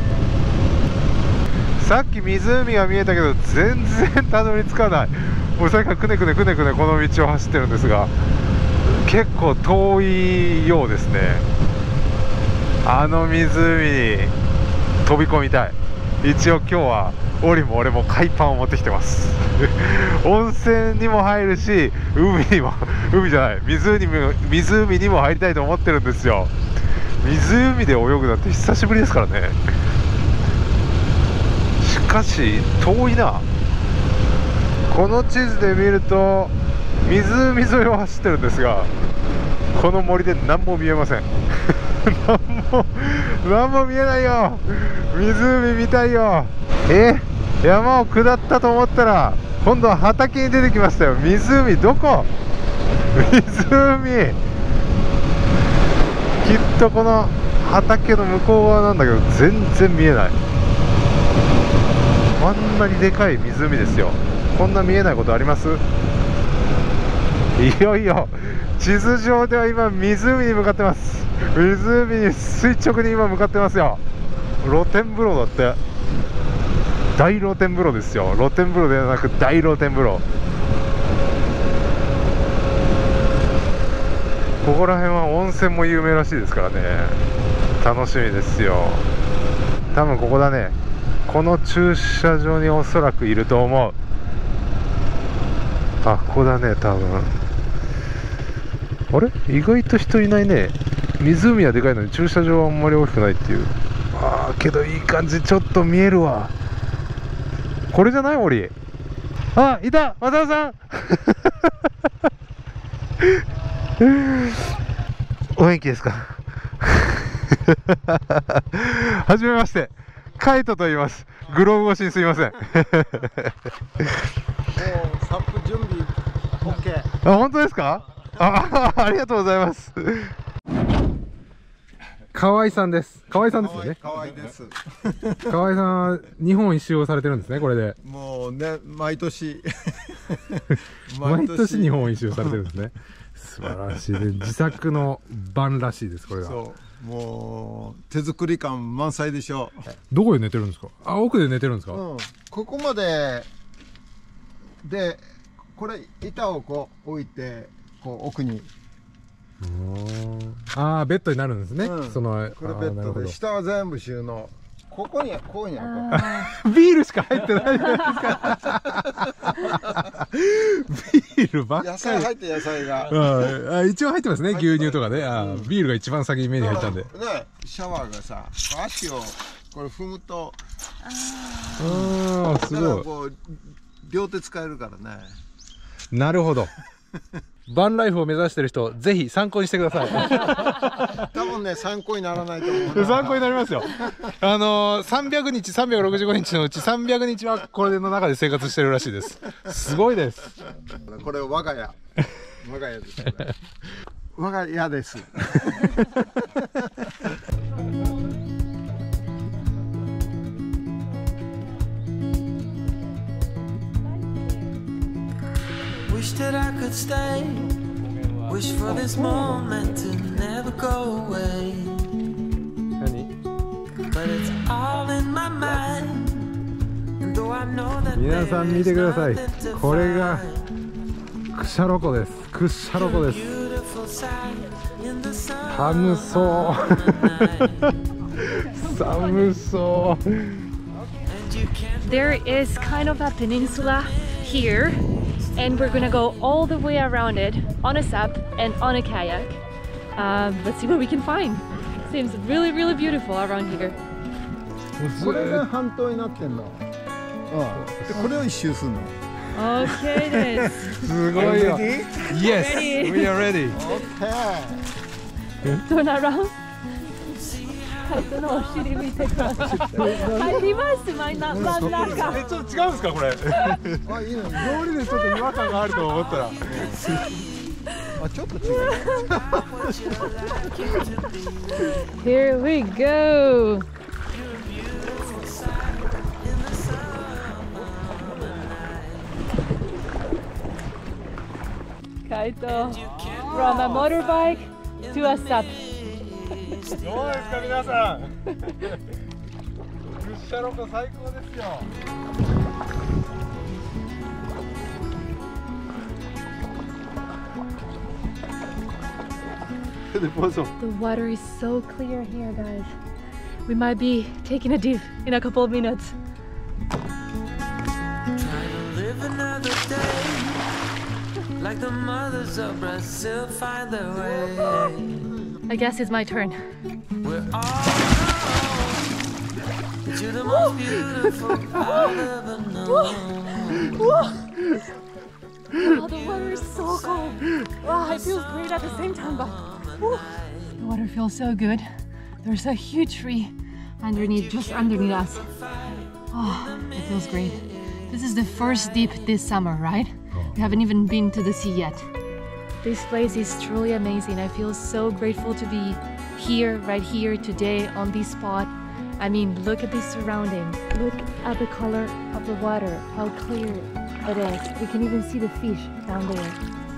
さっき湖が見えたけど全然たどり着かない。もうさっきからくねくねくねくねこの道を走ってるんですが、結構遠いようですね。あの湖に飛び込みたい。一応今日はオリも俺も海パンを持ってきてます温泉にも入るし海にも海じゃない湖にも湖にも入りたいと思ってるんですよ。湖で泳ぐなんて久しぶりですからね。しかし遠いな。この地図で見ると湖沿いを走ってるんですが、この森で何も見えません何も何も見えないよ。湖見たいよ。え、山を下ったと思ったら今度は畑に出てきましたよ。湖どこ？湖、きっとこの畑の向こう側なんだけど全然見えない。あんなにでかい湖ですよ。こんな見えないことあります？いよいよ地図上では今湖に向かってます。湖に垂直に今向かってますよ。露天風呂だって。大露天風呂ですよ。露天風呂ではなく大露天風呂。ここら辺は温泉も有名らしいですからね。楽しみですよ。多分ここだね。この駐車場におそらくいると思う。あ、ここだね多分。あれ、意外と人いないね。湖はでかいのに駐車場はあんまり大きくないっていう。あーけどいい感じ、ちょっと見えるわ。これじゃない？森。あ、いた、渡田さんお元気ですかはじめまして、カイトと言います。グローブ越しにすいませんもうサップ準備 OK。 あ、本当ですか？あ、ありがとうございます河合さんです。河合さんですよね。 河合です。 河合さんは日本一周をされてるんですね、これで。 もうね、毎年毎年日本一周されてるんですね。素晴らしいで、自作の版らしいです、これが。 そう、もう手作り感満載でしょう。 どこで寝てるんですか？あ、奥で寝てるんですか？ うん、ここまでで、これ板をこう置いて、こう奥に。 ああ、ベッドになるんですね。 うん、 そのこれベッドで、下は全部収納。ここにこういうのある。ビールしか入ってないじゃないですか。ビールばっかり。 野菜入って野菜が。 うん、あ、一応入ってますね、牛乳とかね。あ、ビールが一番先に目に入ったんで。ね、 シャワーがさ、足をこれ踏むと。 ああ、すごい。 こう両手使えるからね。 なるほど。 バンライフを目指してる人、ぜひ参考にしてください。 多分ね、参考にならないと思う。 参考になりますよ。あのー、さんびゃくにち、さんびゃくろくじゅうごにちのうちさんびゃくにちはこれの中で生活してるらしいです。すごいです。 これ我が家。我が家です。我が家です。 Wish that I could stay. Wish for this moment to never go away. But it's all in my mind. And though I know that 皆さん見てください。これが屈斜路湖です。屈斜路湖です。寒そう。寒そう。 There is kind of a peninsula here, and we're gonna go all the way around it on a S U P and on a kayak. Um, let's see what we can find. Seems really, really beautiful around here. これが半島になってんの。ああ、でこれを一周するの。 Okay, then. すごいよ。Yes, we are ready. Turn around. カイトのお尻見てください。入ります真ん中。 え、ちょっと違うんですかこれ。 あ、いいの。 通りでちょっと違和感があると思ったら。 あ、ちょっと違う。 Here we go. Kaito, from a motorbike to a S U P. どうですか皆さん。屈斜路湖最高ですよ。 The water is so clear here, guys. We might be taking a dip in a couple of minutes. Like the mothers of Brazil find their way. I guess it's my turn. We're all you're the most beautiful I've ever known. Oh, the water is so cold. Wow, it feels great at the same time, but whew, the water feels so good. There's a huge tree underneath, just underneath us. Oh, it feels great. This is the first dip this summer, right? We haven't even been to the sea yet. This place is truly amazing. I feel so grateful to be here, right here today on this spot. I mean, look at this surrounding. Look at the color of the water, how clear it is. We can even see the fish down there.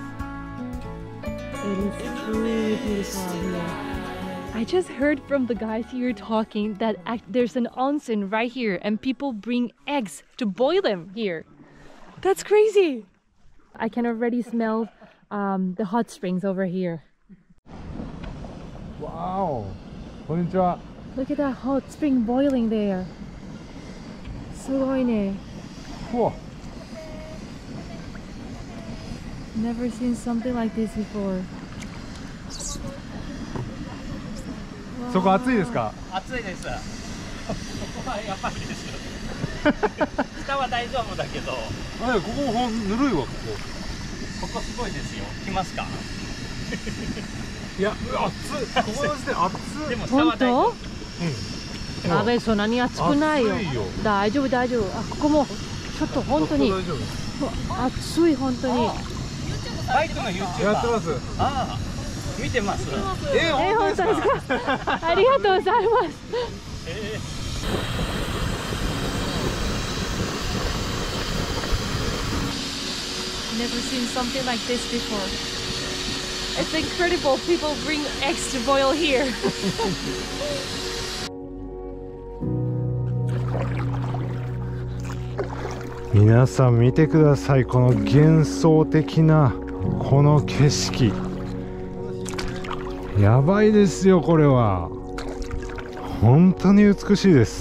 It is truly beautiful out here. I just heard from the guys here talking that there's an onsen right here and people bring eggs to boil them here. That's crazy. I can already smell um, the hot springs over here. Wow. こんにちは。 Look at that hot spring boiling there. すごいね。 Whoa. Never seen something like this before. そこ暑いですか？ 暑いです。ここはやばいです。下は大丈夫だけど。 あ、ここほんぬるいわここ。 ここすごいですよ。来ますか？ いや、暑い。ここの時点暑い。 でも下は大丈夫。 うん。やべえ、そんなに暑くないよ。大丈夫大丈夫。あ、ここもちょっと本当に暑い本当に。 バイクの YouTuber やってます。 ああ、見てます。 えー、本当ですか？ありがとうございます。 えー Never seen something like this before. It's incredible. People bring eggs to boil here. 皆さん見てください。この幻想的なこの景色。やばいですよこれは。本当に美しいです。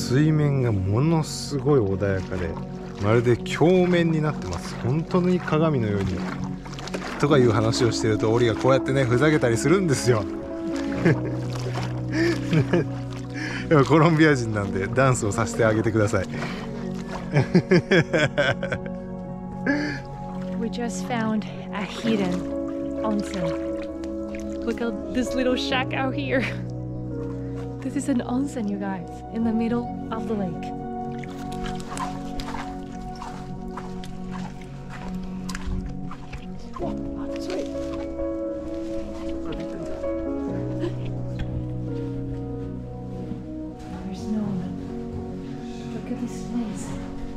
水面がものすごい穏やかで、まるで鏡面になってます。本当に鏡のようにとかいう話をしてると、オリがこうやってねふざけたりするんですよコロンビア人なんでダンスをさせてあげてください We just found a hidden onsen. Look at this little shack out here. This is an onsen, you guys, in the middle of the lake. Oh, that's right. There's no one. Look at this place.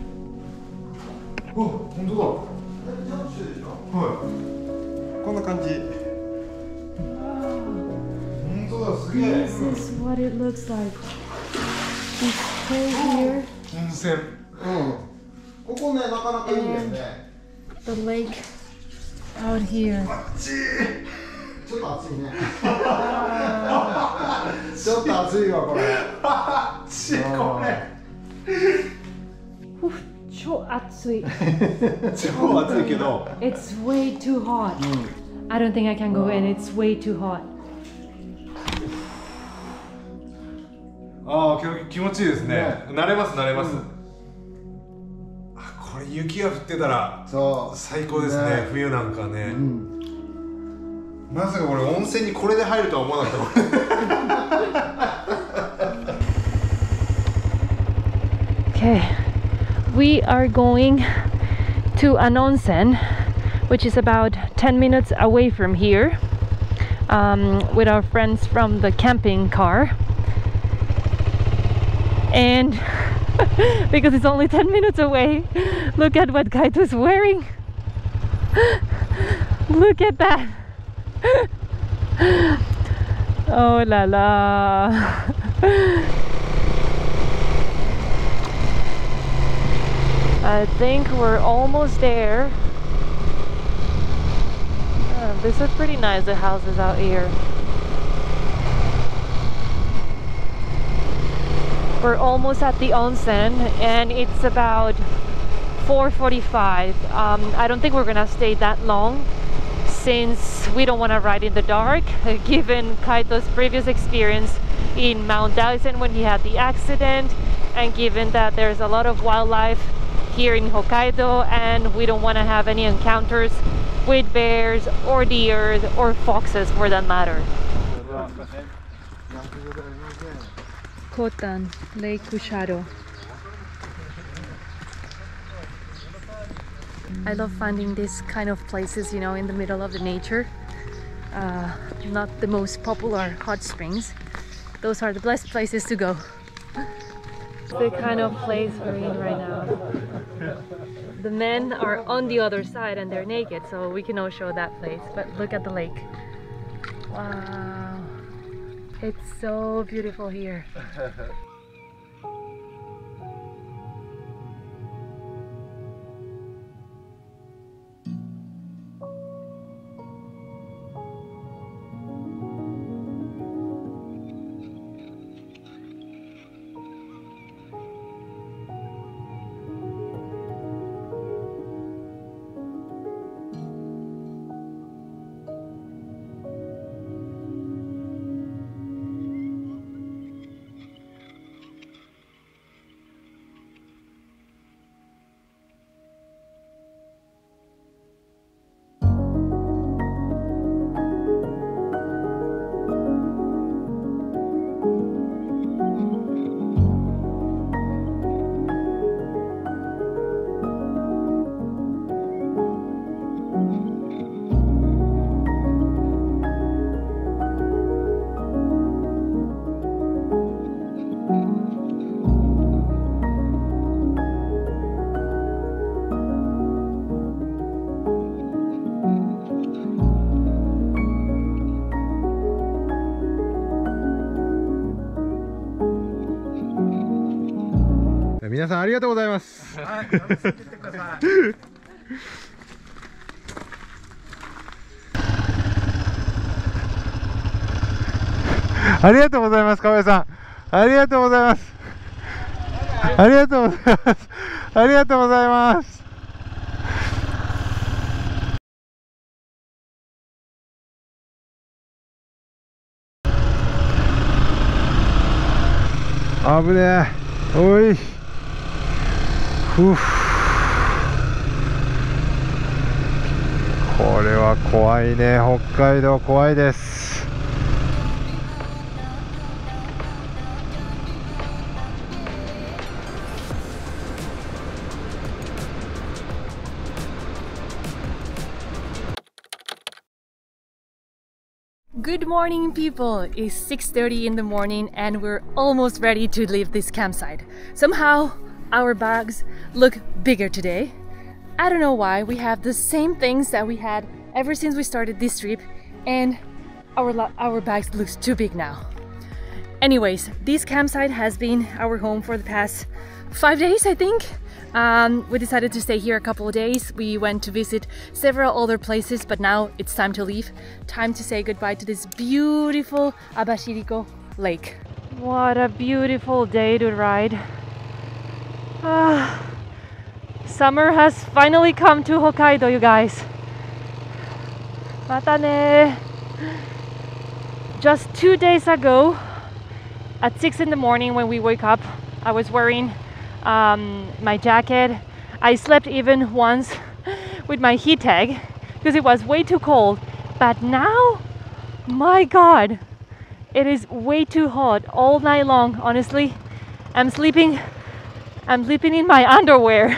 お、本当だ。はい。こんな感じ。本当だ、すげえ。 This is what it looks like. This hole here. 温泉。 うん。ここね、なかなかいいんだよね。 The lake out here. ちょっと暑いね。ちょっと暑いわこれ。 ちこれ。 超暑い。 超暑いけど。 It's way too hot. I don't think I can go in. It's way too hot. ああ、気持ちいいですね。慣れます慣れます。あ、これ雪が降ってたら最高ですね。冬なんかね。まさかこれ温泉にこれで入るとは思わなかった。 Okay, we are going to an onsen, which is about ten minutes away from here, um, with our friends from the camping car. And because it's only ten minutes away, look at what Kaito is wearing. Look at that. Oh la la. I think we're almost there. Oh, these are pretty nice, the houses out here. We're almost at the onsen and it's about four forty-five. Um, I don't think we're gonna stay that long since we don't want to ride in the dark, given Kaito's previous experience in Mount Dyson when he had the accident, and given that there's a lot of wildlife here in Hokkaido and we don't want to have any encounters with bears or deer or foxes for that matter. Kotan, Lake Kushado. I love finding these kind of places, you know, in the middle of the nature. Uh, not the most popular hot springs. Those are the best places to go. The kind of place we're in right now. The men are on the other side and they're naked, so we cannot show that place. But look at the lake. Wow, it's so beautiful here. Yeah. 皆さんありがとうございます。はい、楽しんでってください。ありがとうございます、河合さん。ありがとうございます。 ありがとうございます。ありがとうございます。危ねえ。おい。ふう。これは怖いね。北海道怖いです。 Good morning, people! It's six thirty in the morning and we're almost ready to leave this campsite. Somehow, our bags look bigger today. I don't know why. We have the same things that we had ever since we started this trip, and our, our bags looks too big now. Anyways, this campsite has been our home for the past five days, I think. Um, we decided to stay here a couple of days. We went to visit several other places, but now it's time to leave. Time to say goodbye to this beautiful Abashiriko lake. What a beautiful day to ride. Ah, summer has finally come to Hokkaido, you guys. Mata ne. Just two days ago, at six in the morning when we woke up, I was wearing um, my jacket. I slept even once with my heat tag because it was way too cold. But now, my God, it is way too hot all night long. Honestly, I'm sleeping. I'm sleeping in my underwear.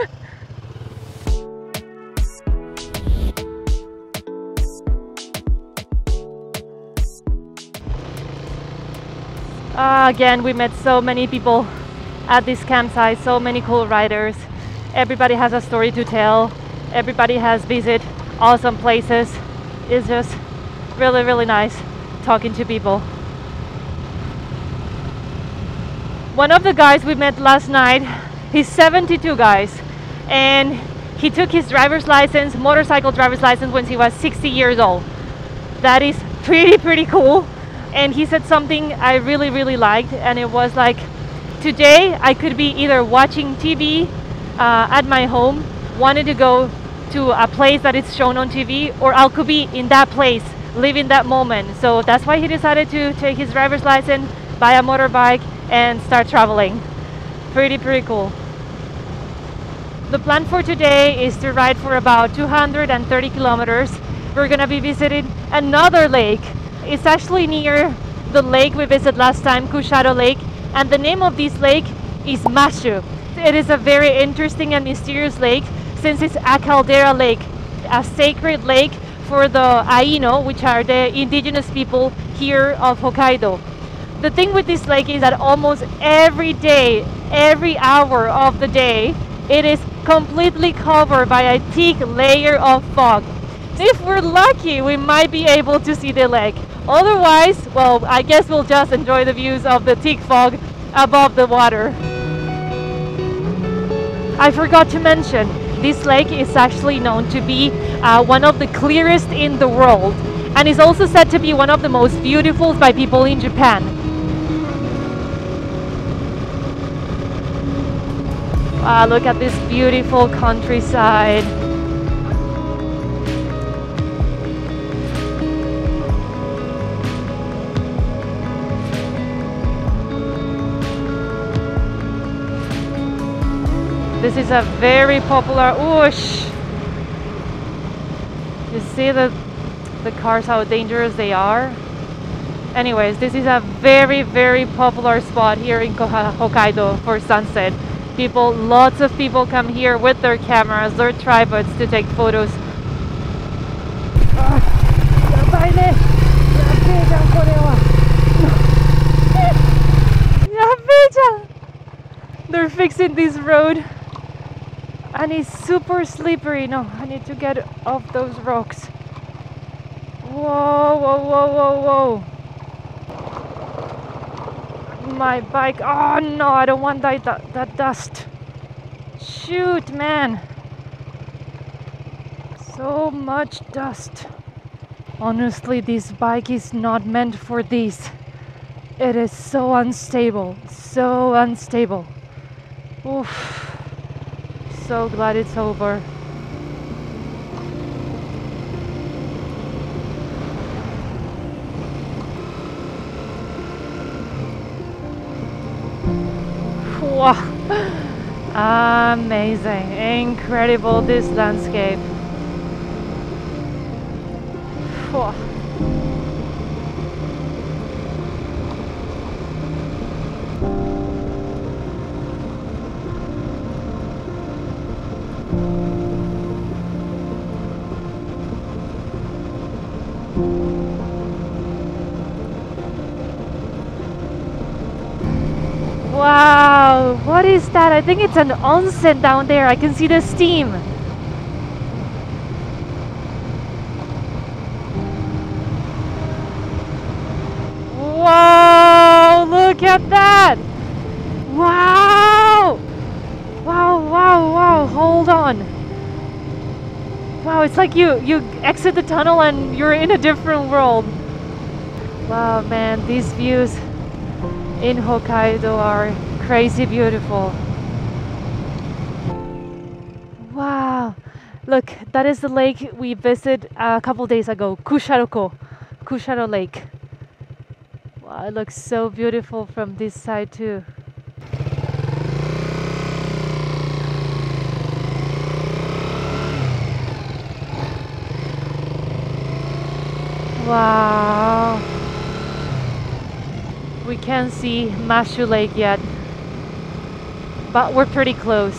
Uh, again, we met so many people at this campsite, so many cool riders. Everybody has a story to tell. Everybody has visited awesome places. It's just really, really nice talking to people. One of the guys we met last night, he's seventy-two, guys, and he took his driver's license, motorcycle driver's license, when he was sixty years old. That is pretty, pretty cool. And he said something I really, really liked, and it was like, today I could be either watching T V uh, at my home, wanted to go to a place that is shown on T V, or I could be in that place, living that moment. So that's why he decided to take his driver's license, buy a motorbike, and start traveling. Pretty, pretty cool. The plan for today is to ride for about two hundred thirty kilometers. We're gonna be visiting another lake. It's actually near the lake we visited last time,屈斜路Lake, and the name of this lake is Mashu. It is a very interesting and mysterious lake since it's a caldera lake, a sacred lake for the Aino, which are the indigenous people here of Hokkaido. The thing with this lake is that almost every day, every hour of the day, it is completely covered by a thick layer of fog. If we're lucky, we might be able to see the lake. Otherwise, well, I guess we'll just enjoy the views of the thick fog above the water. I forgot to mention, this lake is actually known to be uh, one of the clearest in the world, and is also said to be one of the most beautiful by people in Japan. Wow, look at this beautiful countryside. This is a very popular whoosh. You see the the cars, how dangerous they are. Anyways, this is a very, very popular spot here in Hokkaido for sunset. People, lots of people come here with their cameras, their tripods to take photos. They're fixing this road. And it's super slippery. No, I need to get off those rocks. Whoa, whoa, whoa, whoa, whoa. My bike. Oh no, I don't want that, that, that dust. Shoot, man. So much dust. Honestly, this bike is not meant for this. It is so unstable. So unstable. Oof. So glad it's over. Wow. Amazing. Incredible, this landscape. Wow. Wow, what is that? I think it's an onsen down there. I can see the steam. Wow, look at that. Wow. Wow, wow, wow. Hold on. Wow, it's like you, you exit the tunnel and you're in a different world. Wow, man, these views in Hokkaido are crazy beautiful. Wow, look, that is the lake we visited a couple days ago,屈斜路湖,屈斜路Lake. Wow, it looks so beautiful from this side too. Wow. We can't see Mashu Lake yet, but we're pretty close.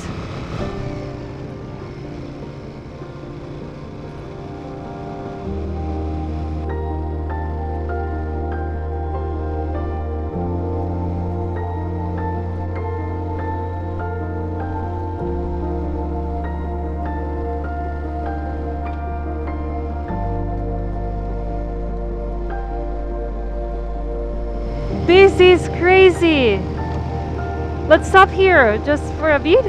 This is crazy. Let's stop here just for a bit.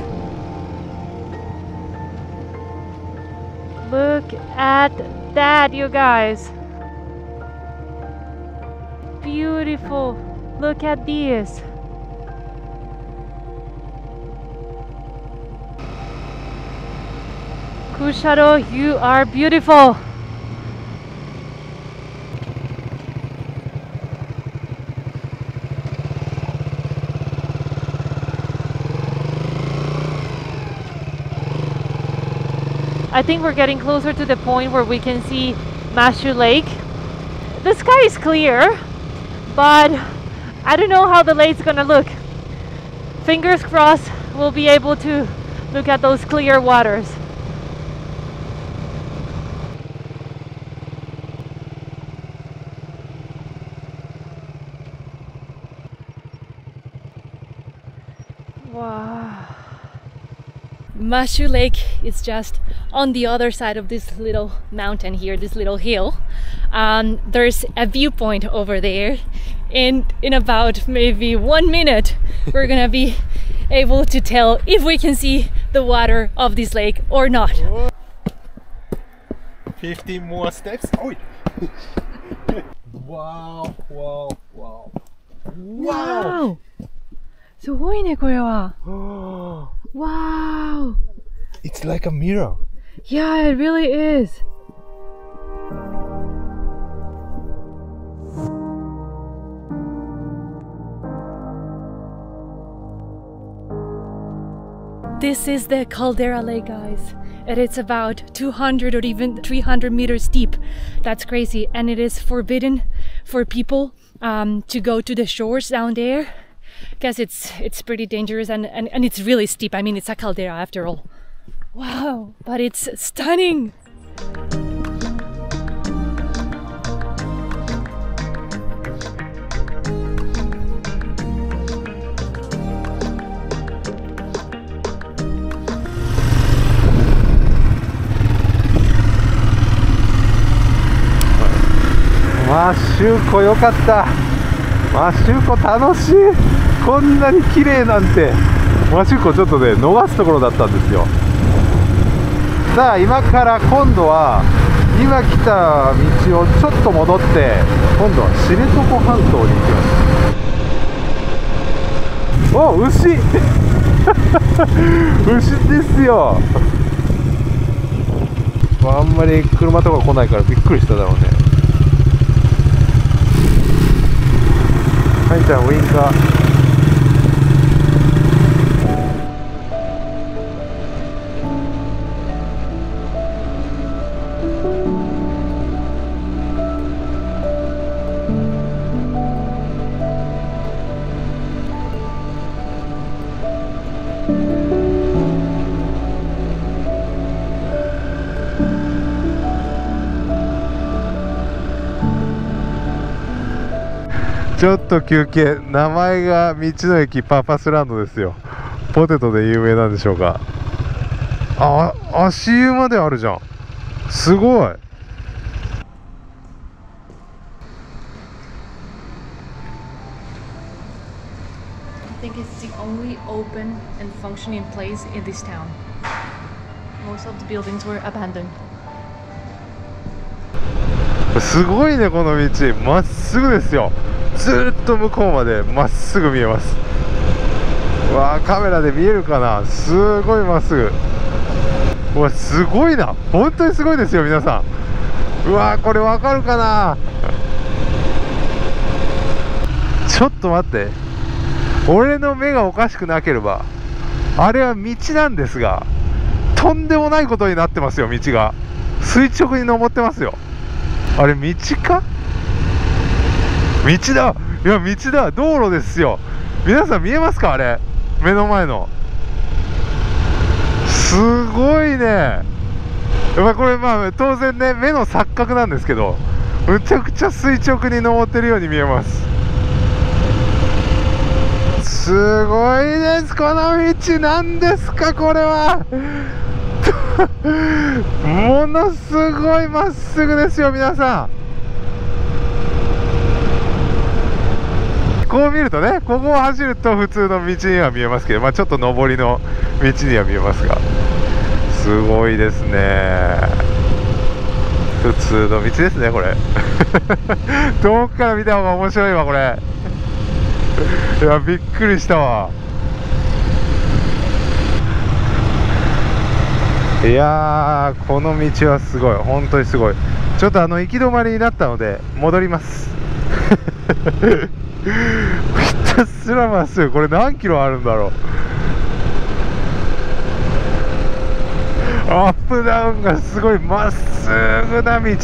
Look at that, you guys. Beautiful. Look at this.屈斜路, you are beautiful. I think we're getting closer to the point where we can see Mashu Lake. The sky is clear, but I don't know how the lake's gonna look. Fingers crossed we'll be able to look at those clear waters. Wow. Mashu Lake is just on the other side of this little mountain here, this little hill. Um, there's a viewpoint over there, and in about maybe one minute we're gonna be able to tell if we can see the water of this lake or not. fifty more steps. Oh. Wow, wow, wow. Wow! すごいね、これは。Wow! It's like a mirror. Yeah, it really is. This is the Caldera Lake, guys. And it's about two hundred or even three hundred meters deep. That's crazy. And it is forbidden for people um, to go to the shores down there, because it's it's pretty dangerous, and, and, and it's really steep. I mean, it's a caldera after all. Wow, but it's stunning. マシューコよかった。マシューコ楽しい。こんなに綺麗なんて。マシューコちょっとね逃すところだったんですよ。さあ今から今度は今来た道をちょっと戻って、今度は知床半島に行きます。お、牛牛ですよ。まあ、あんまり車とか来ないからびっくりしただろうね。はいちゃんウインカー。ちょっと休憩。名前が道の駅パーパスランドですよ。ポテトで有名なんでしょうか。あ、足湯まであるじゃん。すごい。 I think it's the only open and functioning place in this town. Most of the buildings were abandoned. すごいね、この道。まっすぐですよ。ずーっと向こうまでまっすぐ見えます。うわー、カメラで見えるかな。すごいまっすぐ。うわ、すごいな。本当にすごいですよ、皆さん。うわー、これわかるかな。ちょっと待って、俺の目がおかしくなければあれは道なんですが、とんでもないことになってますよ。道が垂直に登ってますよ。あれ道か。道だ。いや、道だ。道路ですよ。皆さん見えますか。あれ目の前の。すごいね。やっぱこれ、まあ当然ね、目の錯覚なんですけど、むちゃくちゃ垂直に登ってるように見えます。すごいです。この道なんですか、これは。ものすごいまっすぐですよ、皆さん。こう見るとね、ここを走ると普通の道には見えますけど、まあ、ちょっと上りの道には見えますが、すごいですね。普通の道ですね、これ。遠くから見た方が面白いわ、これ。いや、びっくりしたわ。いやー、この道はすごい、本当にすごい。ちょっとあの行き止まりになったので戻ります。ひたすらまっすぐ。これ何キロあるんだろう。アップダウンがすごいまっすぐな道です。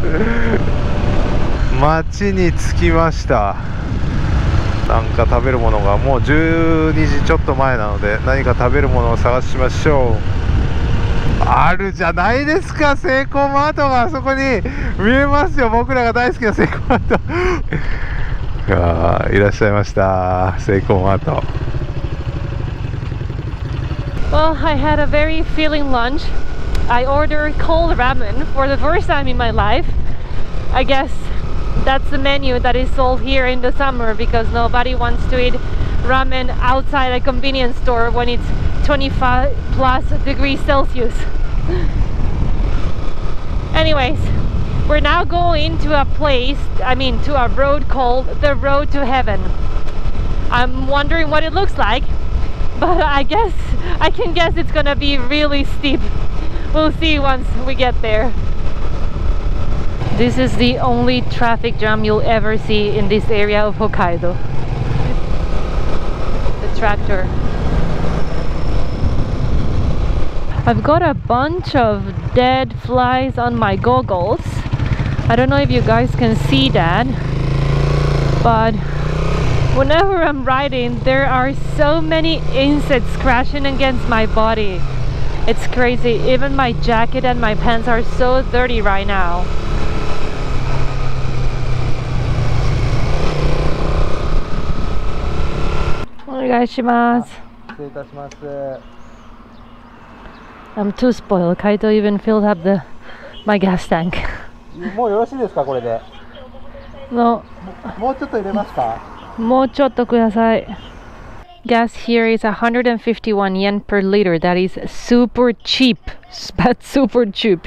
町に着きました。なんか食べるものが、もうじゅうにじちょっと前なので何か食べるものを探しましょう。あるじゃないですか、セイコーマートがあそこに見えますよ。僕らが大好きなセイコーマート。いやー、いらっしゃいました、セイコーマート。 Well, I had a very filling lunch. I ordered cold ramen for the first time in my life. I guess that's the menu that is sold here in the summer because nobody wants to eat ramen outside a convenience store when it's twenty-five plus degrees Celsius. Anyways, we're now going to a place, I mean to a road called the Road to Heaven. I'm wondering what it looks like, but I guess I can guess it's gonna be really steep. We'll see once we get there. This is the only traffic jam you'll ever see in this area of Hokkaido. The tractor. I've got a bunch of dead flies on my goggles. I don't know if you guys can see that, but whenever I'm riding there are so many insects crashing against my body. It's crazy. Even my jacket and my pants are so dirty right now. I'm too spoiled. Kaito even filled up the my gas tank. もうよろしいですか、これで。 No. もうちょっと入れますか。 もうちょっとください。 Gas here is one hundred fifty-one yen per liter. That is super cheap. But super cheap.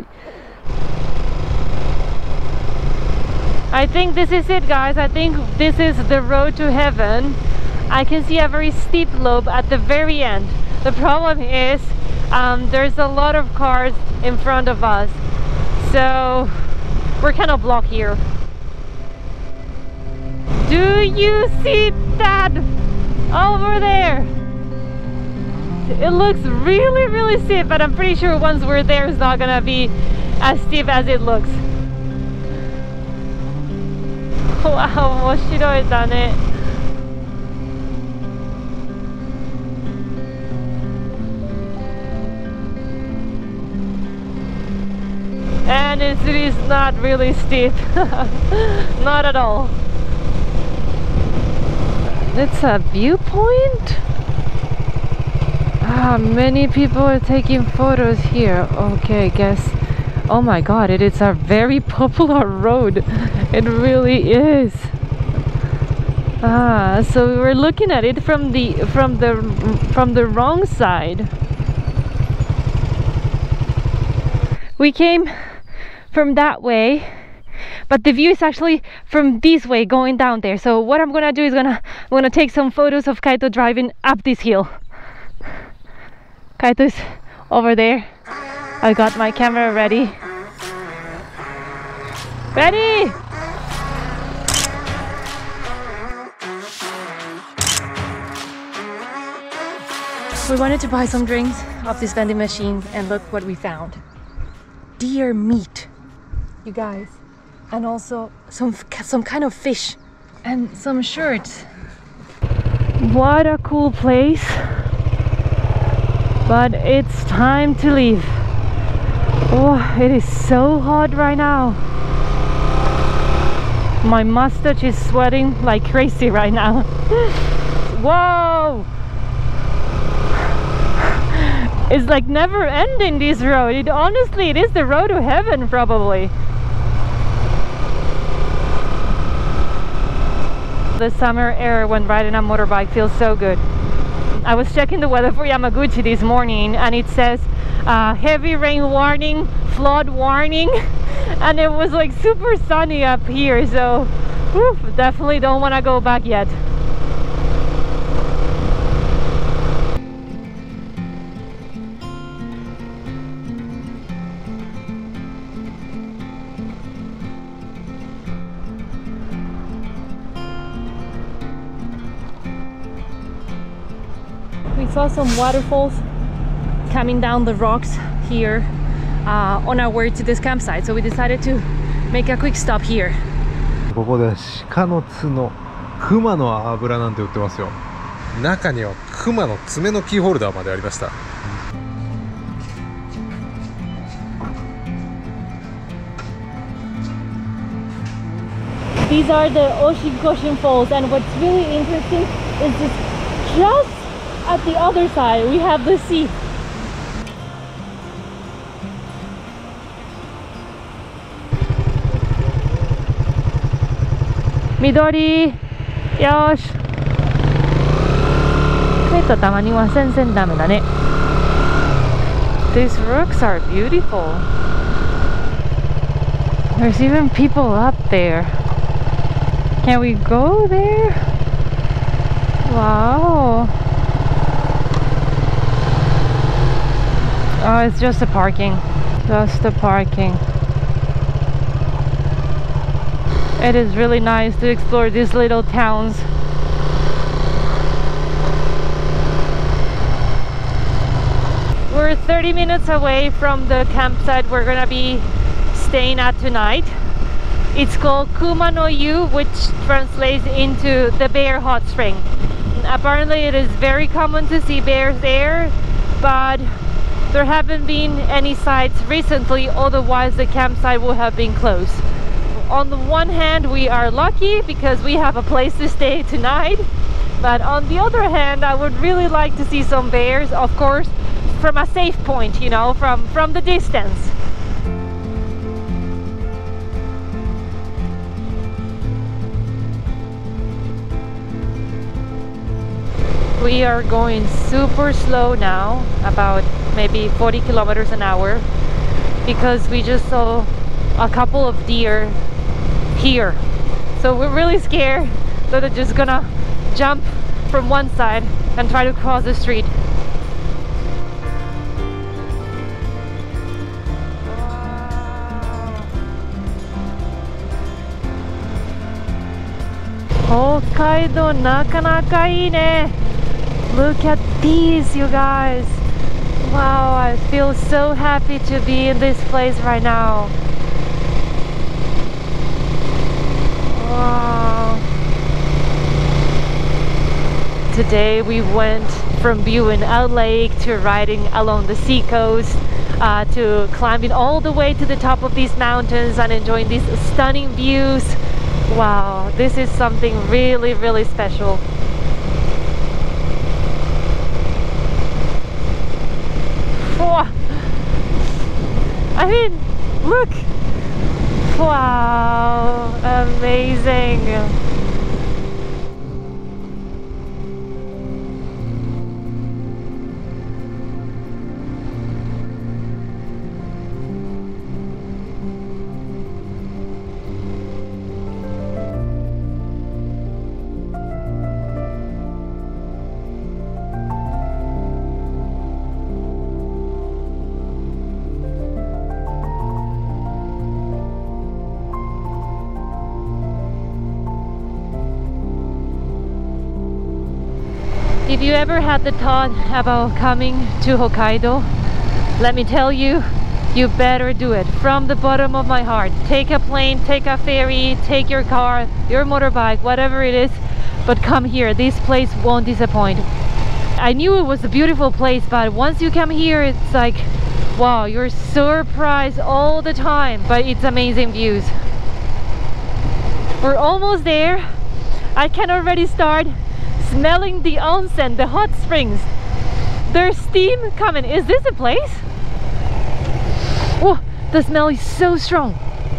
I think this is it, guys. I think this is the road to heaven. I can see a very steep slope at the very end. The problem is um, there's a lot of cars in front of us, so we're kind of blocked here. Do you see that over there? It looks really really steep, but I'm pretty sure once we're there it's not gonna be as steep as it looks. Wow, 面白いだね。And it is not really steep. Not at all. It's a viewpoint? Ah, many people are taking photos here. Okay, guess. Oh my god, it is a very popular road. It really is. Ah, so we were looking at it from the from the from the wrong side. We came from that way, but the view is actually from this way going down there. So what I'm gonna do is gonna I'm gonna take some photos of Kaito driving up this hill. Kaito's over there. I got my camera ready. Ready! We wanted to buy some drinks off this vending machine, and look what we found. Deer meat, you guys, and also some some kind of fish and some shirts. What a cool place. But it's time to leave. Oh, it is so hot right now. My mustache is sweating like crazy right now. Whoa! It's like never ending, this road. It honestly, it is the road to heaven probably. The summer air when riding a motorbike feels so good. I was checking the weather for Yamaguchi this morning, and it says uh, heavy rain warning, flood warning, and it was like super sunny up here, so whew, definitely don't want to go back yet. We saw some waterfalls coming down the rocks here uh, on our way to this campsite, so we decided to make a quick stop here. ここで鹿の角、熊の油なんて売ってますよ。中には熊の爪のキーホルダーまでありました。 These are the Oshikoshin Falls, and what's really interesting is this just at the other side we have the sea. Midori, yosh. Kaito tamani wa sensen dame da ne. These rocks are beautiful. There's even people up there. Can we go there? Wow. Oh, it's just the parking. Just the parking. It is really nice to explore these little towns. We're thirty minutes away from the campsite we're gonna be staying at tonight. It's called Kuma no Yu, which translates into the bear hot spring. Apparently it is very common to see bears there, but there haven't been any sights recently, otherwise the campsite would have been closed. On the one hand, we are lucky because we have a place to stay tonight, but on the other hand, I would really like to see some bears, of course, from a safe point, you know, from, from the distance. We are going super slow now, about maybe forty kilometers an hour, because we just saw a couple of deer here. So we're really scared that they're just gonna jump from one side and try to cross the street. Hokkaido nakanaka ii ne. Look at these, you guys. Wow, I feel so happy to be in this place right now. Wow. Today we went from viewing a lake to riding along the sea coast uh, to climbing all the way to the top of these mountains and enjoying these stunning views. Wow, this is something really, really special. Wow. I mean, look! Wow, amazing! If you ever had the thought about coming to Hokkaido, let me tell you, you better do it from the bottom of my heart. Take a plane, take a ferry, take your car, your motorbike, whatever it is, but come here. This place won't disappoint. I knew it was a beautiful place, but once you come here, it's like, wow, you're surprised all the time by its amazing views. We're almost there. I can already start smelling the onsen, the hot springs. There's steam coming. Is this a place? Oh, the smell is so strong.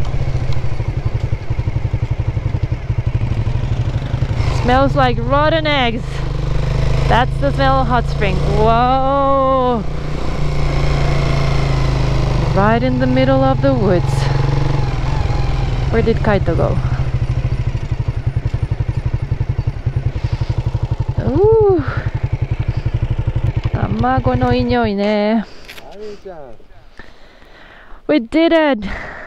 Smells like rotten eggs. That's the smell of hot spring. Whoa! Right in the middle of the woods. Where did Kaito go? Ooh. Tamago no inyoi ne. We did it!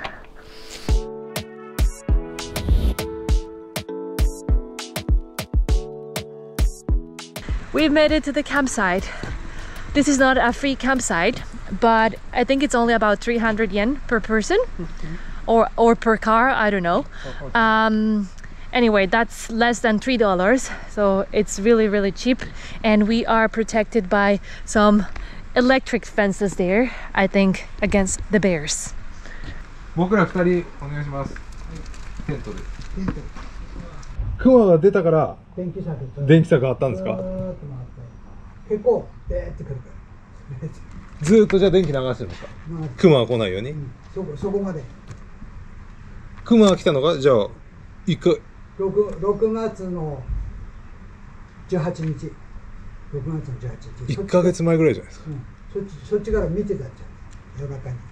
We've made it to the campsite. This is not a free campsite, but I think it's only about three hundred yen per person, mm-hmm. or or per car, I don't know. Um, anyway, that's less than three dollars, so it's really really cheap, and we are protected by some electric fences there, I think, against the bears. 僕ら二人お願いします。テントで。雲が出たから電気車電気車があったんですか？ 結構ベーってくるから。 ずーっとじゃあ電気流してるんですか？雲が来ないように。うん、 そこそこまで。 雲が来たのがじゃあ一回。 六六月の十八日。六月の十八日。 一ヶ月前ぐらいじゃないですか。 うん、そっちそっちから見てたんじゃん。夜中に。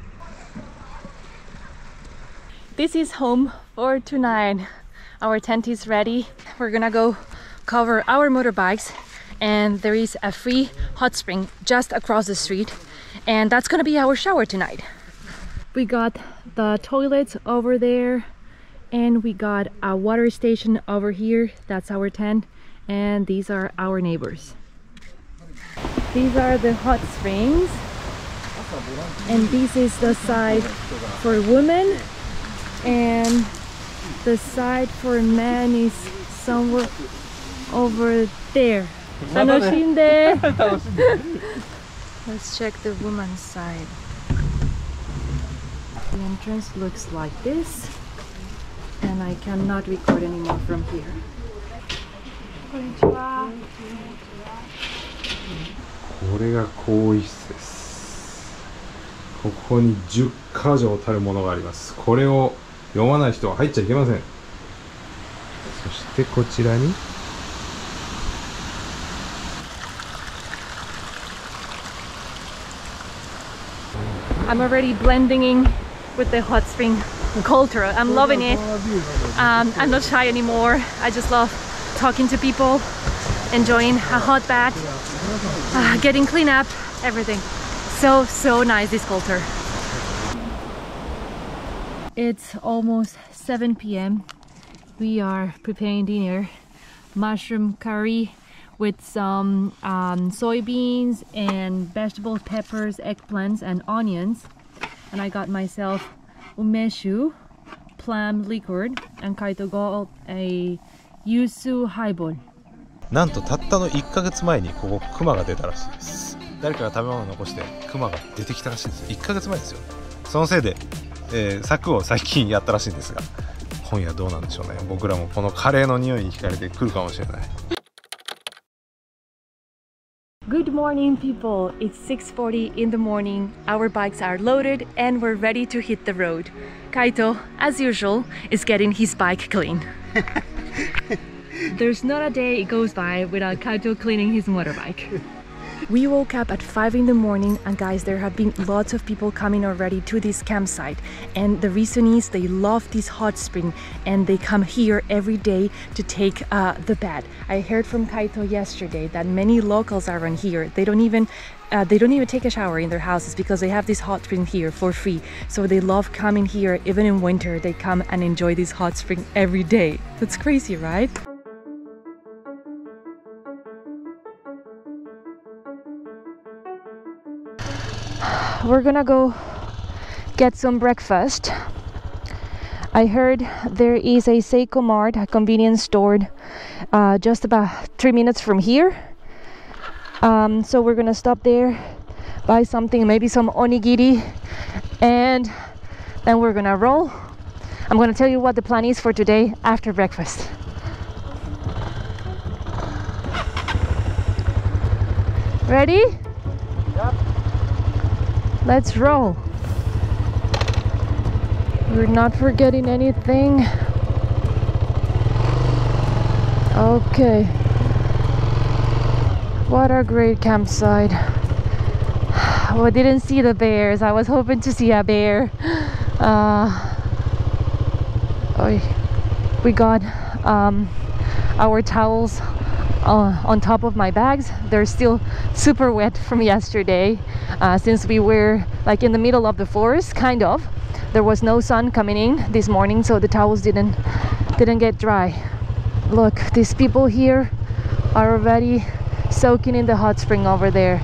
This is home for tonight. Our tent is ready. We're gonna go cover our motorbikes, and there is a free hot spring just across the street, and that's gonna be our shower tonight. We got the toilets over there, and we got a water station over here. That's our tent, and these are our neighbors. These are the hot springs, and this is the side for women, and the side for men is somewhere over there. Tanoshinde! Let's check the woman's side. The entrance looks like this, and I cannot record anymore from here. Konnichiwa. これが更衣室です。ここにじゅっかじょうたるものがあります。これを読まない人は入っちゃいけません。そしてこちらに I'm already blending in with the hot spring culture. I'm loving it. Um, I'm not shy anymore. I just love talking to people, enjoying a hot bath, uh, getting clean up, everything. So, so nice, this culture. It's almost seven p m We are preparing dinner. Mushroom curry with some um, soybeans and vegetables, peppers, eggplants and onions. And I got myself umeshu, plum liqueur, and Kaito got a yuzu highball. なんとたったのいっかげつまえにここクマが出たらしいです。誰かが食べ物を残してクマが出てきたらしいんですよ。いっかげつまえですよ。そのせいで、えー、柵を最近やったらしいんですが、今夜どうなんでしょうね。僕らもこのカレーの匂いに惹かれてくるかもしれない。 Good morning, people. It's six forty in the morning. Our bikes are loaded and we're ready to hit the road. Kaito, as usual, is getting his bike clean. There's not a day it goes by without Kaito cleaning his motorbike. We woke up at five in the morning, and guys, there have been lots of people coming already to this campsite, and the reason is they love this hot spring and they come here every day to take uh, the bath. I heard from Kaito yesterday that many locals are on here. They don't even uh, they don't even take a shower in their houses because they have this hot spring here for free. So they love coming here. Even in winter, they come and enjoy this hot spring every day. That's crazy, right? We're gonna go get some breakfast. I heard there is a Seiko Mart, a convenience store, uh, just about three minutes from here. Um, so we're gonna stop there, buy something, maybe some onigiri, and then we're gonna roll. I'm gonna tell you what the plan is for today after breakfast. Ready? Yep. Let's roll. We're not forgetting anything. Okay. What a great campsite. Oh, I didn't see the bears. I was hoping to see a bear. Uh, oh, we got um, our towels Uh, on top of my bags. They're still super wet from yesterday, uh, since we were like in the middle of the forest, kind of. There was no sun coming in this morning, so the towels didn't didn't get dry. Look, these people here are already soaking in the hot spring over there.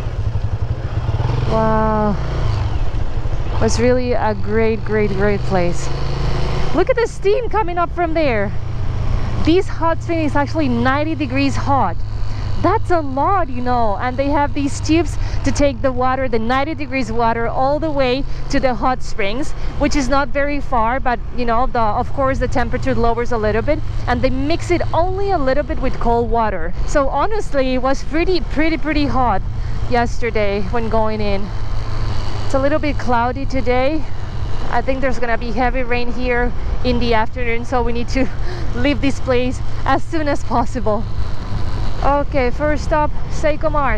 Wow, it was really a great great great place. Look at the steam coming up from there. This hot spring is actually ninety degrees hot. That's a lot, you know. And they have these tubes to take the water, the ninety degrees water, all the way to the hot springs, which is not very far, but you know, the of course the temperature lowers a little bit, and they mix it only a little bit with cold water. So honestly, it was pretty pretty pretty hot yesterday when going in. It's a little bit cloudy today. I think there's gonna be heavy rain here in the afternoon, so we need to leave this place as soon as possible. Okay, first stop, Seiko Mart.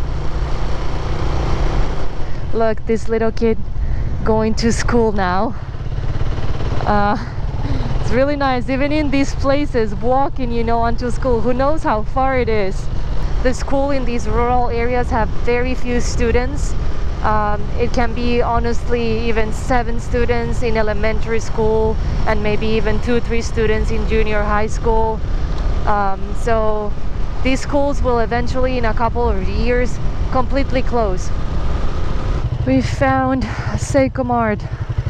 Look, this little kid going to school now. Uh, it's really nice, even in these places, walking, you know, onto school. Who knows how far it is? The school in these rural areas have very few students. Um, it can be honestly even seven students in elementary school and maybe even two three students in junior high school. Um, so these schools will eventually in a couple of years completely close. We found Seiko Mart.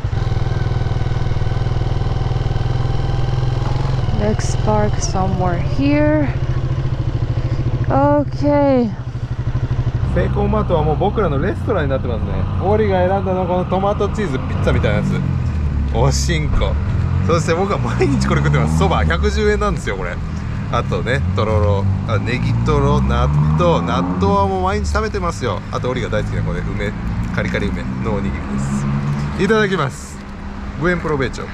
Let's park somewhere here. Okay. セイコーマートはもう僕らのレストランになってますね。オーリが選んだのはこのトマトチーズピッツァみたいなやつ、おしんこ。そして僕は毎日これ食ってます。そばひゃくじゅうえんなんですよこれ。あとね、とろろ、あ、ネギとろ、納豆、納豆はもう毎日食べてますよ。あとオーリが大好きなこれ梅、カリカリ梅のおにぎりです。いただきます。ブエンプロベーチョ。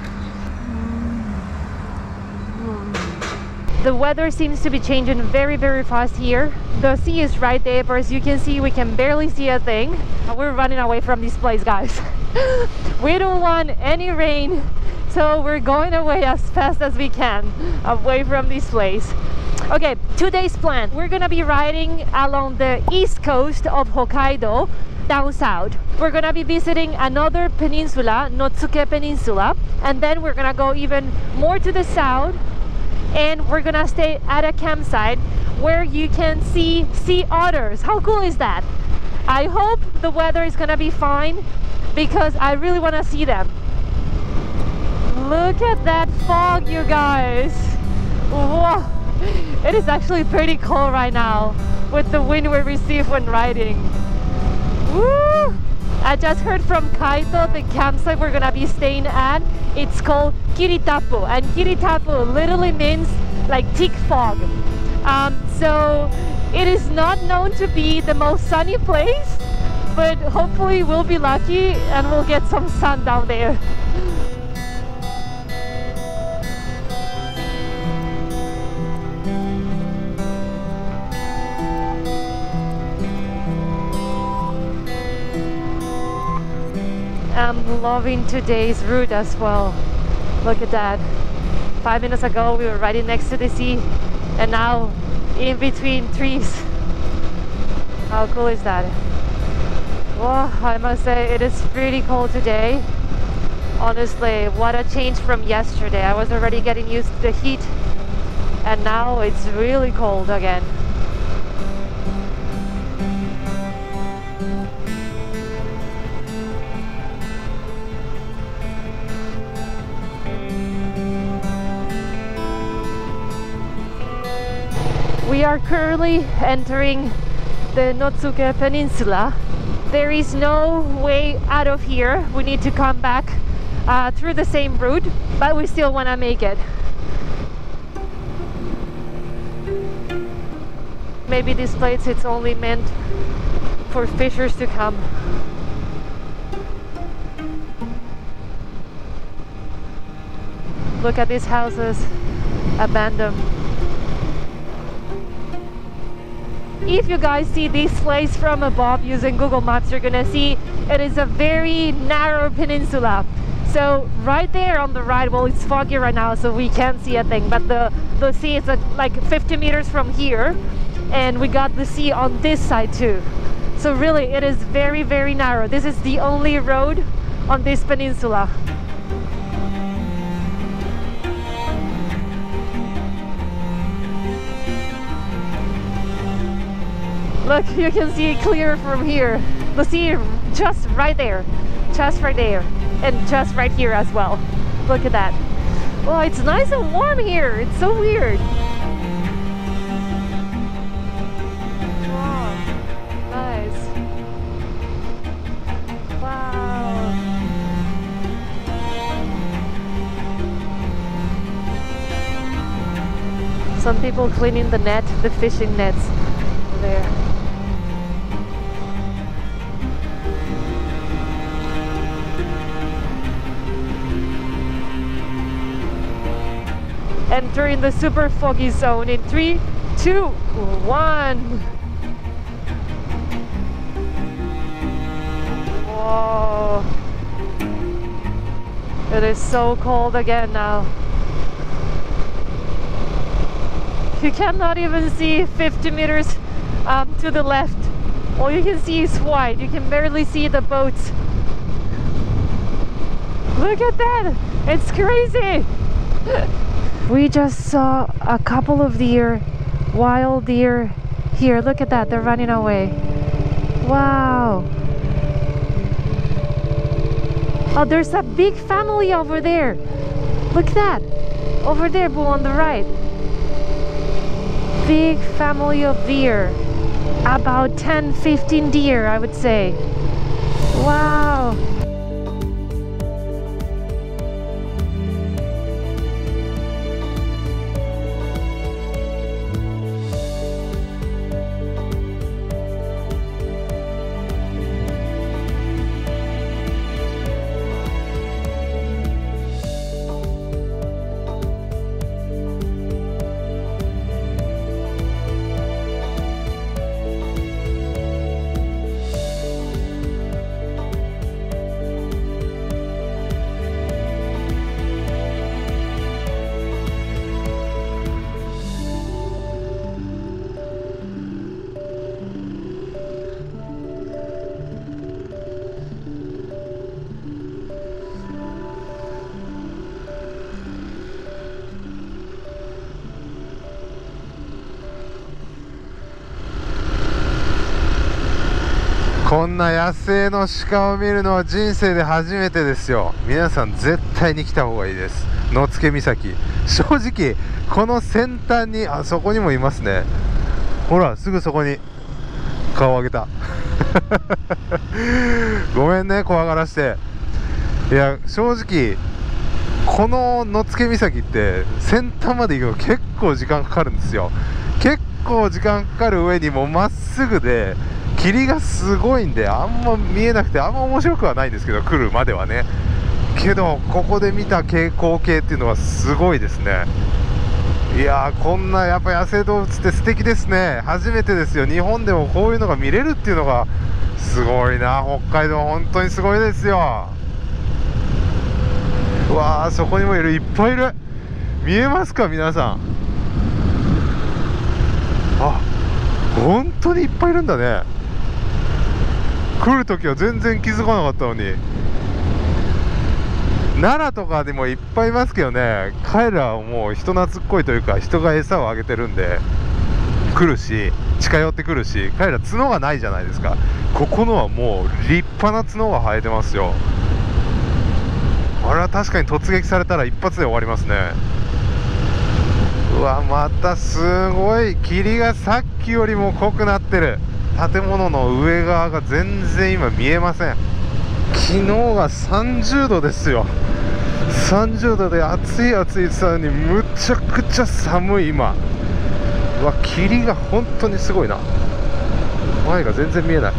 The weather seems to be changing very very fast here. The sea is right there, but as you can see, we can barely see a thing. We're running away from this place, guys. We don't want any rain, so we're going away as fast as we can away from this place. Okay, today's plan. We're gonna be riding along the east coast of Hokkaido, down south. We're gonna be visiting another peninsula, Notsuke Peninsula, and then we're gonna go even more to the south, and we're gonna stay at a campsite where you can see sea otters. How cool is that? I hope the weather is gonna be fine because I really wanna see them. Look at that fog, you guys. Whoa. It is actually pretty cold right now with the wind we receive when riding. Woo! I just heard from Kaito, the campsite we're gonna be staying at. It's called Kiritapu, and Kiritapu literally means like thick fog. Um, so it is not known to be the most sunny place, but hopefully we'll be lucky and we'll get some sun down there. I'm loving today's route as well. Look at that. Five minutes ago we were riding next to the sea, and now in between trees. How cool is that? Well, I must say it is pretty cold today. Honestly, what a change from yesterday. I was already getting used to the heat, and now it's really cold again. We are currently entering the Notsuke Peninsula. There is no way out of here. We need to come back uh, through the same route, but we still want to make it. Maybe this place it's only meant for fishers to come. Look at these houses, abandoned. If you guys see this place from above using Google Maps, you're gonna see it is a very narrow peninsula. So right there on the right, well, it's foggy right now, so we can't see a thing, but the, the sea is uh, like fifty meters from here, and we got the sea on this side too. So really, it is very, very narrow. This is the only road on this peninsula. Look, you can see it clear from here. The sea just right there, just right there, and just right here as well. Look at that. Well, it's nice and warm here. It's so weird. Wow, nice. Wow. Some people cleaning the net, the fishing nets over there. Entering the super foggy zone in three, two, one. Whoa. It is so cold again now. You cannot even see fifty meters um, to the left. All you can see is white. You can barely see the boats. Look at that. It's crazy. We just saw a couple of deer, wild deer here. Look at that, they're running away. Wow. Oh, there's a big family over there. Look at that. Over there, Boo, on the right. Big family of deer. About ten, fifteen deer, I would say. Wow. こんな野生の鹿を見るのは人生で初めてですよ。皆さん絶対に来た方がいいです。野付岬、正直この先端に、あそこにもいますね。ほらすぐそこに顔を上げたごめんね、怖がらして。いや正直この野付岬って先端まで行くの結構時間かかるんですよ。結構時間かかる上にもまっすぐで霧がすごいんで、あんま見えなくてあんま面白くはないんですけど、来るまではね。けどここで見た光景っていうのはすごいですね。いやー、こんなやっぱ野生動物って素敵ですね。初めてですよ。日本でもこういうのが見れるっていうのがすごいな。北海道本当にすごいですよ。うわー、そこにもいる、いっぱいいる。見えますか皆さん。あ、本当にいっぱいいるんだね。来るときは全然気づかなかったのに。奈良とかでもいっぱいいますけどね、彼らはもう人懐っこいというか、人が餌をあげてるんで来るし、近寄ってくるし、彼ら角がないじゃないですか。ここのはもう立派な角が生えてますよ。あれは確かに突撃されたら一発で終わりますね。うわ、またすごい霧がさっきよりも濃くなってる。建物の上側が全然今見えません。昨日がさんじゅうどですよ。さんじゅうどで暑い暑い言ってたのに、むちゃくちゃ寒い今。うわ、霧が本当にすごいな。前が全然見えない。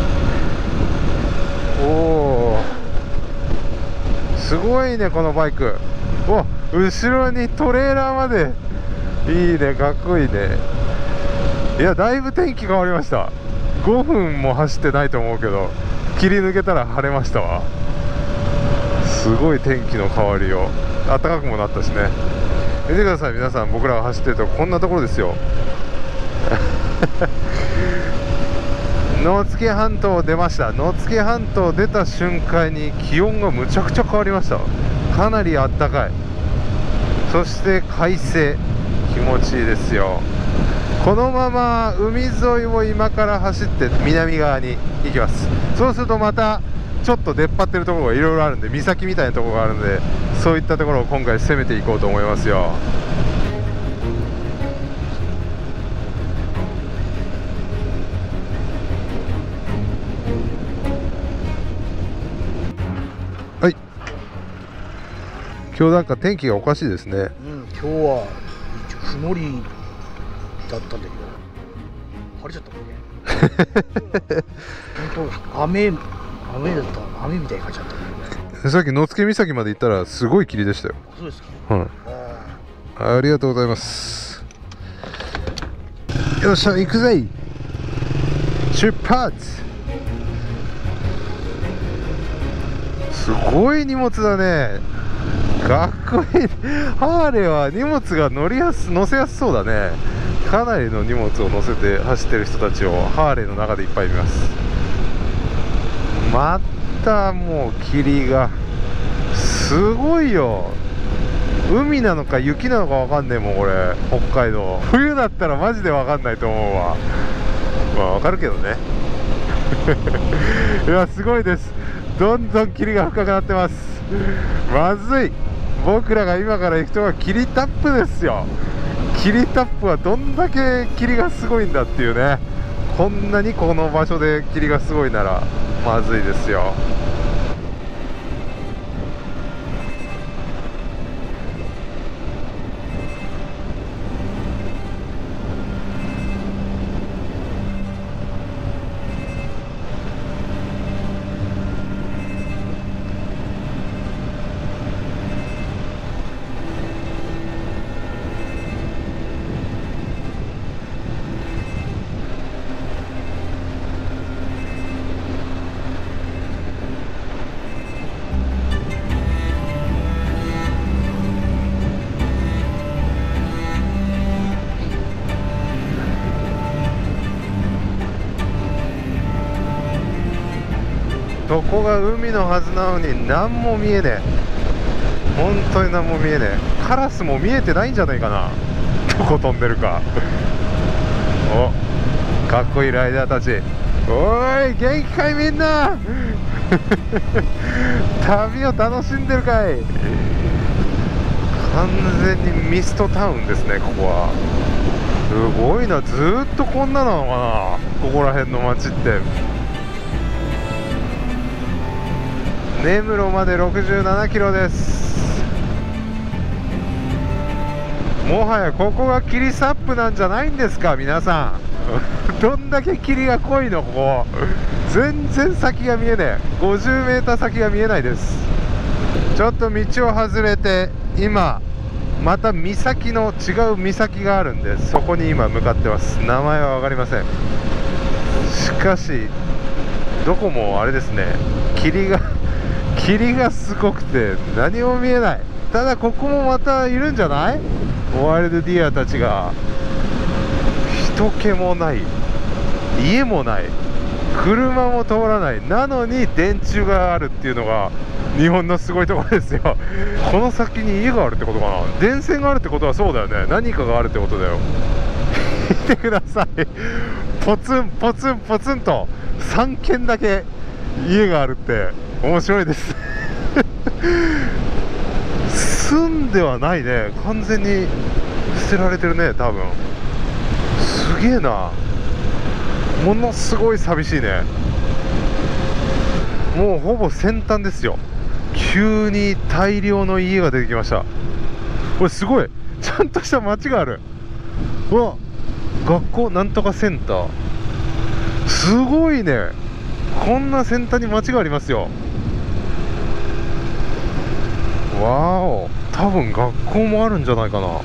おお、すごいねこのバイク。お、後ろにトレーラーまで。いいね、かっこいいね。いや、だいぶ天気変わりました。ごふんも走ってないと思うけど、切り抜けたら晴れましたわ。すごい天気の変わりよう。暖かくもなったしね。見てください皆さん、僕らが走ってるとこんなところですよ野付半島出ました。野付半島出た瞬間に気温がむちゃくちゃ変わりました。かなり暖かい。そして快晴、気持ちいいですよ。このまま海沿いを今から走って南側に行きます。そうするとまたちょっと出っ張ってるところがいろいろあるんで、岬みたいなところがあるんで、そういったところを今回攻めていこうと思いますよ。はい、今日なんか天気がおかしいですね。 うん、今日は一応曇りだったんだけど晴れちゃったもんね本当雨雨だった、雨みたいに感じちゃったね。 さっき野付岬まで行ったらすごい霧でしたよ。 そうですか。 はい、ありがとうございます。よっしゃ、行くぜ、出発。すごい荷物だね。かっこいい。ハーレーは荷物が乗りやす乗せやすそうだね。かなりの荷物を乗せて走ってる人たちをハーレーの中でいっぱい見ます。またもう霧がすごいよ。海なのか雪なのかわかんねえもんこれ。北海道冬だったらマジでわかんないと思うわ。まあわかるけどねいやすごいです。どんどん霧が深くなってます。まずい。僕らが今から行くとは霧タップですよ。霧タップはどんだけ霧がすごいんだっていうね。こんなにこの場所で霧がすごいならまずいですよ。そこが海のはずなのに何も見えねえ。本当に何も見えねえ。カラスも見えてないんじゃないかなどこ飛んでるかお、かっこいいライダーたち。 おい元気かいみんな旅を楽しんでるかい。完全にミストタウンですね、ここは。すごいな、ずーっとこんななのかな、ここら辺の街って。根室までろくじゅうななキロです。もはやここが霧サップなんじゃないんですか皆さんどんだけ霧が濃いのここ。全然先が見えねえ。ごじゅうメーター先が見えないです。ちょっと道を外れて今また岬の違う岬があるんで、そこに今向かってます。名前は分かりません。しかしどこもあれですね、霧が霧がすごくて何も見えない。ただここもまたいるんじゃない、ワイルドディアたちが。人気もない、家もない、車も通らない、なのに電柱があるっていうのが日本のすごいところですよ。この先に家があるってことかな。電線があるってことはそうだよね、何かがあるってことだよ見てください、ポツンポツンポツンとさんけんだけ家があるって面白いです住んではないね、完全に捨てられてるね多分。すげえな、ものすごい寂しいね。もうほぼ先端ですよ。急に大量の家が出てきました。これすごいちゃんとした街がある。うわ、学校なんとかセンター、すごいね。こんな先端に街がありますよ。わーお、多分学校もあるんじゃないかな。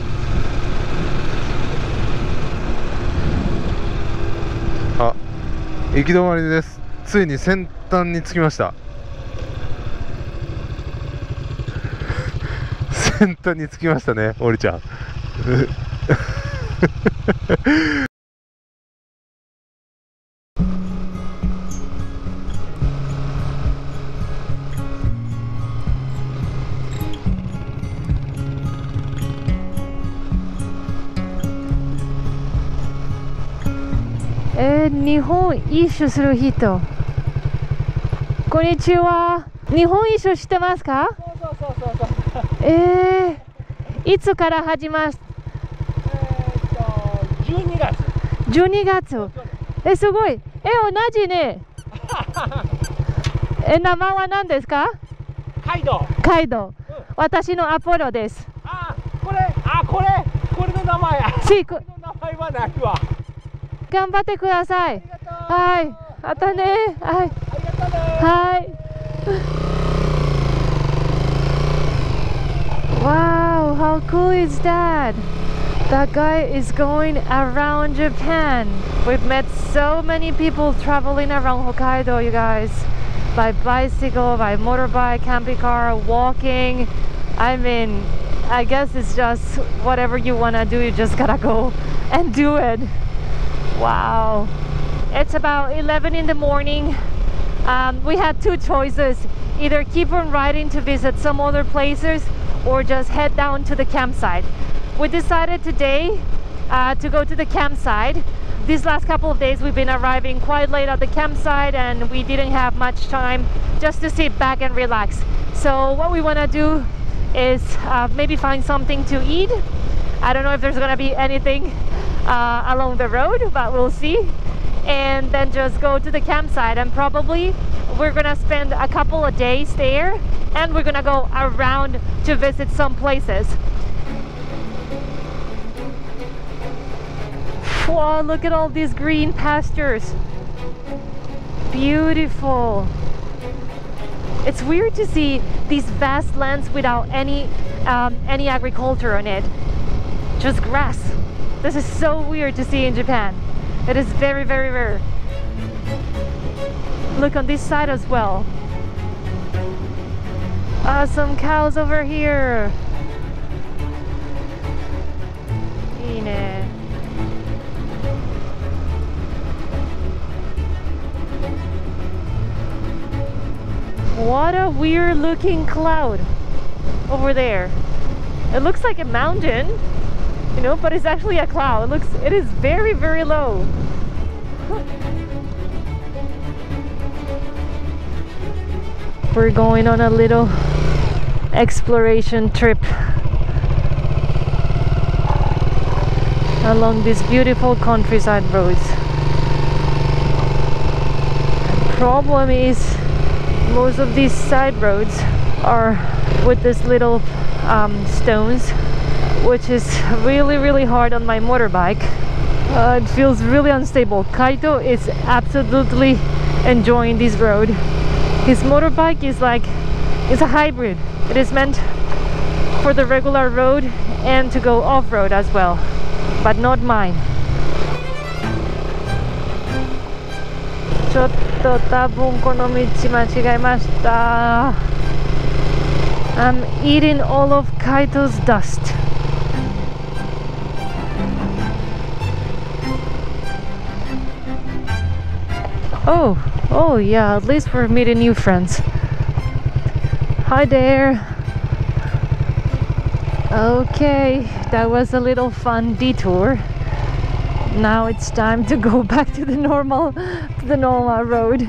あ、行き止まりです。ついに先端に着きました先端に着きましたね、おりちゃんえー、日本一周する人、こんにちは。日本一周してますか？ そうそうそうそう。 えー、いつから始まる？ えーっとじゅうにがつ。 じゅうにがつ。え、すごい。え、同じね。え、名前は何ですか？ カイド。 カイド。私のアポロです。 あ、これ、あ、これ、これの名前や。 し、これの名前はないわ。 頑張ってください。はい。またね。はい。はい。Wow, how cool is that? That guy is going around Japan. We've met so many people traveling around Hokkaido, you guys. By bicycle, by motorbike, camping car, walking. I mean, I guess it's just whatever you want to do, you just gotta go and do it. Wow. It's about eleven in the morning. Um, we had two choices. Either keep on riding to visit some other places or just head down to the campsite. We decided today uh, to go to the campsite. These last couple of days we've been arriving quite late at the campsite and we didn't have much time just to sit back and relax. So what we want to do is uh, maybe find something to eat. I don't know if there's gonna be anything uh, along the road, but we'll see. And then just go to the campsite, and probably we're gonna spend a couple of days there and we're gonna go around to visit some places. Wow, look at all these green pastures. Beautiful. It's weird to see these vast lands without any um, any agriculture on it. Just grass. This is so weird to see in Japan. It is very, very rare. Look on this side as well. Ah, some cows over here. いいね。What a weird looking cloud over there. It looks like a mountain, you know, but it's actually a cloud. It looks, it is very, very low. We're going on a little exploration trip along these beautiful countryside roads. The problem is most of these side roads are with these little um, stones, which is really really hard on my motorbike. Uh, it feels really unstable. Kaito is absolutely enjoying this road. His motorbike is like, it's a hybrid. It is meant for the regular road and to go off-road as well, but not mine. ちょっと多分この道間違えました。I'm eating all of Kaito's dust. Oh, oh yeah, at least we're meeting new friends. Hi there. Okay, that was a little fun detour. Now it's time to go back to the normal, to the normal road.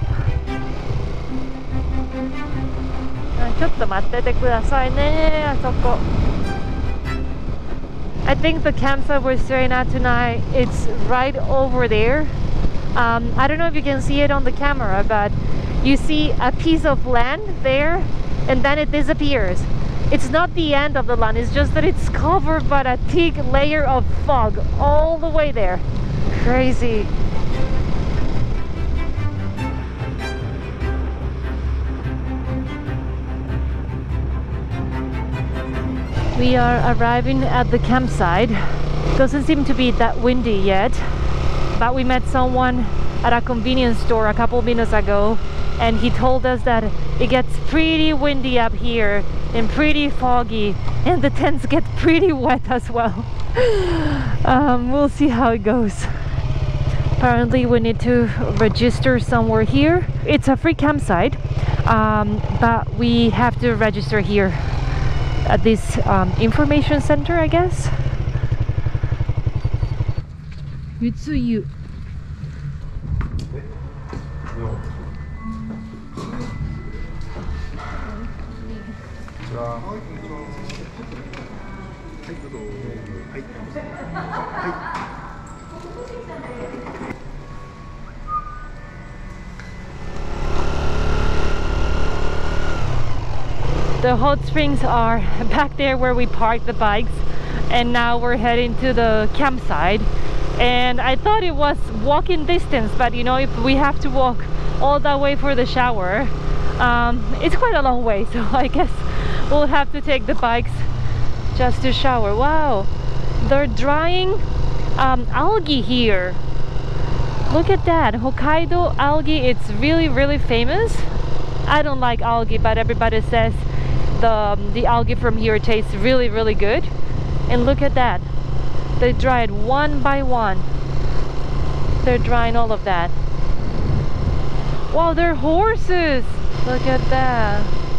ちょっと待っててくださいね、あそこ。I think the campsite we're staying at tonight, it's right over there. Um, I don't know if you can see it on the camera, but you see a piece of land there and then it disappears. It's not the end of the land, it's just that it's covered by a thick layer of fog all the way there. Crazy. We are arriving at the campsite. Doesn't seem to be that windy yet, but we met someone at a convenience store a couple minutes ago and he told us that it gets pretty windy up here and pretty foggy and the tents get pretty wet as well. um, we'll see how it goes. Apparently we need to register somewhere here. It's a free campsite, um, but we have to register here at this um, information center, I guess. Mitsuyu. The hot springs are back there where we parked the bikes, and now we're heading to the campsite. And I thought it was walking distance, but you know, if we have to walk all that way for the shower, um, it's quite a long way, so I guess we'll have to take the bikes just to shower. Wow, they're drying um, algae here. Look at that, Hokkaido algae. It's really really famous. I don't like algae, but everybody says the, um, the algae from here tastes really really good. And look at that, they dried one by one. They're drying all of that. Wow, they're horses. Look at that.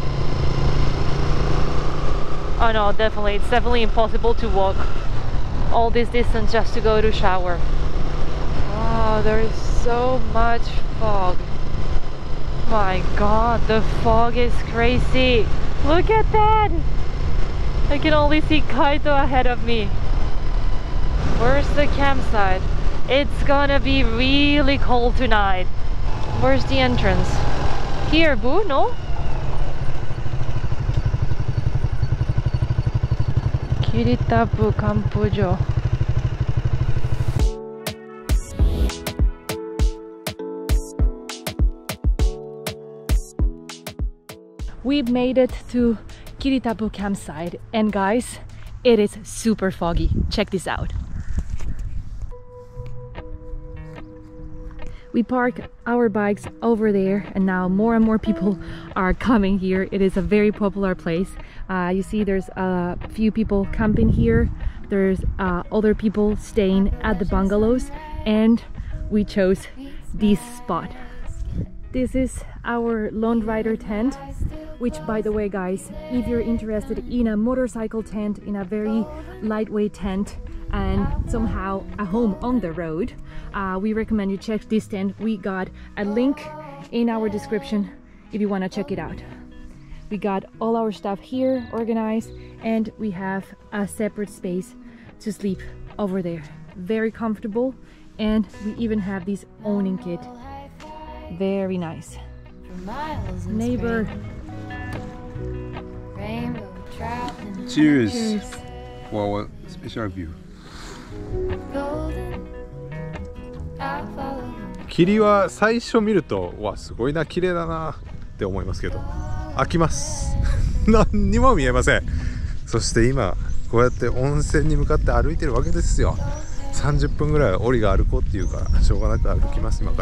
Oh no, definitely, it's definitely impossible to walk all this distance just to go to shower. Wow, there is so much fog. My god, the fog is crazy. Look at that. I can only see Kaito ahead of me. Where's the campsite? It's gonna be really cold tonight. Where's the entrance? Here, boo, no?霧多布キャンプ場. We've made it to霧多布 campsite, and guys, it is super foggy. Check this out. We park our bikes over there, and now more and more people are coming here. It is a very popular place. Uh, you see there's a few people camping here. There's uh, other people staying at the bungalows, and we chose this spot. This is our Lone Rider tent, which, by the way guys, if you're interested in a motorcycle tent, in a very lightweight tent, and somehow a home on the road, uh, we recommend you check this tent. We got a link in our description if you want to check it out. We got all our stuff here organized, and we have a separate space to sleep over there. Very comfortable, and we even have this awning kit. Very nice. Neighbor. Cheers. Cheers. For a special view. 霧は最初見ると、わ、すごいな、綺麗だなって思いますけど、飽きます。何にも見えません。そして今こうやって温泉に向かって歩いてるわけですよ。さんじゅっぷんぐらい檻が歩こうっていうから、しょうがなく歩きます今から。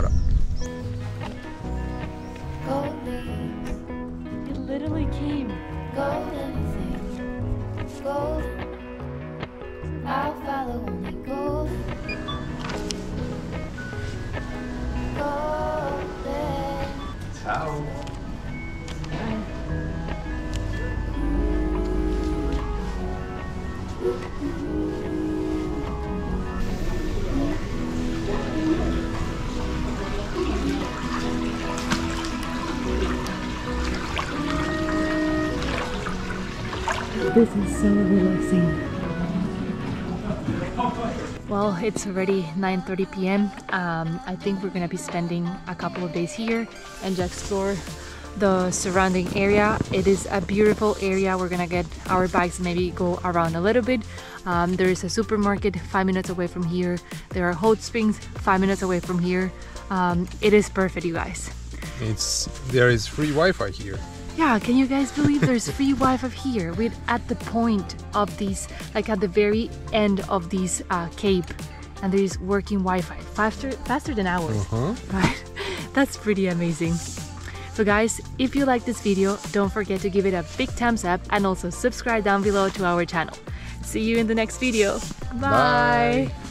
This is so relaxing. Well, it's already nine thirty p m Um, I think we're gonna be spending a couple of days here and just explore the surrounding area. It is a beautiful area. We're gonna get our bikes, maybe go around a little bit. Um, there is a supermarket five minutes away from here. There are hot springs five minutes away from here. Um, it is perfect, you guys. It's there is free Wi-Fi here. Yeah, can you guys believe there's free Wi-Fi here? We're at the point of these, like at the very end of this uh, cape, and there is working Wi-Fi, faster, faster than ours, Uh-huh. right? That's pretty amazing. So guys, if you like this video, don't forget to give it a big thumbs up and also subscribe down below to our channel. See you in the next video. Bye! Bye.